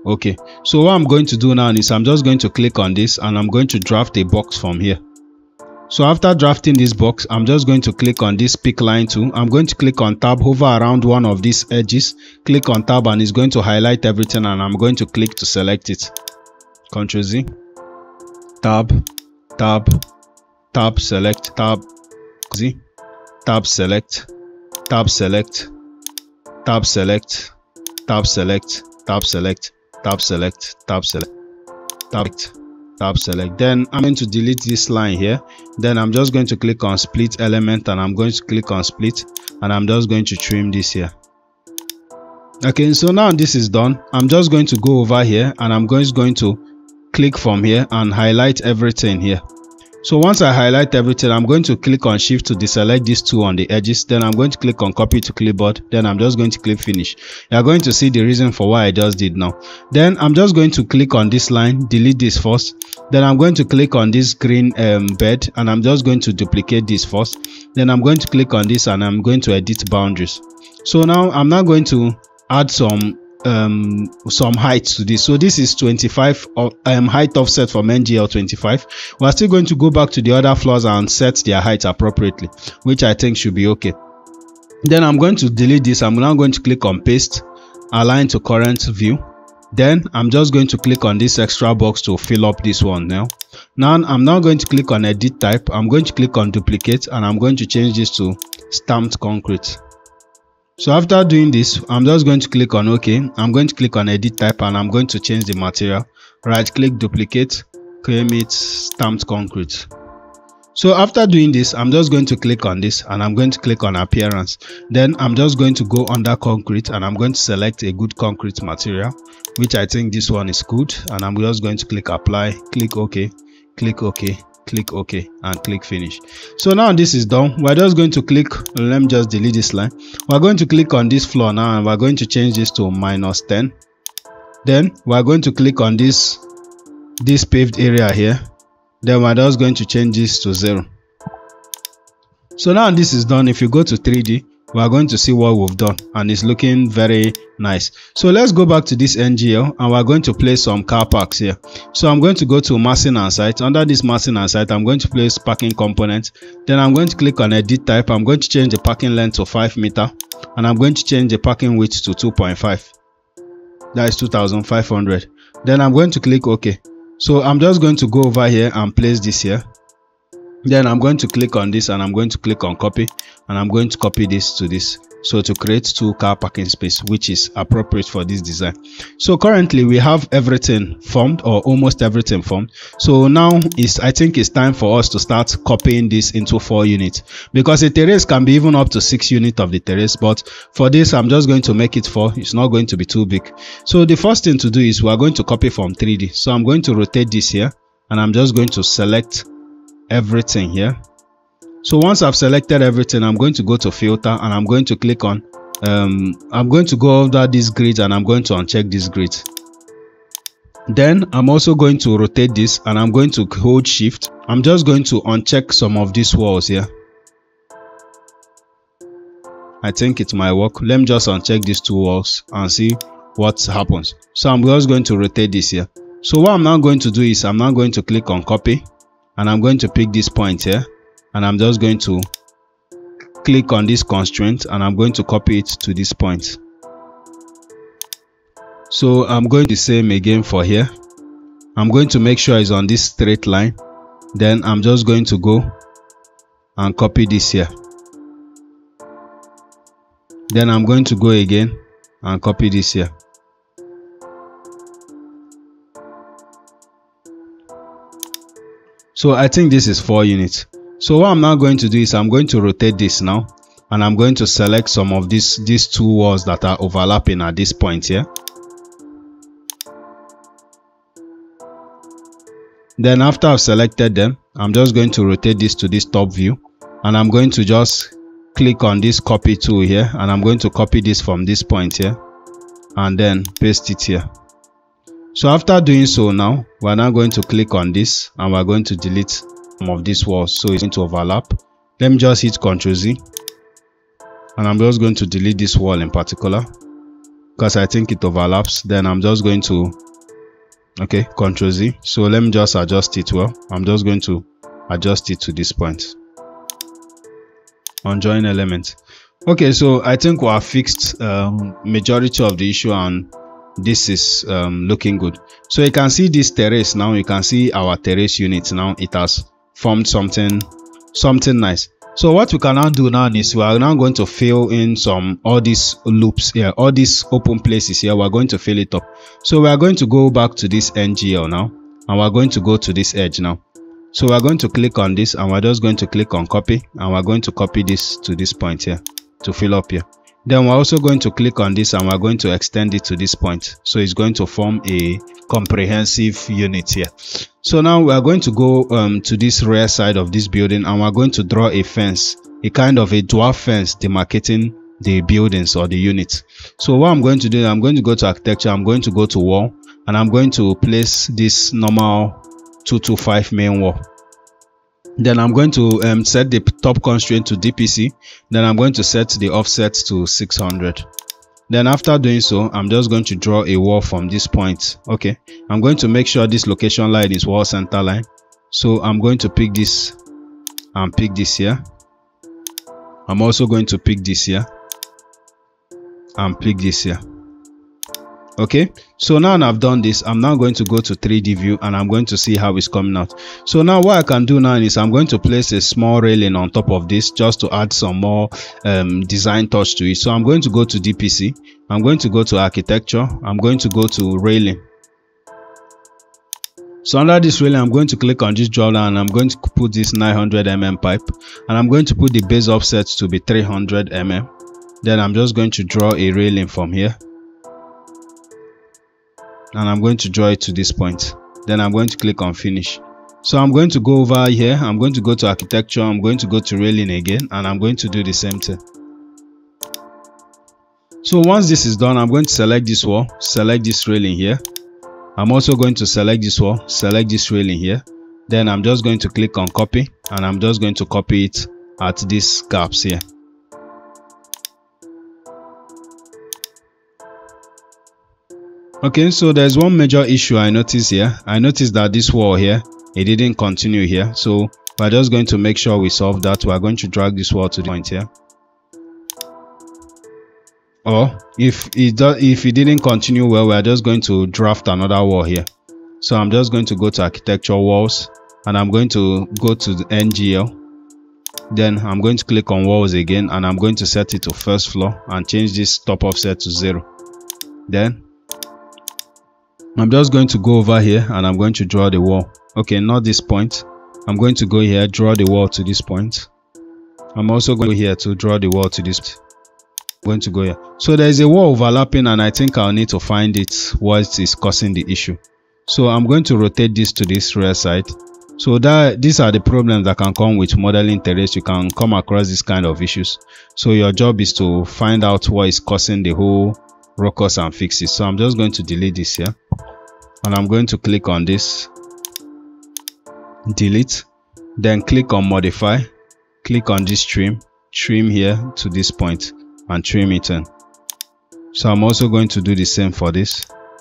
Speaker 1: Okay, so what I'm going to do now is I'm just going to click on this and I'm going to draft a box from here. So after drafting this box, I'm just going to click on this pick line tool. I'm going to click on tab, hover around one of these edges, click on tab, and it's going to highlight everything, and I'm going to click to select it. Control Z, tab, tab, tab, select, tab, Z, tab, select, tab, select, tab, select, tab, select, tab, select, tab, select, tab, select, tab, tab, select. Then I'm going to delete this line here. Then I'm just going to click on split element, and I'm going to click on split, and I'm just going to trim this here. Okay, so now this is done. I'm just going to go over here, and I'm going going to click from here and highlight everything here. So once I highlight everything, I'm going to click on shift to deselect these two on the edges. Then I'm going to click on copy to clipboard. Then I'm just going to click finish. You're going to see the reason for why I just did now. Then I'm just going to click on this line, delete this first. Then I'm going to click on this green um, bed, and I'm just going to duplicate this first. Then I'm going to click on this, and I'm going to edit boundaries. So now I'm now going to add some um some height to this. So this is twenty-five of um height offset from N G L twenty-five. We're still going to go back to the other floors and set their height appropriately, which I think should be okay. Then I'm going to delete this. I'm now going to click on paste, align to current view. Then I'm just going to click on this extra box to fill up this one. Now now I'm now going to click on edit type. I'm going to click on duplicate, and I'm going to change this to stamped concrete. So after doing this, I'm just going to click on OK. I'm going to click on edit type, and I'm going to change the material. Right click, duplicate, claim it, stamped concrete. So after doing this, I'm just going to click on this, and I'm going to click on appearance. Then I'm just going to go under concrete, and I'm going to select a good concrete material, which I think this one is good. And I'm just going to click apply, click OK, click OK, click OK, and click finish. So now this is done. We're just going to click, let me just delete this line. We're going to click on this floor now, and we're going to change this to minus ten. Then we're going to click on this this paved area here. Then we're just going to change this to zero. So now this is done. If you go to three D, we are going to see what we've done, and it's looking very nice. So let's go back to this N G L, and we're going to place some car parks here. So I'm going to go to massing and site. Under this massing and site, I'm going to place parking component. Then I'm going to click on edit type. I'm going to change the parking length to five meter, and I'm going to change the parking width to two point five. That is two thousand five hundred. Then I'm going to click OK. So I'm just going to go over here and place this here. Then I'm going to click on this, and I'm going to click on copy, and I'm going to copy this to this. So to create two car parking space, which is appropriate for this design. So currently we have everything formed, or almost everything formed. So now is I think it's time for us to start copying this into four units, because a terrace can be even up to six units of the terrace, but for this I'm just going to make it four. It's not going to be too big. So the first thing to do is we are going to copy from three D. So I'm going to rotate this here, and I'm just going to select everything here. So once I've selected everything, I'm going to go to filter, and I'm going to click on um I'm going to go under this grid, and I'm going to uncheck this grid. Then I'm also going to rotate this, and I'm going to hold shift. I'm just going to uncheck some of these walls here. I think it might work. Let me just uncheck these two walls and see what happens. So I'm just going to rotate this here. So what I'm now going to do is I'm now going to click on copy, and I'm going to pick this point here, and I'm just going to click on this constraint, and I'm going to copy it to this point. So I'm going to do the same again for here. I'm going to make sure it's on this straight line. Then I'm just going to go and copy this here. Then I'm going to go again and copy this here. So I think this is four units. So what I'm now going to do is I'm going to rotate this now, and I'm going to select some of these these two walls that are overlapping at this point here. Then after I've selected them, I'm just going to rotate this to this top view, and I'm going to just click on this copy tool here, and I'm going to copy this from this point here and then paste it here. So after doing so, now we're now going to click on this, and we're going to delete some of these walls, so it's going to overlap. Let me just hit Control Z, and I'm just going to delete this wall in particular. because I think it overlaps. Then I'm just going to, okay, Control Z. So let me just adjust it. Well, I'm just going to adjust it to this point on join element. Okay, so I think we have fixed um, majority of the issue, and this is um, looking good. So you can see this terrace now. You can see our terrace unit now. It has formed something something nice. So what we can now do now is we are now going to fill in some all these loops here, all these open places here. We're going to fill it up. So we are going to go back to this N G L now, and we're going to go to this edge now. So we're going to click on this, and we're just going to click on copy, and we're going to copy this to this point here to fill up here. Then we're also going to click on this, and we're going to extend it to this point. So it's going to form a comprehensive unit here. So now we are going to go um, to this rear side of this building, and we're going to draw a fence, a kind of a dwarf fence demarcating the buildings or the units. So what I'm going to do, I'm going to go to architecture, I'm going to go to wall, and I'm going to place this normal two two five main wall. Then I'm going to um, set the top constraint to D P C. Then I'm going to set the offset to six hundred. Then after doing so, I'm just going to draw a wall from this point. Okay, I'm going to make sure this location line is wall center line. So I'm going to pick this and pick this here. I'm also going to pick this here and pick this here. Okay, so now I've done this, I'm now going to go to three D view, and I'm going to see how it's coming out. So now what I can do now is I'm going to place a small railing on top of this just to add some more um, design touch to it. So I'm going to go to D P C, I'm going to go to architecture, I'm going to go to railing. So under this railing, I'm going to click on this drop down, and I'm going to put this nine hundred millimeter pipe, and I'm going to put the base offset to be three hundred millimeters. Then I'm just going to draw a railing from here, and I'm going to draw it to this point. Then I'm going to click on finish. So I'm going to go over here, I'm going to go to architecture, I'm going to go to railing again, and I'm going to do the same thing. So once this is done, I'm going to select this wall, select this railing here. I'm also going to select this wall, select this railing here. Then I'm just going to click on copy, and I'm just going to copy it at these gaps here. Okay, so there's one major issue I noticed here. I noticed that this wall here, it didn't continue here. So we're just going to make sure we solve that. We're going to drag this wall to the point here. Or if it does, if it didn't continue well, we're just going to draft another wall here. So I'm just going to go to architecture walls, and I'm going to go to the N G L. Then I'm going to click on walls again, and I'm going to set it to first floor and change this top offset to zero. Then I'm just going to go over here, and I'm going to draw the wall. Okay, not this point. I'm going to go here, draw the wall to this point. I'm also going here to draw the wall to this point. I'm going to go here. So there is a wall overlapping, and I think I'll need to find it, what is causing the issue. So I'm going to rotate this to this rear side. So that these are the problems that can come with modeling terrace. You can come across this kind of issues. So your job is to find out what is causing the whole ruckus and fix it. So I'm just going to delete this here, and I'm going to click on this, delete, then click on modify, click on this trim, trim here to this point, and trim it in. So I'm also going to do the same for this.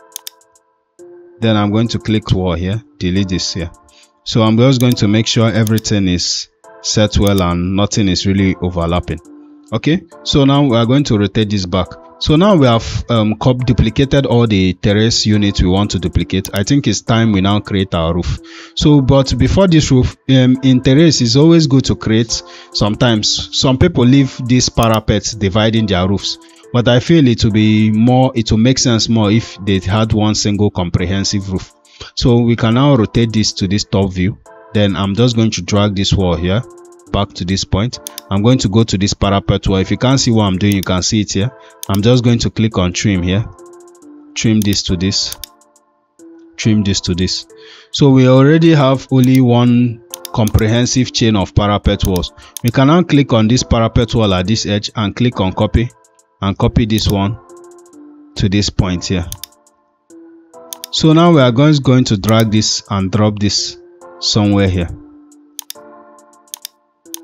Speaker 1: Then I'm going to click wall here, delete this here. So I'm just going to make sure everything is set well and nothing is really overlapping. Okay, so now we are going to rotate this back. So now we have um, duplicated all the terrace units we want to duplicate. I think it's time we now create our roof. So, but before this roof, um, in terrace, it's always good to create. Sometimes some people leave these parapets dividing their roofs, but I feel it will be more, it will make sense more if they had one single comprehensive roof. So we can now rotate this to this top view. Then I'm just going to drag this wall here back to this point. I'm going to go to this parapet wall. If you can't see what I'm doing, you can see it here. I'm just going to click on trim here, trim this to this, trim this to this. So we already have only one comprehensive chain of parapet walls. We can now click on this parapet wall at this edge and click on copy, and copy this one to this point here. So now we are going, going to drag this and drop this somewhere here.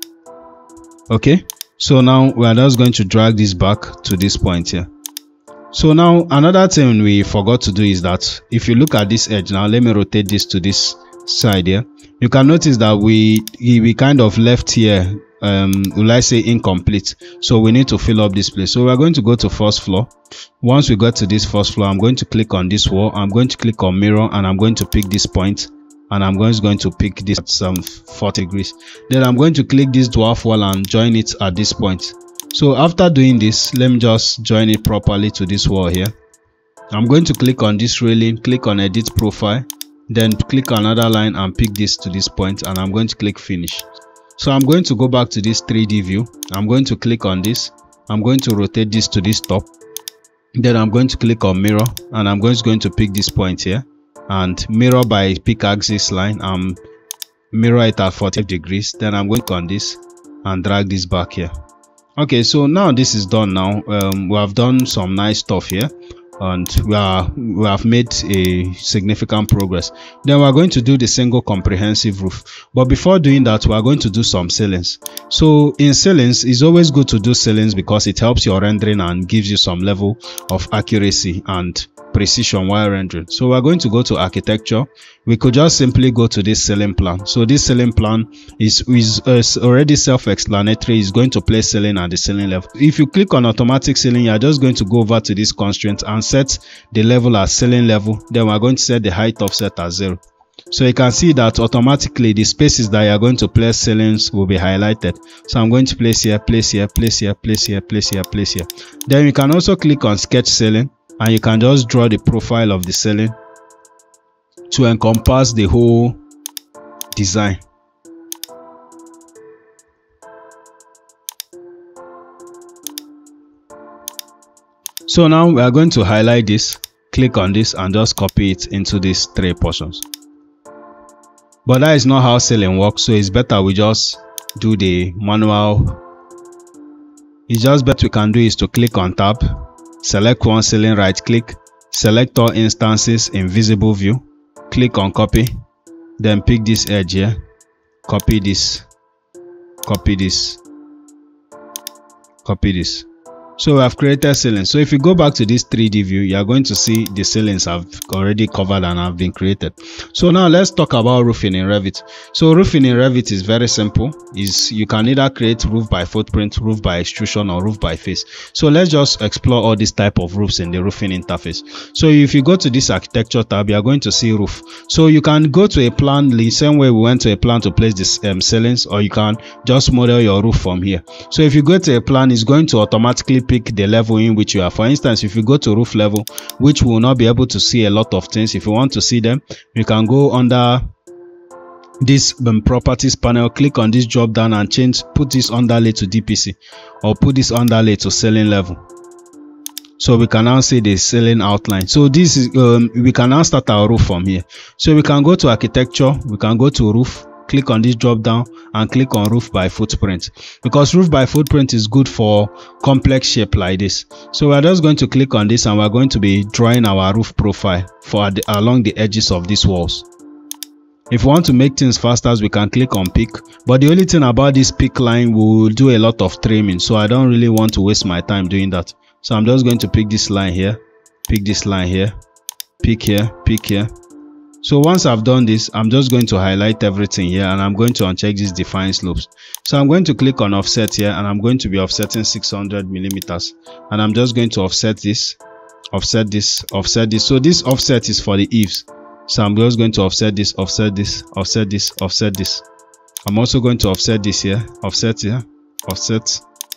Speaker 1: Okay, so now we are just going to drag this back to this point here. So now another thing we forgot to do is that if you look at this edge now, let me rotate this to this side here. You can notice that we we kind of left here, um will I say incomplete, so we need to fill up this place. So we're going to go to first floor. Once we got to this first floor, I'm going to click on this wall, I'm going to click on mirror, and I'm going to pick this point, and I'm going to, going to pick this at some forty degrees. Then I'm going to click this dwarf wall and join it at this point. So after doing this, let me just join it properly to this wall here. I'm going to click on this railing, click on edit profile, then click another line and pick this to this point, and I'm going to click finish. So I'm going to go back to this three D view. I'm going to click on this, I'm going to rotate this to this top, then I'm going to click on mirror, and I'm going to, going to pick this point here and mirror by pick axis line and mirror it at forty degrees. Then I'm going to click on this and drag this back here. Okay, so now this is done. Now um, we have done some nice stuff here, and we are we have made a significant progress. Then we are going to do the single comprehensive roof, but before doing that, we are going to do some ceilings. So in ceilings, it's always good to do ceilings because it helps your rendering and gives you some level of accuracy and precision while rendering. So we're going to go to architecture. We could just simply go to this ceiling plan. So this ceiling plan is, is, is already self-explanatory. It's going to place ceiling at the ceiling level. If you click on automatic ceiling, you're just going to go over to this constraint and set the level at ceiling level. Then we're going to set the height offset at zero. So you can see that automatically the spaces that you're going to place ceilings will be highlighted. So I'm going to place here, place here, place here, place here, place here, place here. Then you can also click on sketch ceiling, and you can just draw the profile of the ceiling to encompass the whole design. So now we are going to highlight this, click on this, and just copy it into these three portions. But that is not how ceiling works, so it's better we just do the manual. It's just better we can do is to click on tab, select one ceiling, right click, select all instances in visible view, click on copy, then pick this edge here, copy this, copy this, copy this. So we have created ceilings. So if you go back to this three D view, you are going to see the ceilings have already covered and have been created. So now let's talk about roofing in Revit. So roofing in Revit is very simple. Is you can either create roof by footprint, roof by extrusion, or roof by face. So let's just explore all these type of roofs in the roofing interface. So if you go to this architecture tab, you are going to see roof. So you can go to a plan the same way we went to a plan to place this um, ceilings, or you can just model your roof from here. So if you go to a plan, it's going to automatically pick the level in which you are. For instance, if you go to roof level, which will not be able to see a lot of things, if you want to see them, you can go under this um, properties panel, click on this drop down and change, put this underlay to D P C, or put this underlay to ceiling level. So we can now see the ceiling outline. So this is um, we can now start our roof from here. So we can go to architecture, we can go to roof, click on this drop down and click on roof by footprint, because roof by footprint is good for complex shape like this. So we're just going to click on this and we're going to be drawing our roof profile for the, along the edges of these walls. If we want to make things faster, we can click on pick, but the only thing about this pick line, we will do a lot of trimming, so I don't really want to waste my time doing that. So I'm just going to pick this line here, pick this line here, pick here, pick here. So once I've done this, I'm just going to highlight everything here and I'm going to uncheck these define slopes. So I'm going to click on offset here and I'm going to be offsetting six hundred millimeters, and I'm just going to offset this, offset this, offset this. So this offset is for the eaves. So I'm just going to offset this, offset this, offset this, offset this. I'm also going to offset this here, offset here, offset.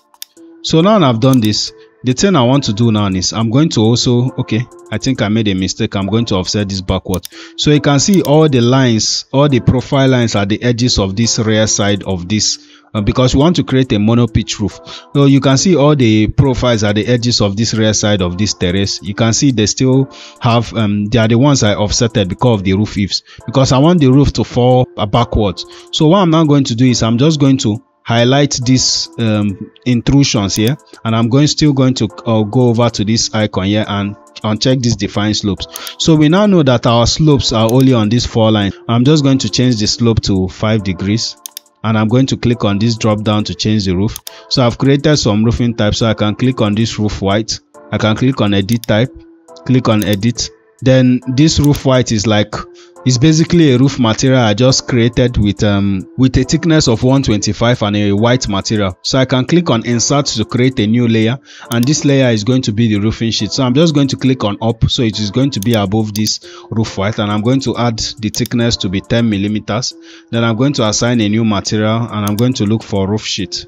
Speaker 1: So now I've done this, the thing I want to do now is I'm going to also, okay, I think I made a mistake. I'm going to offset this backward. So you can see all the lines, all the profile lines at the edges of this rear side of this, uh, because we want to create a mono pitch roof. So you can see all the profiles at the edges of this rear side of this terrace. You can see they still have, um, they are the ones I offsetted because of the roof eaves, because I want the roof to fall backwards. So what I'm now going to do is I'm just going to highlight these um, intrusions here, and I'm going still going to uh, go over to this icon here and uncheck these define slopes. So we now know that our slopes are only on these four lines. I'm just going to change the slope to five degrees, and I'm going to click on this drop down to change the roof. So I've created some roofing types, so I can click on this roof white, I can click on edit type, click on edit. Then this roof white is like, it's basically a roof material I just created with um with a thickness of one twenty-five and a white material. So I can click on insert to create a new layer, and this layer is going to be the roofing sheet. So I'm just going to click on up, so it is going to be above this roof white, and I'm going to add the thickness to be ten millimeters. Then I'm going to assign a new material, and I'm going to look for roof sheet.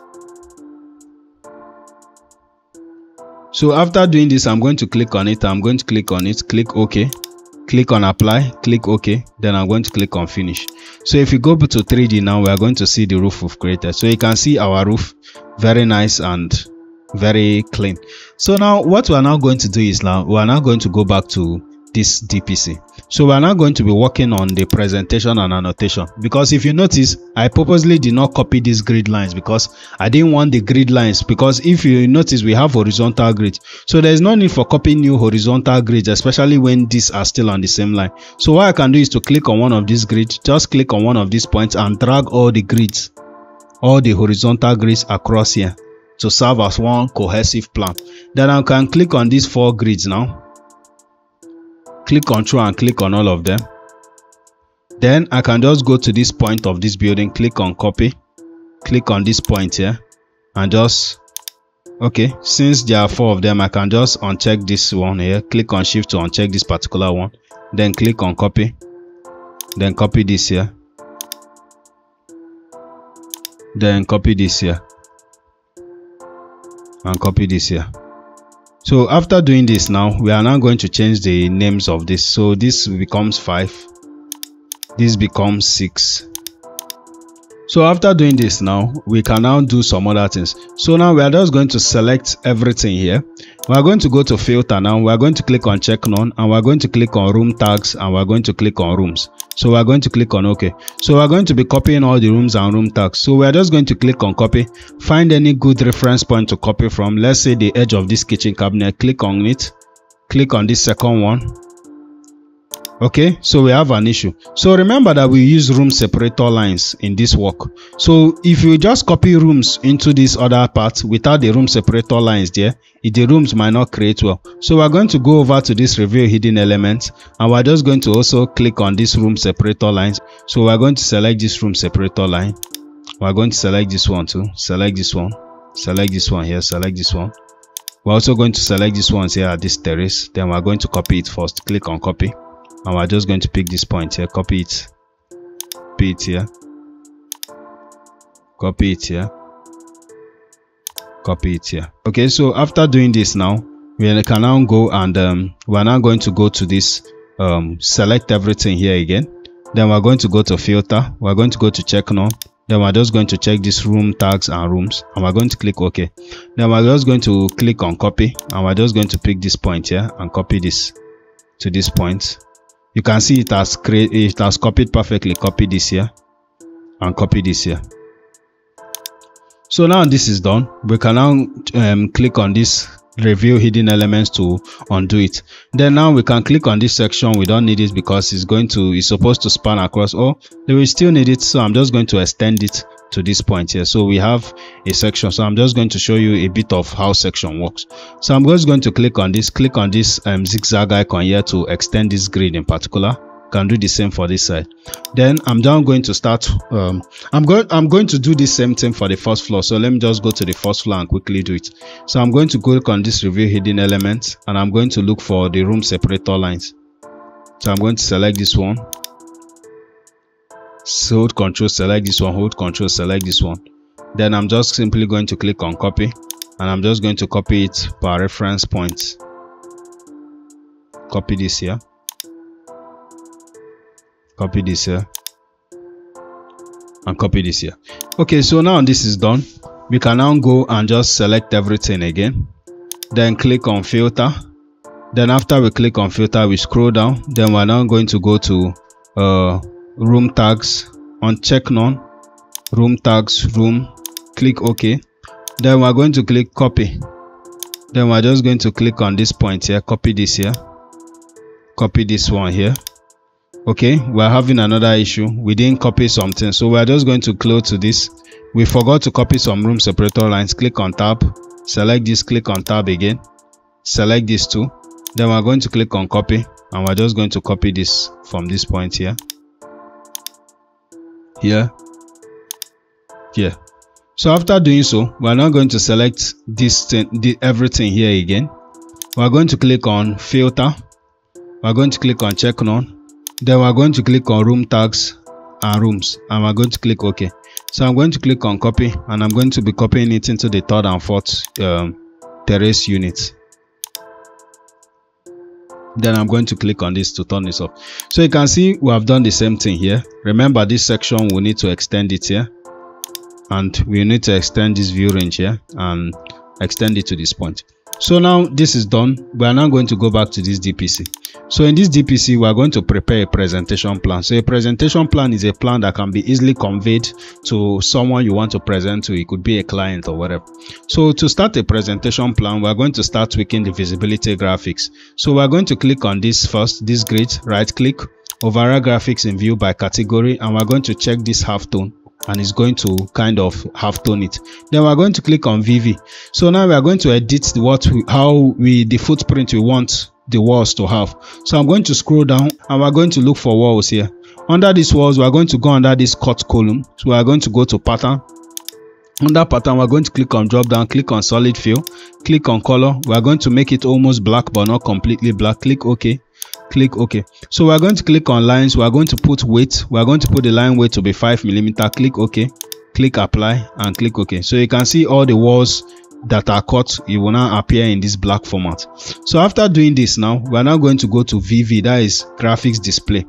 Speaker 1: So after doing this, I'm going to click on it. I'm going to click on it, click OK. Click on apply, click OK, then I'm going to click on finish. So if you go to three D now, we are going to see the roof we've created. So you can see our roof, very nice and very clean. So now what we are now going to do is now we are now going to go back to this D P C. So we are now going to be working on the presentation and annotation, because if you notice, I purposely did not copy these grid lines because I didn't want the grid lines, because if you notice, we have horizontal grids, so there is no need for copying new horizontal grids, especially when these are still on the same line. So what I can do is to click on one of these grids, just click on one of these points and drag all the grids, all the horizontal grids across here to serve as one cohesive plan. Then I can click on these four grids now. Click Control and click on all of them. Then I can just go to this point of this building, click on copy, click on this point here, and just okay, since there are four of them, I can just uncheck this one here, click on shift to uncheck this particular one, then click on copy, then copy this here, then copy this here, and copy this here. So after doing this now, we are now going to change the names of this. So this becomes five, this becomes six. So after doing this now, we can now do some other things. So now we are just going to select everything here. We are going to go to filter now. We are going to click on check none, and we are going to click on room tags, and we are going to click on rooms. So we are going to click on OK. So we are going to be copying all the rooms and room tags. So we are just going to click on copy. Find any good reference point to copy from. Let's say the edge of this kitchen cabinet. Click on it. Click on this second one. Okay, so we have an issue. So remember that we use room separator lines in this work. So if you just copy rooms into this other part without the room separator lines there, the rooms might not create well. So we're going to go over to this reveal hidden element, and we're just going to also click on this room separator lines. So we're going to select this room separator line. We're going to select this one too. Select this one. Select this one here. Select this one. We're also going to select this one here at this terrace. Then we're going to copy it first. Click on copy. And we're just going to pick this point here, copy it, copy it here, copy it here, copy it here. Okay, so after doing this now, we can now go and um, we're now going to go to this, um, select everything here again. Then we're going to go to filter, we're going to go to check none. Then we're just going to check this room tags and rooms, and we're going to click OK. Then we're just going to click on copy, and we're just going to pick this point here and copy this to this point. You can see it has created, it has copied perfectly. Copy this here and copy this here. So now this is done. We can now um, click on this reveal hidden elements to undo it. Then now we can click on this section. We don't need it because it's going to, it's supposed to span across. Oh, we still need it. So I'm just going to extend it to this point here. So we have a section. So I'm just going to show you a bit of how section works. So I'm just going to click on this, click on this um, zigzag icon here to extend this grid in particular. Can do the same for this side. Then I'm now going to start. Um, I'm going. I'm going to do the same thing for the first floor. So let me just go to the first floor and quickly do it. So I'm going to click on this reveal hidden element, and I'm going to look for the room separator lines. So I'm going to select this one. So hold control, select this one, hold control, select this one. Then I'm just simply going to click on copy, and I'm just going to copy it per reference point. Copy this here, copy this here, and copy this here. Okay, so now this is done. We can now go and just select everything again, then click on filter. Then after we click on filter, we scroll down. Then we're now going to go to uh room tags, on check none, room tags, room, click OK. Then we're going to click copy. Then we're just going to click on this point here, copy this here, copy this one here. Okay, we're having another issue. We didn't copy something, so we're just going to close to this. We forgot to copy some room separator lines. Click on tab, select this, click on tab again, select these two, then we're going to click on copy, and we're just going to copy this from this point here, here, here. So after doing so, we're now going to select this thing, the, everything here again. We're going to click on filter, we're going to click on check none, then we're going to click on room tags and rooms, and we're going to click OK. So I'm going to click on copy, and I'm going to be copying it into the third and fourth um, terrace units. Then I'm going to click on this to turn this off. So you can see we have done the same thing here. Remember, this section we need to extend it here, and we need to extend this view range here and extend it to this point. So now this is done. We are now going to go back to this D P C. So in this D P C, we are going to prepare a presentation plan. So a presentation plan is a plan that can be easily conveyed to someone you want to present to. It could be a client or whatever. So to start a presentation plan, we are going to start tweaking the visibility graphics. So we are going to click on this first, this grid, right click, override graphics in view by category, and we're going to check this halftone, and it's going to kind of halftone it. Then we're going to click on V V. So now we are going to edit what we, how we the footprint we want the walls to have. So I'm going to scroll down, and we're going to look for walls here. Under these walls, we're going to go under this cut column. So we are going to go to pattern. Under pattern, we're going to click on drop down, click on solid fill, click on color. We are going to make it almost black but not completely black. Click OK. Click OK. So we're going to click on lines. We're going to put weight. We're going to put the line weight to be five millimeter. Click OK. Click apply and click OK. So you can see all the walls that are cut, it will now appear in this black format. So after doing this, now we're now going to go to V V, that is graphics display.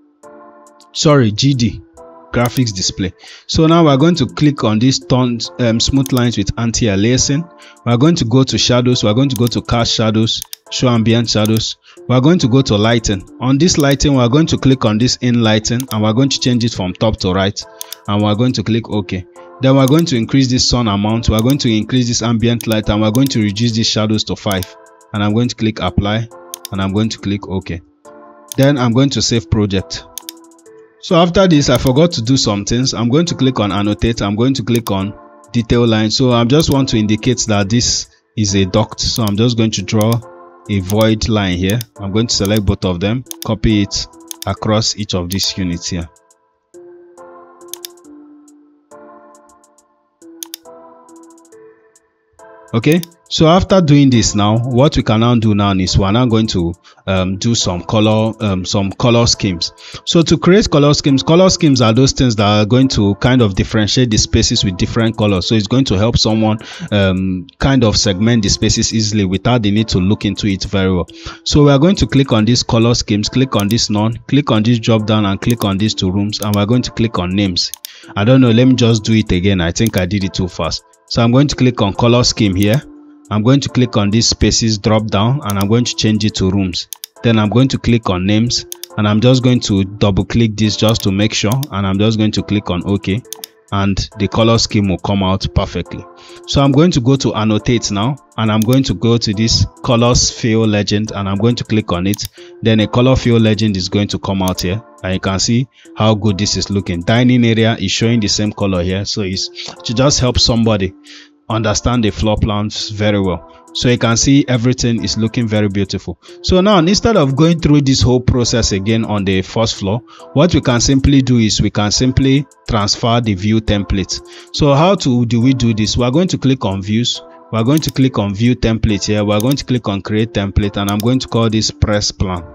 Speaker 1: Sorry, G D, graphics display. So now we're going to click on this turn um, smooth lines with anti-aliasing. We're going to go to shadows. We're going to go to cast shadows, show ambient shadows. We're going to go to lighting. On this lighting, we're going to click on this in lighting, and we're going to change it from top to right, and we're going to click OK. Then we're going to increase this sun amount. We're going to increase this ambient light, and we're going to reduce these shadows to five, and I'm going to click apply, and I'm going to click OK. Then I'm going to save project. So after this, I forgot to do some things. I'm going to click on annotate. I'm going to click on detail line. So I just want to indicate that this is a duct. So I'm just going to draw a void line here. I'm going to select both of them, copy it across each of these units here. Okay, so after doing this, now what we can now do now is we're now going to um, do some color um, some color schemes. So to create color schemes, color schemes are those things that are going to kind of differentiate the spaces with different colors. So it's going to help someone um, kind of segment the spaces easily without the need to look into it very well. So we are going to click on these color schemes, click on this none, click on this drop down, and click on these two rooms, and we're going to click on names. I don't know, let me just do it again. I think I did it too fast. So I'm going to click on color scheme here. I'm going to click on this spaces drop down, and I'm going to change it to rooms. Then I'm going to click on names, and I'm just going to double click this just to make sure, and I'm just going to click on OK, and the color scheme will come out perfectly. So I'm going to go to annotate now, and I'm going to go to this colors fill legend, and I'm going to click on it. Then a color fill legend is going to come out here, and you can see how good this is looking. Dining area is showing the same color here, so it's to just help somebody understand the floor plans very well. So you can see everything is looking very beautiful. So now, instead of going through this whole process again on the first floor, what we can simply do is we can simply transfer the view template. So how to do we do this? We're going to click on views. We're going to click on view template here. We're going to click on create template, and I'm going to call this press plan.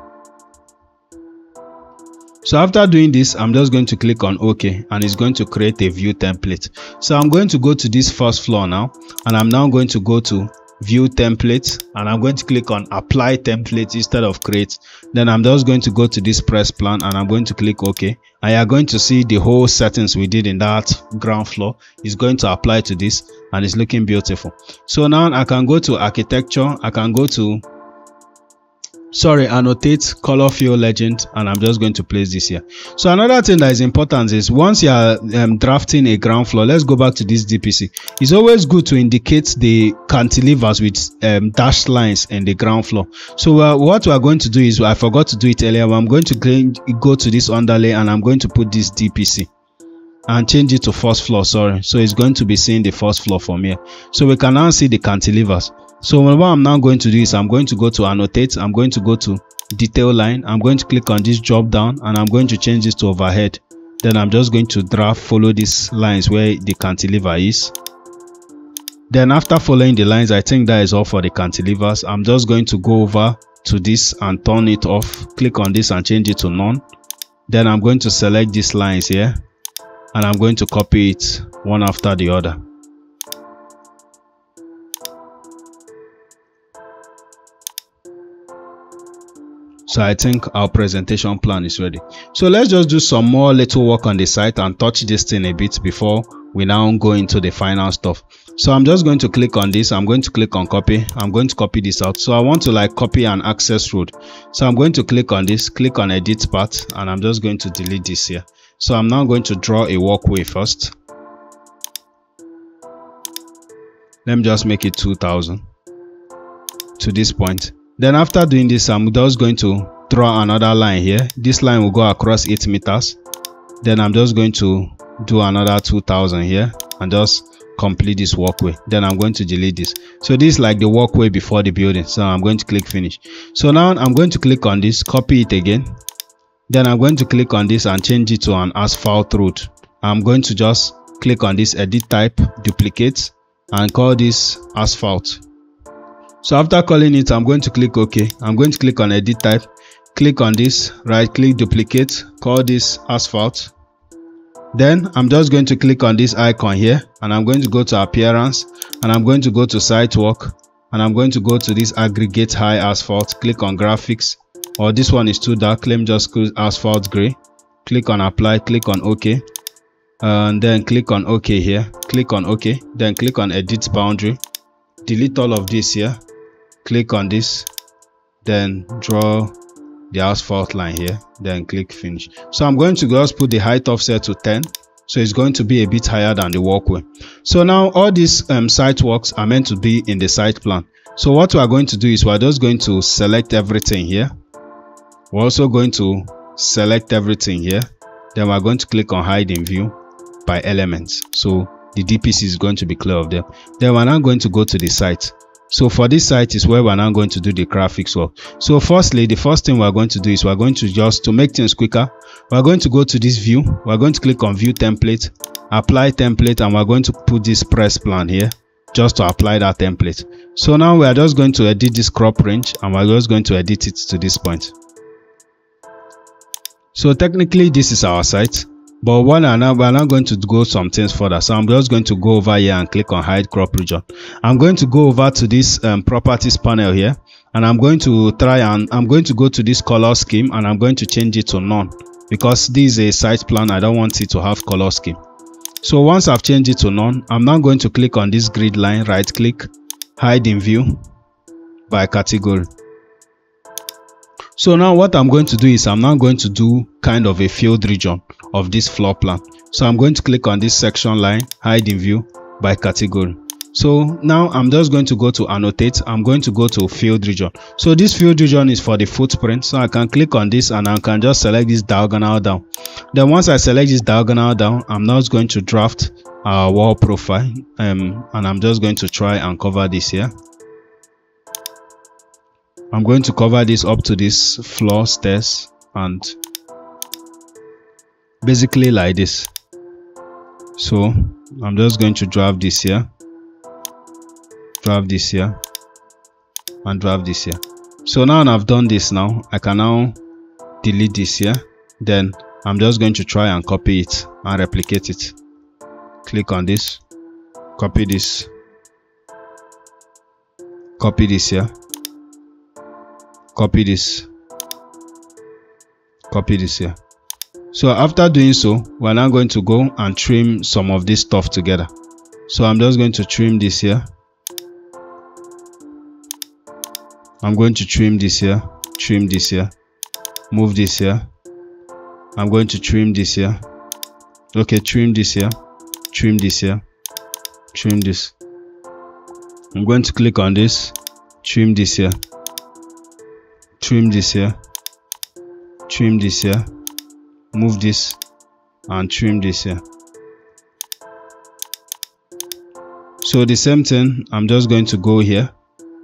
Speaker 1: So after doing this, I'm just going to click on OK, and it's going to create a view template. So I'm going to go to this first floor now, and I'm now going to go to view template, and I'm going to click on apply template instead of create. Then I'm just going to go to this press plan, and I'm going to click OK, and you're going to see the whole settings we did in that ground floor is going to apply to this, and it's looking beautiful. So now I can go to architecture, I can go to sorry annotate color fill legend, and I'm just going to place this here. So another thing that is important is once you are um, drafting a ground floor, let's go back to this D P C. It's always good to indicate the cantilevers with um, dashed lines in the ground floor. So uh, what we are going to do is, I forgot to do it earlier, but I'm going to go to this underlay, and I'm going to put this D P C and change it to first floor. Sorry, so it's going to be seeing the first floor from here, so we can now see the cantilevers. So what I'm now going to do is I'm going to go to annotate, I'm going to go to detail line, I'm going to click on this drop down and I'm going to change this to overhead. Then I'm just going to draft follow these lines where the cantilever is. Then after following the lines, I think that is all for the cantilevers. I'm just going to go over to this and turn it off. Click on this and change it to none. Then I'm going to select these lines here and I'm going to copy it one after the other. So I think our presentation plan is ready. So let's just do some more little work on the site and touch this thing a bit before we now go into the final stuff. So I'm just going to click on this. I'm going to click on copy. I'm going to copy this out. So I want to like copy an access road. So I'm going to click on this, click on edit path, and I'm just going to delete this here. So I'm now going to draw a walkway first. Let me just make it two thousand to this point. Then after doing this, I'm just going to draw another line here. This line will go across eight meters. Then I'm just going to do another two thousand here and just complete this walkway. Then I'm going to delete this. So this is like the walkway before the building. So I'm going to click finish. So now I'm going to click on this, copy it again. Then I'm going to click on this and change it to an asphalt road. I'm going to just click on this edit type, duplicate, and call this asphalt. So after calling it, I'm going to click OK. I'm going to click on edit type, click on this, right click, duplicate, call this asphalt. Then I'm just going to click on this icon here and I'm going to go to appearance and I'm going to go to site work and I'm going to go to this aggregate high asphalt, click on graphics, or this one is too dark, let me just choose asphalt gray, click on apply, click on OK, and then click on OK here, click on OK, then click on edit boundary, delete all of this here, click on this, then draw the asphalt line here, then click finish. So I'm going to just put the height offset to ten, so it's going to be a bit higher than the walkway. So now all these um, site works are meant to be in the site plan. So what we are going to do is we're just going to select everything here. We're also going to select everything here, then we're going to click on hide in view by elements, so the D P C is going to be clear of them. Then we're now going to go to the site. So for this site is where we're now going to do the graphics work. So firstly, the first thing we're going to do is we're going to just, to make things quicker, we're going to go to this view, we're going to click on view template, apply template, and we're going to put this press plan here just to apply that template. So now we are just going to edit this crop range and we're just going to edit it to this point. So technically this is our site, but one are now we're now going to go some things further. So I'm just going to go over here and click on hide crop region. I'm going to go over to this um, properties panel here and I'm going to try and I'm going to go to this color scheme and I'm going to change it to none because this is a site plan. I don't want it to have color scheme. So once I've changed it to none, I'm now going to click on this grid line, right click, hide in view by category. So now what I'm going to do is I'm now going to do kind of a field region of this floor plan. So I'm going to click on this section line, hide in view by category. So now I'm just going to go to annotate. I'm going to go to field region. So this field region is for the footprint. So I can click on this and I can just select this diagonal down. Then once I select this diagonal down, I'm now going to draft our wall profile um, and I'm just going to try and cover this here. I'm going to cover this up to this floor stairs and basically like this. So I'm just going to draft this here, draft this here, and draft this here. So now I've done this, now I can now delete this here. Then I'm just going to try and copy it and replicate it. Click on this, copy this, copy this here, copy this, copy this here. So after doing so, we're now going to go and trim some of this stuff together. So I'm just going to trim this here. I'm going to trim this here, trim this here, move this here. I'm going to trim this here. Okay, trim this here, trim this here, trim this. I'm going to click on this, trim this here, trim this here, trim this here, move this and trim this here. So the same thing, I'm just going to go here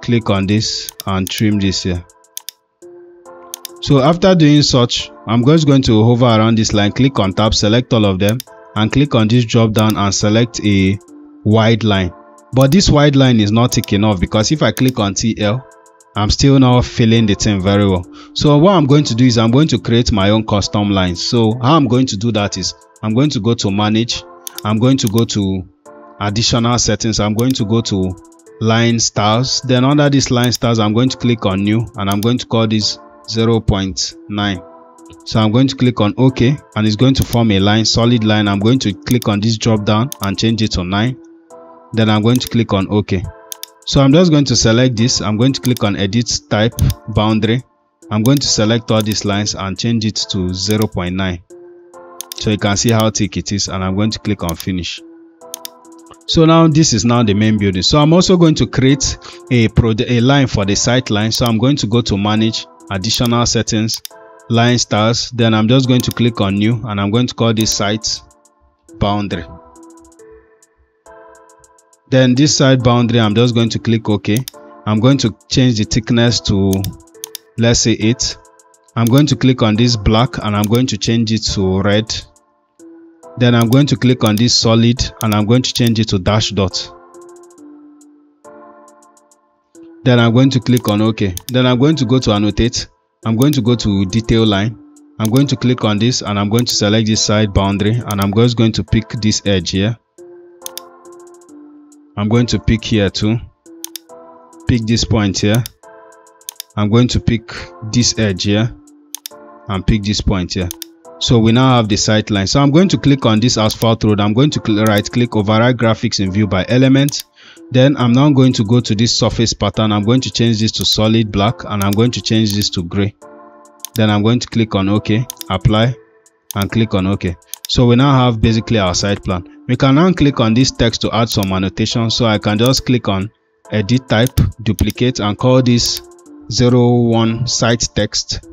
Speaker 1: click on this and trim this here. So after doing such, I'm just going to hover around this line, click on tab, select all of them, and click on this drop down and select a wide line. But this wide line is not thick enough, because if I click on T L, I'm still not filling the thing very well. So what I'm going to do is I'm going to create my own custom lines. So how I'm going to do that is I'm going to go to manage, I'm going to go to additional settings, I'm going to go to line styles, then under this line styles I'm going to click on new, and I'm going to call this zero point nine. So I'm going to click on OK, and it's going to form a line, solid line. I'm going to click on this drop down and change it to nine. Then I'm going to click on OK. So I'm just going to select this, I'm going to click on edit type boundary, I'm going to select all these lines and change it to zero point nine, so you can see how thick it is, and I'm going to click on finish. So now this is now the main building. So I'm also going to create a, a line for the site line. So I'm going to go to manage, additional settings, line styles, then I'm just going to click on new, and I'm going to call this site boundary. Then this side boundary, I'm just going to click OK. I'm going to change the thickness to, let's say, eight. I'm going to click on this black, and I'm going to change it to red. Then I'm going to click on this solid, and I'm going to change it to dash dot. Then I'm going to click on OK. Then I'm going to go to annotate. I'm going to go to detail line. I'm going to click on this, and I'm going to select this side boundary, and I'm just going to pick this edge here. I'm going to pick here too, pick this point here. I'm going to pick this edge here and pick this point here. So we now have the sight line. So I'm going to click on this asphalt road. I'm going to right click, override graphics in view by element. Then I'm now going to go to this surface pattern. I'm going to change this to solid black, and I'm going to change this to gray. Then I'm going to click on OK, apply, and click on OK. So we now have basically our site plan. We can now click on this text to add some annotation. So I can just click on edit type, duplicate, and call this zero one site text.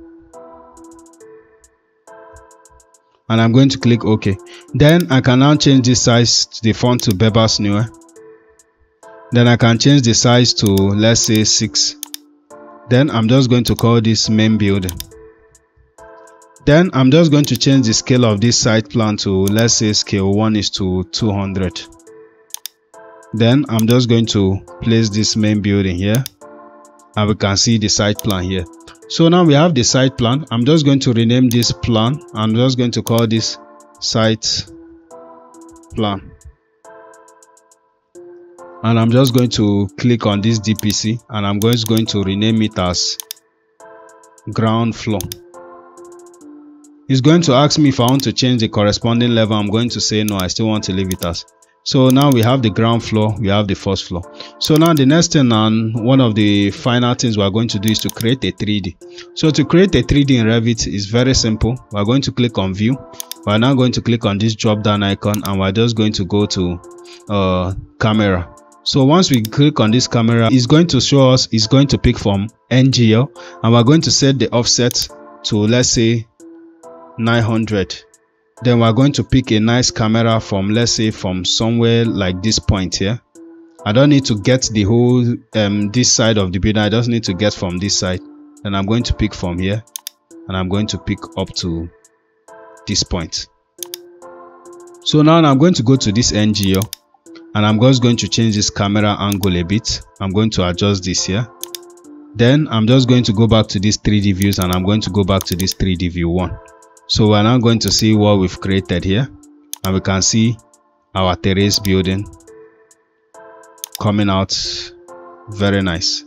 Speaker 1: And I'm going to click OK. Then I can now change the size to the font to Bebas Neue. Then I can change the size to, let's say, six. Then I'm just going to call this main building. Then I'm just going to change the scale of this site plan to, let's say, scale one is to two hundred. Then I'm just going to place this main building here, and we can see the site plan here. So now we have the site plan. I'm just going to rename this plan. I'm just going to call this site plan. And I'm just going to click on this D P C, and I'm just going to rename it as ground floor. It's going to ask me if I want to change the corresponding level. I'm going to say no, I still want to leave it as. So now we have the ground floor, we have the first floor. So now the next thing, and one of the final things we're going to do, is to create a three D. So to create a three D in Revit is very simple. We're going to click on view. We're now going to click on this drop down icon, and we're just going to go to uh, camera. So once we click on this camera, it's going to show us, it's going to pick from N G L, and we're going to set the offset to, let's say, nine hundred. Then we're going to pick a nice camera from, let's say, from somewhere like this point here. I don't need to get the whole um this side of the building. I just need to get from this side. Then I'm going to pick from here, and I'm going to pick up to this point. So now I'm going to go to this N G L, and I'm just going to change this camera angle a bit. I'm going to adjust this here. Then I'm just going to go back to these three D views, and I'm going to go back to this three D view one. So we're now going to see what we've created here, and we can see our terrace building coming out very nice.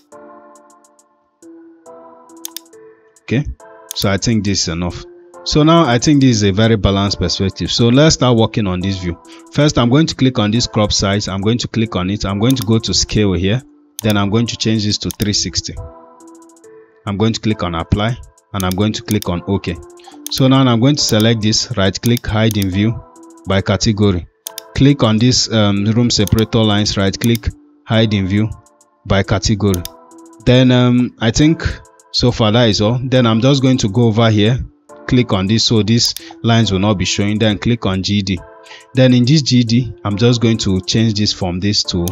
Speaker 1: Okay, so I think this is enough. So now I think this is a very balanced perspective. So let's start working on this view. First, I'm going to click on this crop size. I'm going to click on it. I'm going to go to scale here. Then I'm going to change this to three sixty. I'm going to click on apply, and I'm going to click on OK. So now I'm going to select this, right click, hide in view by category. Click on this um, room separator lines, right click, hide in view by category. Then um, I think so far that is all. Then I'm just going to go over here, click on this so these lines will not be showing. Then click on G D. Then in this G D, I'm just going to change this from this to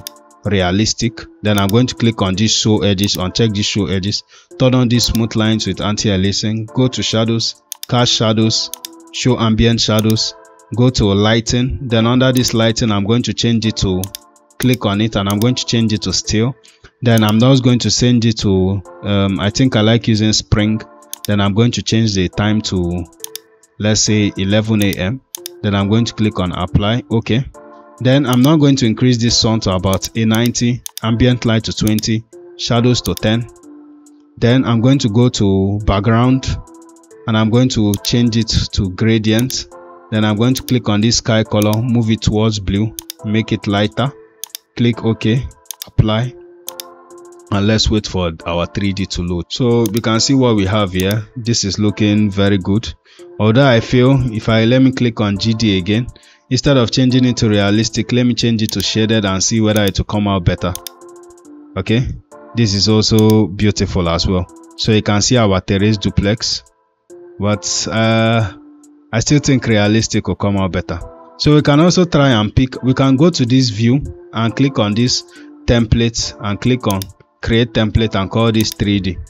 Speaker 1: realistic. Then I'm going to click on this show edges, uncheck this show edges, turn on these smooth lines with anti-aliasing, go to shadows, cast shadows, show ambient shadows, go to lighting. Then under this lighting I'm going to change it to, click on it, and I'm going to change it to still. Then I'm now going to change it to um, I think I like using spring. Then I'm going to change the time to, let's say, eleven A M Then I'm going to click on apply. Okay. Then I'm now going to increase this sun to about a ninety, ambient light to twenty, shadows to ten. Then I'm going to go to background and I'm going to change it to gradient. Then I'm going to click on this sky color, move it towards blue, make it lighter, click OK, apply, and let's wait for our three D to load. So we can see what we have here. This is looking very good. Although I feel if I let me click on G D again, instead of changing it to realistic, let me change it to shaded and see whether it will come out better. Okay, this is also beautiful as well. So you can see our terrace duplex, but uh, I still think realistic will come out better. So we can also try and pick, we can go to this view and click on this template and click on create template and call this three D.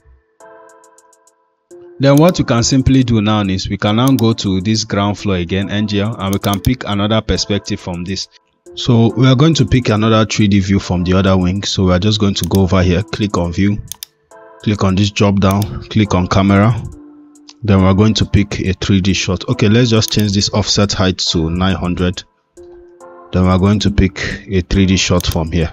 Speaker 1: Then what we can simply do now is we can now go to this ground floor again, N G L, and we can pick another perspective from this. So we are going to pick another three D view from the other wing. So we are just going to go over here, click on view, click on this drop down, click on camera. Then we're going to pick a three D shot. Okay, let's just change this offset height to nine hundred. Then we're going to pick a three D shot from here.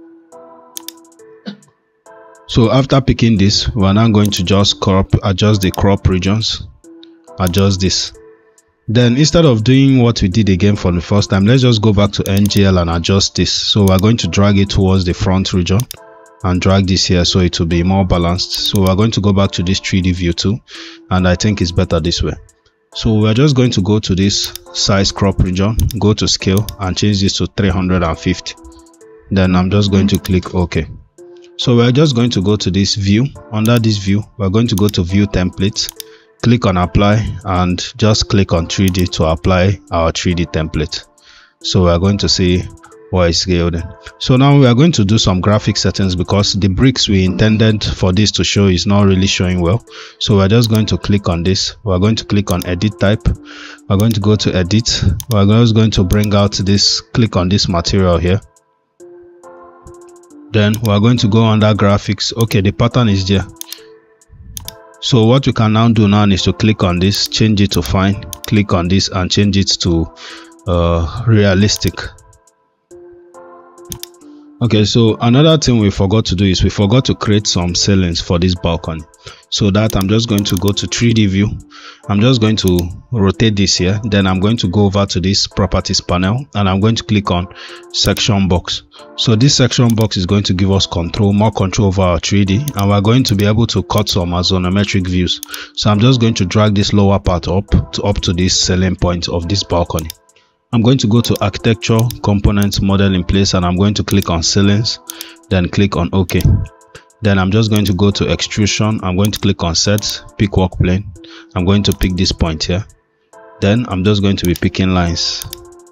Speaker 1: So after picking this, we're now going to just crop, adjust the crop regions, adjust this. Then instead of doing what we did again for the first time, let's just go back to N G L and adjust this. So we're going to drag it towards the front region and drag this here so it will be more balanced. So we're going to go back to this three D view too, and I think it's better this way. So we're just going to go to this size crop region, go to scale and change this to three hundred fifty. Then I'm just going to click OK. So we're just going to go to this view. Under this view, we're going to go to view templates, click on apply, and just click on three D to apply our three D template. So we're going to see what is scaled. So now we are going to do some graphic settings because the bricks we intended for this to show is not really showing well. So we're just going to click on this. We're going to click on edit type. We're going to go to edit. We're just going to bring out this, click on this material here. Then we're going to go under graphics. Okay, the pattern is there. So what we can now do now is to click on this, change it to fine, click on this and change it to uh, realistic. Okay, so another thing we forgot to do is we forgot to create some ceilings for this balcony. So that I'm just going to go to three D view. I'm just going to rotate this here. Then I'm going to go over to this properties panel and I'm going to click on section box. So this section box is going to give us control, more control over our three D, and we're going to be able to cut some isometric views. So I'm just going to drag this lower part up to up to this ceiling point of this balcony. I'm going to go to architecture, components, model in place, and I'm going to click on ceilings, then click on OK. Then I'm just going to go to extrusion. I'm going to click on set, pick work plane. I'm going to pick this point here. Then I'm just going to be picking lines.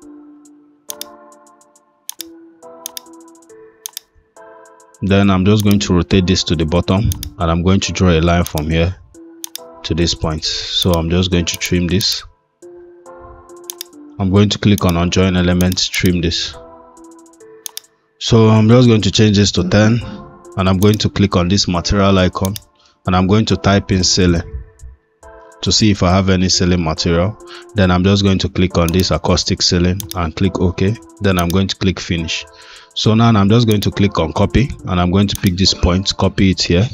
Speaker 1: Then I'm just going to rotate this to the bottom and I'm going to draw a line from here to this point. So I'm just going to trim this. I'm going to click on unjoin elements, trim this. So I'm just going to change this to ten and I'm going to click on this material icon and I'm going to type in ceiling to see if I have any ceiling material. Then I'm just going to click on this acoustic ceiling and click OK. Then I'm going to click finish. So now I'm just going to click on copy and I'm going to pick this point, copy it here,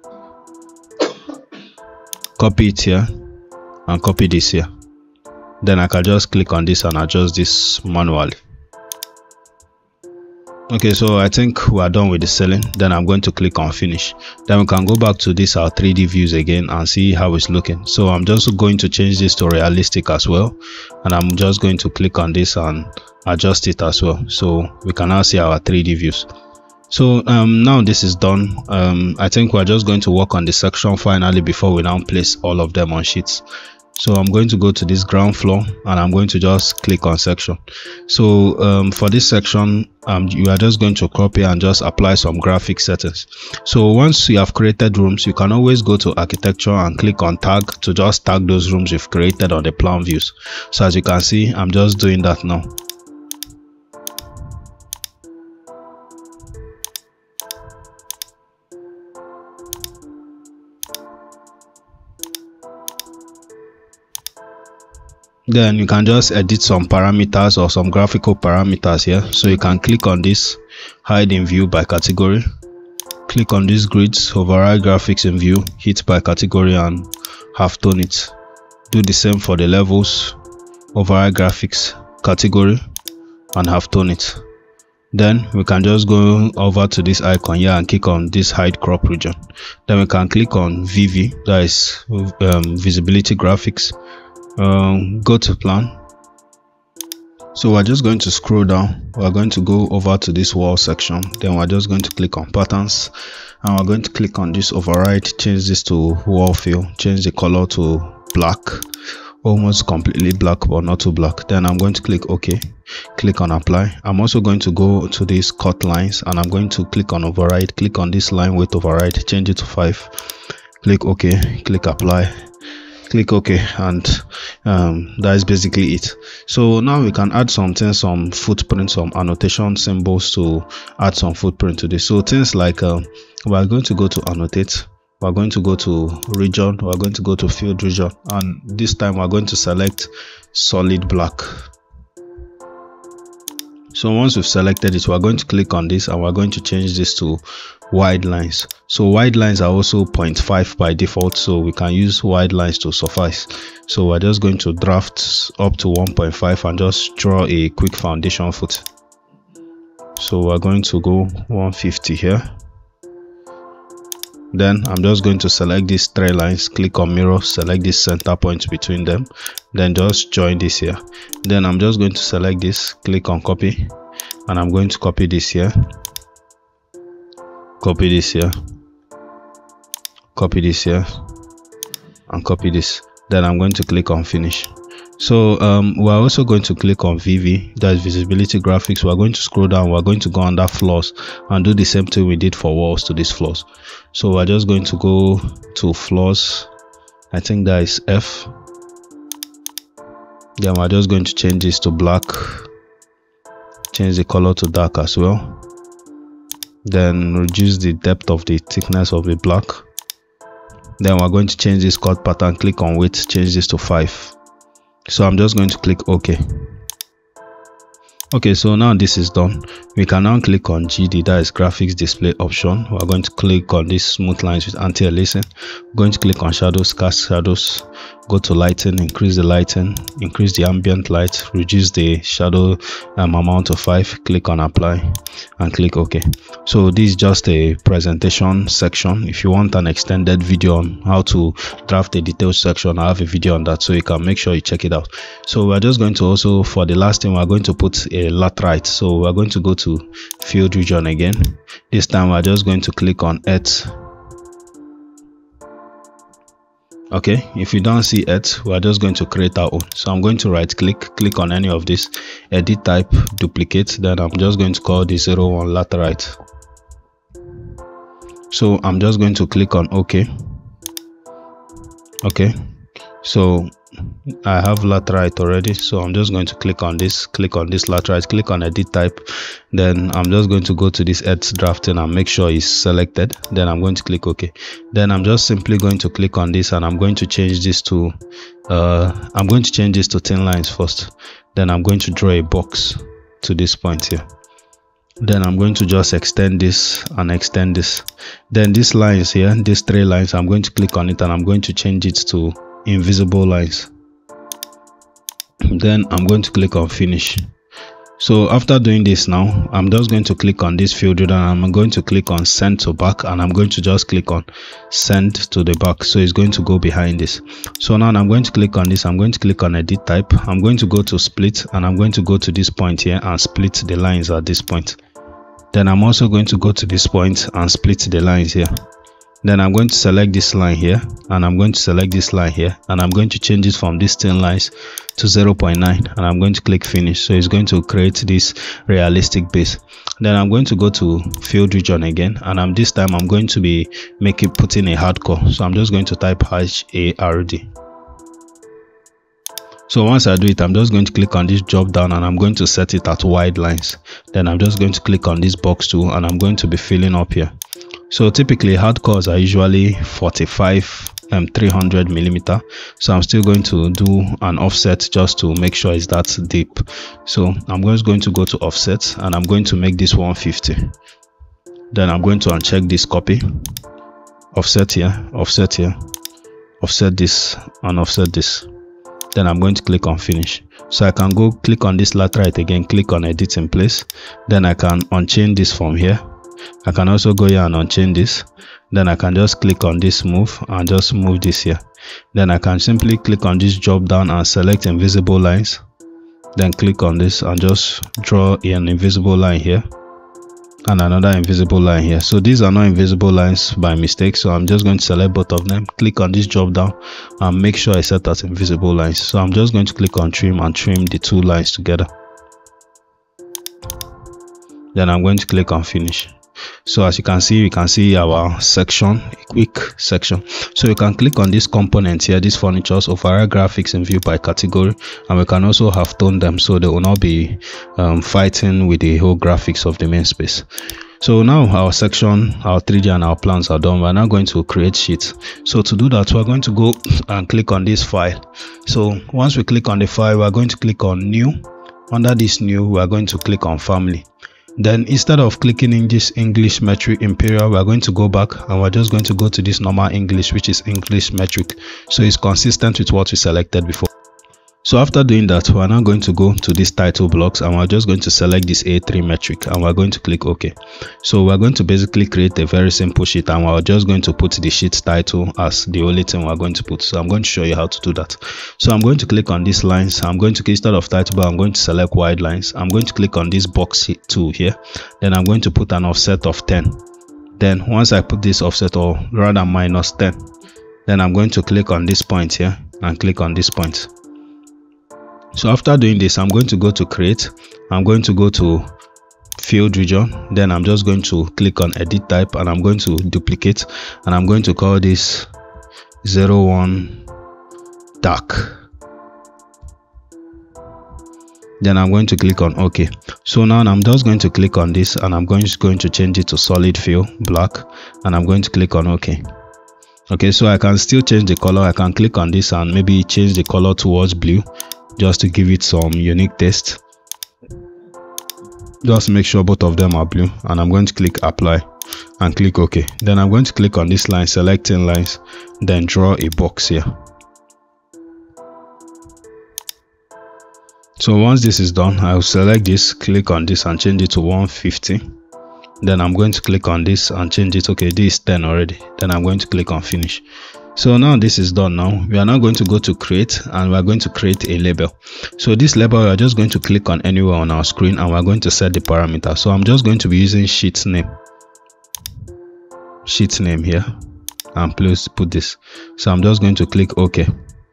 Speaker 1: copy it here and copy this here. Then I can just click on this and adjust this manually. Okay, so I think we are done with the ceiling. Then I'm going to click on finish. Then we can go back to this our three D views again and see how it's looking. So I'm just going to change this to realistic as well, and I'm just going to click on this and adjust it as well, so we can now see our three D views. So um now this is done. um I think we're just going to work on the section finally before we now place all of them on sheets. So I'm going to go to this ground floor and I'm going to just click on section. So um, for this section, um, you are just going to copy and just apply some graphic settings. So once you have created rooms, you can always go to architecture and click on tag to just tag those rooms you've created on the plan views. So as you can see, I'm just doing that now. Then you can just edit some parameters or some graphical parameters here. So you can click on this, hide in view by category, click on these grids, override graphics in view, hit by category and half tone it. Do the same for the levels, override graphics, category and half tone it. Then we can just go over to this icon here and click on this hide crop region. Then we can click on V V, that is um, visibility graphics. Um, go to plan. So we're just going to scroll down. We're going to go over to this wall section. Then we're just going to click on patterns and we're going to click on this override, change this to wall fill, change the color to black, almost completely black but not too black. Then I'm going to click OK, click on apply. I'm also going to go to these cut lines and I'm going to click on override, click on this line width override, change it to five, click OK, click apply, click OK, and um, that is basically it. So now we can add something, some footprint, some annotation symbols to add some footprint to this. So things like uh, we are going to go to annotate, we are going to go to region, we are going to go to field region, and this time we are going to select solid black. So once we've selected it, we are going to click on this and we are going to change this to wide lines. So wide lines are also zero point five by default, so we can use wide lines to suffice. So we're just going to draft up to one point five and just draw a quick foundation foot. So we're going to go one fifty here. Then I'm just going to select these three lines, click on mirror, select this center point between them, then just join this here. Then I'm just going to select this, click on copy, and I'm going to copy this here, copy this here, copy this here, and copy this. Then I'm going to click on finish. So um, we're also going to click on V V, that is visibility graphics. We're going to scroll down, we're going to go under floors and do the same thing we did for walls to these floors. So we're just going to go to floors, I think that is F. Then we're just going to change this to black, change the color to dark as well, then reduce the depth of the thickness of the black. Then we're going to change this cut pattern, click on width, change this to five. So I'm just going to click OK. Okay, so now this is done. We can now click on G D, that is graphics display option. We're going to click on this smooth lines with anti-aliasing. We're going to click on shadows, cast shadows, go to lighting, increase the lighting, increase the ambient light, reduce the shadow um, amount to five, click on apply and click OK. So this is just a presentation section. If you want an extended video on how to draft a detailed section, I have a video on that, so you can make sure you check it out. So we're just going to also, for the last thing, we're going to put a laterite. So we're going to go to field region again. This time we're just going to click on earth. Okay, if you don't see earth, we're just going to create our own. So I'm going to right click, click on any of this, edit type, duplicate. Then I'm just going to call this zero one laterite. So I'm just going to click on OK. Okay, so I have laterite already, so I'm just going to click on this, click on this laterite, click on edit type. Then I'm just going to go to this earth drafting and make sure it's selected. Then I'm going to click OK. Then I'm just simply going to click on this and I'm going to change this to uh I'm going to change this to thin lines first. Then I'm going to draw a box to this point here. Then I'm going to just extend this and extend this. Then these lines here, these three lines, I'm going to click on it and I'm going to change it to invisible lines. Then I'm going to click on finish. So after doing this now, I'm just going to click on this field and I'm going to click on send to back and I'm going to just click on send to the back. So it's going to go behind this. So now I'm going to click on this, I'm going to click on edit type, I'm going to go to split and I'm going to go to this point here and split the lines at this point. Then I'm also going to go to this point and split the lines here. Then I'm going to select this line here, and I'm going to select this line here, and I'm going to change it from these thin lines to zero point nine, and I'm going to click finish. So it's going to create this realistic base. Then I'm going to go to field region again, and I'm this time I'm going to be making putting a hardcore. So I'm just going to type H A R D. So once I do it, I'm just going to click on this drop down, and I'm going to set it at wide lines. Then I'm just going to click on this box tool, and I'm going to be filling up here. So typically hardcores are usually forty-five um three hundred millimeter, so I'm still going to do an offset just to make sure it's that deep. So I'm just going to go to offset, and I'm going to make this one fifty. Then I'm going to uncheck this copy, offset here, offset here, offset this, and offset this. Then I'm going to click on finish. So I can go click on this laterite again, click on edit in place. Then I can unchain this from here. I can also go here and unchain this. Then I can just click on this move and just move this here. Then I can simply click on this drop down and select invisible lines. Then click on this and just draw an invisible line here and another invisible line here. So these are not invisible lines by mistake, so I'm just going to select both of them, click on this drop down and make sure I set as invisible lines. So I'm just going to click on trim and trim the two lines together. Then I'm going to click on finish. So as you can see, you can see our section, a quick section. So you can click on this component here, this furnitures, override graphics in view by category, and we can also have toned them so they will not be um, fighting with the whole graphics of the main space. So now our section, our three D and our plans are done. We're now going to create sheets. So to do that, we're going to go and click on this file. So once we click on the file, we're going to click on new. Under this new, we're going to click on family. Then instead of clicking in this English metric imperial, we're going to go back and we're just going to go to this normal English, which is English metric. So it's consistent with what we selected before. So after doing that, we're now going to go to this title blocks, and we're just going to select this A three metric, and we're going to click OK. So we're going to basically create a very simple sheet, and we're just going to put the sheet title as the only thing we're going to put. So I'm going to show you how to do that. So I'm going to click on these lines. I'm going to, instead of title bar, I'm going to select wide lines. I'm going to click on this box tool here. Then I'm going to put an offset of ten. Then once I put this offset, or rather minus ten, then I'm going to click on this point here and click on this point. So after doing this, I'm going to go to create. I'm going to go to field region. Then I'm just going to click on edit type, and I'm going to duplicate, and I'm going to call this zero one dark. Then I'm going to click on OK. So now I'm just going to click on this, and I'm going to, going to change it to solid fill black, and I'm going to click on OK. Okay, so I can still change the color. I can click on this and maybe change the color towards blue, just to give it some unique taste. Just make sure both of them are blue, and I'm going to click apply and click OK. Then I'm going to click on this line, selecting lines, then draw a box here. So once this is done, I'll select this, click on this and change it to one fifty. Then I'm going to click on this and change it. Okay, this is ten already. Then I'm going to click on finish. So now this is done. Now we are now going to go to create, and we are going to create a label. So this label, we are just going to click on anywhere on our screen, and we are going to set the parameter. So I'm just going to be using sheet name sheet name here, and please put this. So I'm just going to click OK.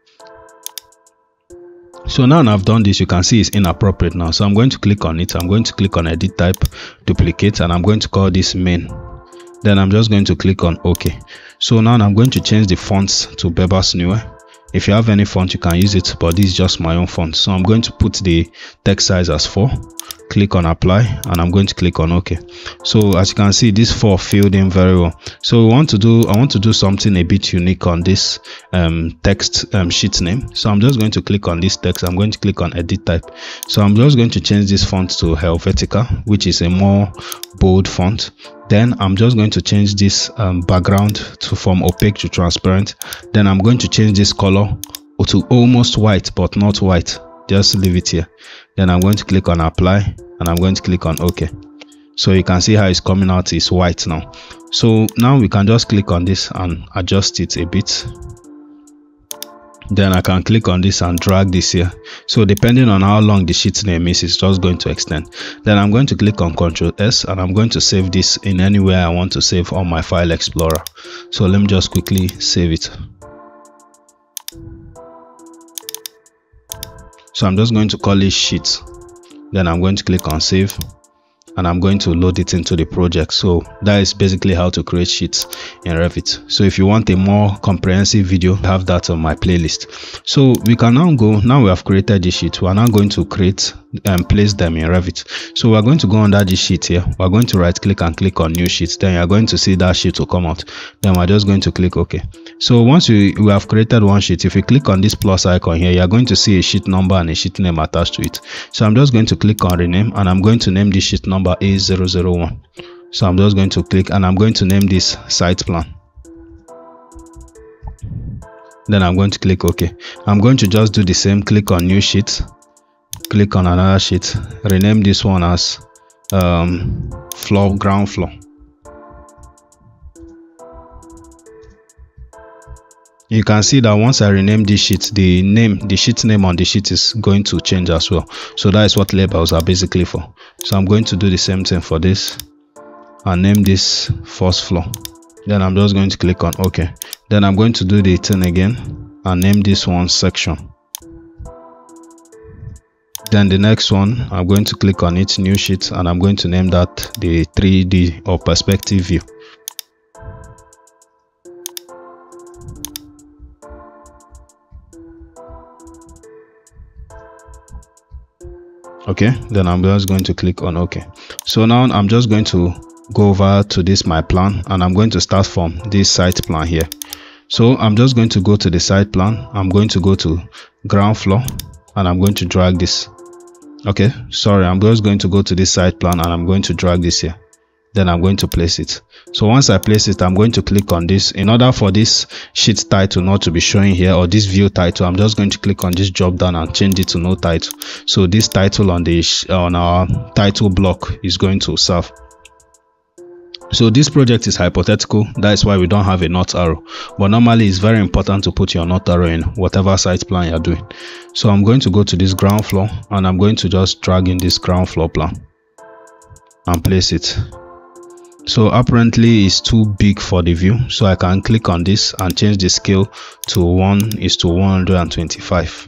Speaker 1: So now I've done this, you can see it's inappropriate now. So I'm going to click on it. I'm going to click on edit type, duplicate, and I'm going to call this main. Then I'm just going to click on OK. So now I'm going to change the fonts to Bebas Neue. If you have any font, you can use it, but this is just my own font. So I'm going to put the text size as four. Click on apply, and I'm going to click on OK. So as you can see, this four filled in very well. So we want to do I want to do something a bit unique on this um, text um, sheet name. So I'm just going to click on this text. I'm going to click on edit type. So I'm just going to change this font to Helvetica, which is a more bold font. Then I'm just going to change this um, background to from opaque to transparent. Then I'm going to change this color to almost white, but not white. Just leave it here. Then I'm going to click on apply, and I'm going to click on OK. So you can see how it's coming out is white now. So now we can just click on this and adjust it a bit. Then I can click on this and drag this here. So depending on how long the sheet name is, it's just going to extend. Then I'm going to click on Control S and I'm going to save this in anywhere I want to save on my file explorer. So let me just quickly save it. So I'm just going to call it sheet. Then I'm going to click on save and I'm going to load it into the project. So that is basically how to create sheets in Revit. So if you want a more comprehensive video, I have that on my playlist. So we can now go, now we have created the sheet, we are now going to create and place them in Revit. So we're going to go under this sheet here, we're going to right click and click on new sheet. Then you're going to see that sheet will come out. Then we're just going to click OK. So once we, we have created one sheet, if you click on this plus icon here, you're going to see a sheet number and a sheet name attached to it. So I'm just going to click on rename and I'm going to name this sheet number A zero zero one. So I'm just going to click and I'm going to name this site plan. Then I'm going to click OK. I'm going to just do the same, click on new sheet, click on another sheet, rename this one as um, floor, ground floor. You can see that once I rename this sheet, the name, the sheet name on the sheet is going to change as well. So that is what labels are basically for. So I'm going to do the same thing for this and name this first floor. Then I'm just going to click on OK. Then I'm going to do the thing again and name this one section. Then the next one, I'm going to click on it, new sheet, and I'm going to name that the three D or perspective view. Okay, then I'm just going to click on OK. So now I'm just going to go over to this my plan and I'm going to start from this site plan here. So I'm just going to go to the site plan. I'm going to go to ground floor and I'm going to drag this. Okay, sorry, I'm just going to go to this site plan and I'm going to drag this here. Then I'm going to place it. So once I place it, I'm going to click on this. In order for this sheet title not to be showing here, or this view title, I'm just going to click on this drop down and change it to no title. So this title on the on our title block is going to serve. So this project is hypothetical, that's why we don't have a not arrow, but normally it's very important to put your not arrow in whatever site plan you're doing. So I'm going to go to this ground floor and I'm going to just drag in this ground floor plan and place it. So apparently it's too big for the view, so I can click on this and change the scale to one is to one hundred twenty-five.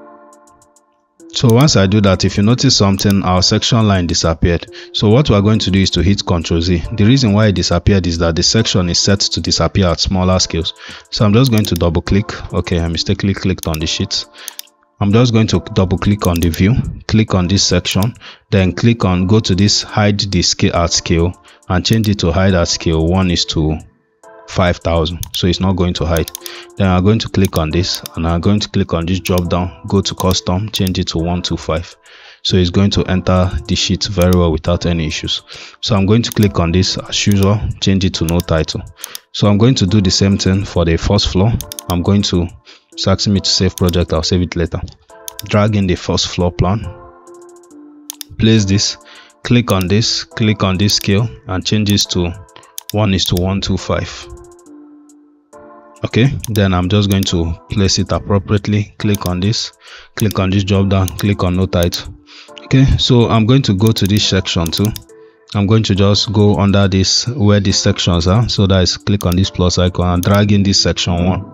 Speaker 1: So once I do that, if you notice something, our section line disappeared. So what we're going to do is to hit Control Z. The reason why it disappeared is that the section is set to disappear at smaller scales. So I'm just going to double click. Okay, I mistakenly clicked on the sheet. I'm just going to double click on the view, click on this section, then click on go to this hide the scale at scale and change it to hide at scale one is to five thousand. So it's not going to hide. Then I'm going to click on this and I'm going to click on this drop down, go to custom, change it to one two five. So it's going to enter the sheet very well without any issues. So I'm going to click on this as usual, change it to no title. So I'm going to do the same thing for the first floor. I'm going to, it's asking me to save project, I'll save it later. Drag in the first floor plan, place this, click on this, click on this scale and change this to one is to one two five. Okay, then I'm just going to place it appropriately. Click on this, click on this drop down, click on no title. Okay, so I'm going to go to this section too. I'm going to just go under this where these sections are. So that is click on this plus icon and drag in this section one.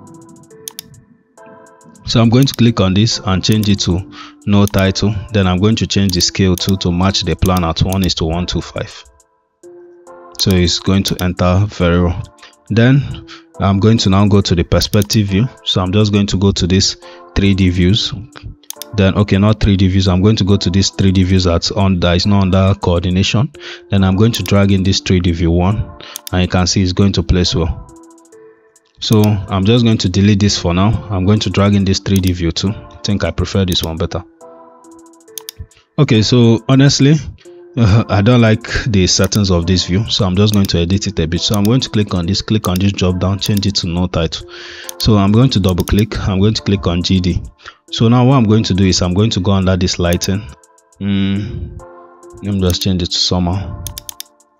Speaker 1: So I'm going to click on this and change it to no title. Then I'm going to change the scale too to match the plan at one is to one two five. So it's going to enter very well. Then I'm going to now go to the perspective view. So I'm just going to go to this three D views. Then okay, not three D views, I'm going to go to this three D views that's on that is not under coordination. Then I'm going to drag in this three D view one and you can see it's going to place well. So I'm just going to delete this for now. I'm going to drag in this three D view too. I think I prefer this one better. Okay, so honestly Uh, I don't like the settings of this view, so I'm just going to edit it a bit. So I'm going to click on this, click on this drop down, change it to no title. So I'm going to double click, I'm going to click on G D. So now what I'm going to do is I'm going to go under this lighting. Mm, let me just change it to summer.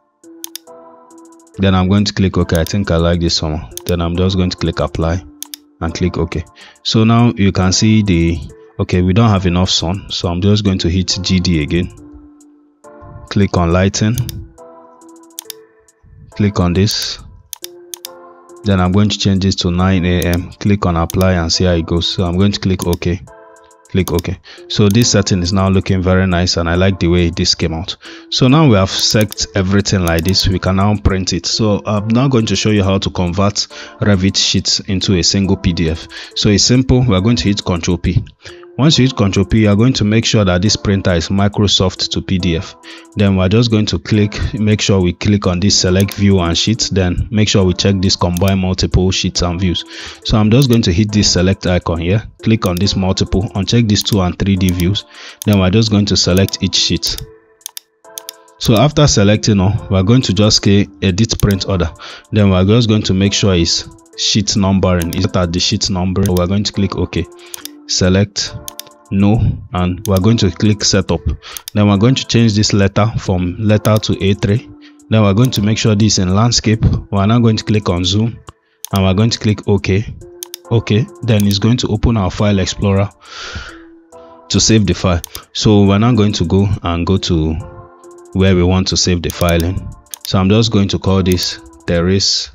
Speaker 1: Then I'm going to click OK. I think I like this summer. Then I'm just going to click apply. and click OK. So now you can see the okay, we don't have enough sun, so I'm just going to hit G D again. Click on lighting, click on this, then I'm going to change this to nine A M Click on apply and see how it goes. So I'm going to click OK. Click OK. So this setting is now looking very nice, and I like the way this came out. So now we have set everything like this. We can now print it. So I'm now going to show you how to convert Revit sheets into a single P D F. So it's simple. We're going to hit Control P. Once you hit Control P, you are going to make sure that this printer is Microsoft to P D F. Then we're just going to click, make sure we click on this select view and sheets. Then make sure we check this combine multiple sheets and views. So I'm just going to hit this select icon here. Click on this multiple, uncheck these two and three D views. Then we're just going to select each sheet. So after selecting all, we're going to just click edit print order. Then we're just going to make sure it's sheet numbering. Is that the sheet number? So we're going to click OK. Select no, and we're going to click setup. Then we're going to change this letter from letter to A three. Then we're going to make sure this is in landscape. We're now going to click on zoom, and we're going to click OK. OK. Then it's going to open our file explorer to save the file. So we're now going to go and go to where we want to save the file in. So I'm just going to call this Terrace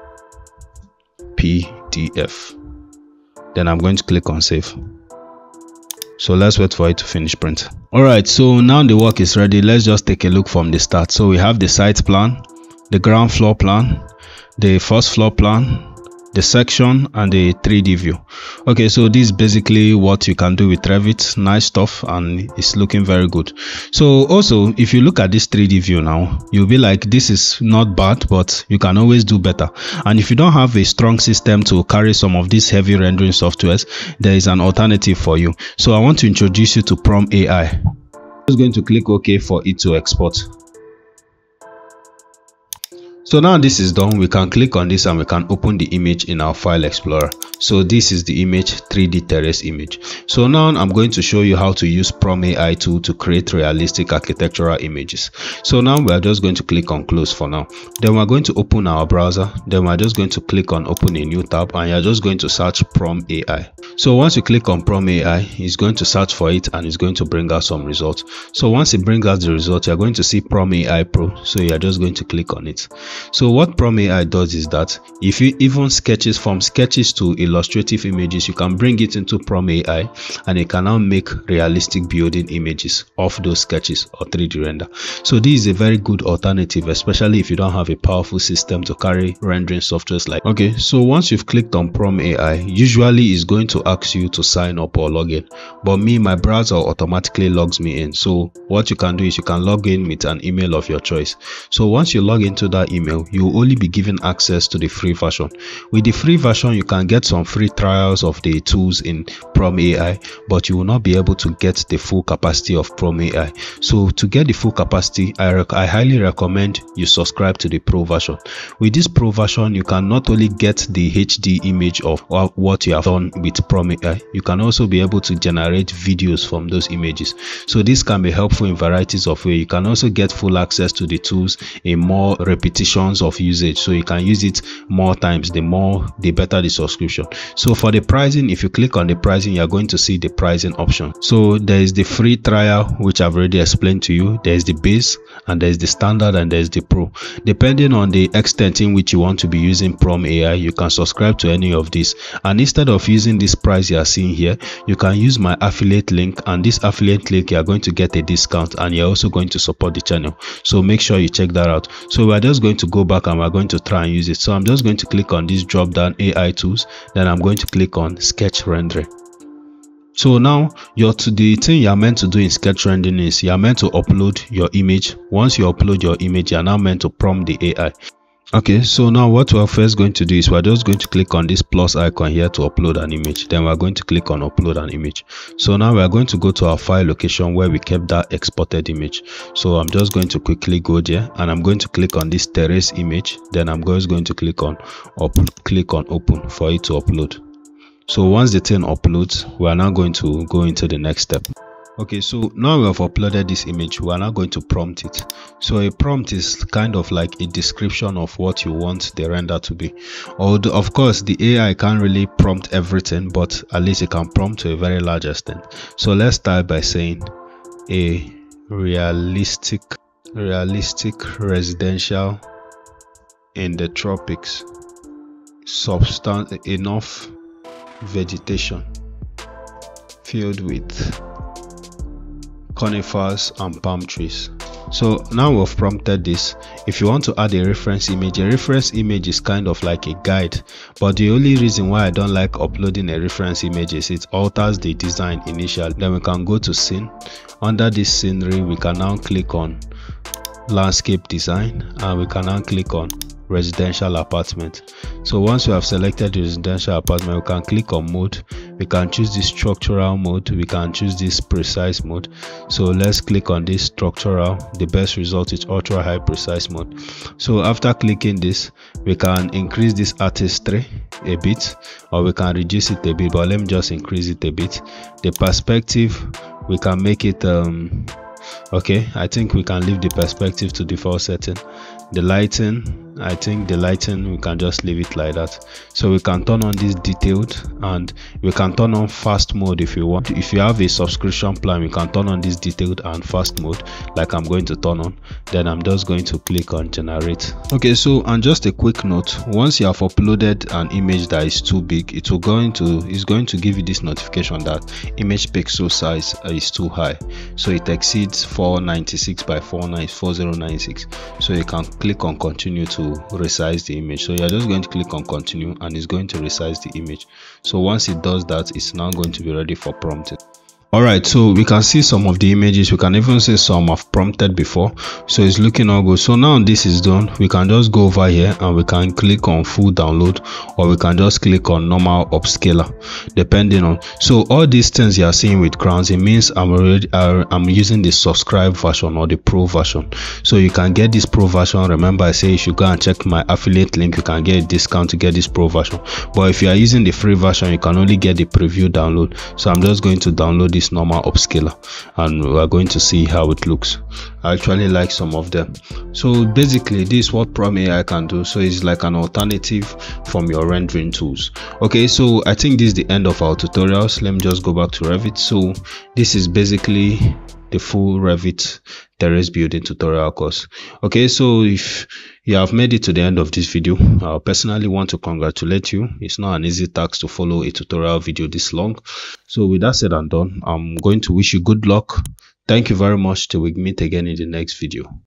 Speaker 1: P D F. Then I'm going to click on save. So let's wait for it to finish print. All right, so now the work is ready. Let's just take a look from the start. So we have the site plan, the ground floor plan, the first floor plan, the section, and the three D view. Okay, so this is basically what you can do with Revit. Nice stuff, and it's looking very good. So also, if you look at this three D view now, you'll be like, this is not bad, but you can always do better. And if you don't have a strong system to carry some of these heavy rendering softwares, there is an alternative for you. So I want to introduce you to Prom A I. I'm just going to click OK for it to export. So now this is done, we can click on this and we can open the image in our file explorer. So this is the image, three D terrace image. So now I'm going to show you how to use Prom A I tool to create realistic architectural images. So now we are just going to click on close for now. Then we're going to open our browser. Then we're just going to click on open a new tab, and you're just going to search Prom A I. So once you click on Prom A I, it's going to search for it and it's going to bring out some results. So once it brings out the result, you're going to see Prom A I Pro. So you're just going to click on it. So what Prom A I does is that if you even sketches from sketches to illustrative images, you can bring it into Prom A I and it can now make realistic building images of those sketches or three D render. So this is a very good alternative, especially if you don't have a powerful system to carry rendering softwares like. Okay, so once you've clicked on Prom A I, usually it's going to ask you to sign up or log in, but me, my browser automatically logs me in. So what you can do is you can log in with an email of your choice. So once you log into that email, you will only be given access to the free version. With the free version, you can get some free trials of the tools in Prom A I, but you will not be able to get the full capacity of Prom A I. So to get the full capacity, I, rec I highly recommend you subscribe to the Pro version. With this Pro version, you can not only get the H D image of what you have done with Prom A I, you can also be able to generate videos from those images. So this can be helpful in varieties of ways. You can also get full access to the tools in more repetitions of usage, so you can use it more times. The more, the better the subscription. So for the pricing, if you click on the pricing, you're going to see the pricing option. So there is the free trial, which I've already explained to you. There's the base, and there's the standard, and there's the pro. Depending on the extent in which you want to be using Prom A I, you can subscribe to any of these, and instead of using this price you are seeing here, you can use my affiliate link, and this affiliate link you are going to get a discount, and you're also going to support the channel. So make sure you check that out. So we're just going to go back and we're going to try and use it. So I'm just going to click on this drop down A I tools, then I'm going to click on sketch rendering. So now your to the thing you are meant to do in sketch rendering is you are meant to upload your image. Once you upload your image, you are now meant to prompt the A I. Okay, so now what we're first going to do is we're just going to click on this plus icon here to upload an image. Then we're going to click on upload an image. So now we're going to go to our file location where we kept that exported image. So I'm just going to quickly go there, and I'm going to click on this terrace image. Then I'm just going to click on up, click on open for it to upload. So once the thing uploads, we are now going to go into the next step. Okay, so now we have uploaded this image. We are now going to prompt it. So a prompt is kind of like a description of what you want the render to be. Although of course the A I can't really prompt everything, but at least it can prompt to a very large extent. So let's start by saying a realistic realistic residential in the tropics, substance enough vegetation filled with conifers and palm trees. So now we've prompted this. If you want to add a reference image, a reference image is kind of like a guide, but the only reason why I don't like uploading a reference image is it alters the design initially. Then we can go to scene. Under this scenery, we can now click on landscape design, and we can now click on residential apartment. So once we have selected the residential apartment, we can click on mode. We can choose this structural mode, we can choose this precise mode. So let's click on this structural. The best result is ultra high precise mode. So after clicking this, we can increase this artistry a bit, or we can reduce it a bit, but let me just increase it a bit. The perspective, we can make it um okay, I think we can leave the perspective to default setting. The lighting, I think the lighting we can just leave it like that. So we can turn on this detailed, and we can turn on fast mode if you want. If you have a subscription plan, we can turn on this detailed and fast mode, like I'm going to turn on. Then I'm just going to click on generate. Okay, so and just a quick note, once you have uploaded an image that is too big, it will going to it's going to give you this notification that image pixel size is too high, so it exceeds four ninety-six by four thousand ninety-six. So you can click on continue to resize the image. So you're just going to click on continue, and it's going to resize the image. So once it does that, it's now going to be ready for prompting. Alright, so we can see some of the images. We can even see some I've prompted before, so it's looking all good. So now this is done, we can just go over here and we can click on full download, or we can just click on normal upscaler, depending on. So all these things you are seeing with crowns, it means I'm already uh, I'm using the subscribe version or the pro version. So you can get this pro version. Remember, I say you should go and check my affiliate link. You can get a discount to get this pro version, but if you are using the free version, you can only get the preview download. So I'm just going to download this normal upscaler, and we are going to see how it looks. I actually like some of them. So basically this is what Prom A I can do. So it's like an alternative from your rendering tools. Okay, so I think this is the end of our tutorials. Let me just go back to Revit. So this is basically the full Revit terrace building tutorial course. Okay, so if you have made it to the end of this video, I personally want to congratulate you. It's not an easy task to follow a tutorial video this long. So with that said and done, I'm going to wish you good luck. Thank you very much till we meet again in the next video.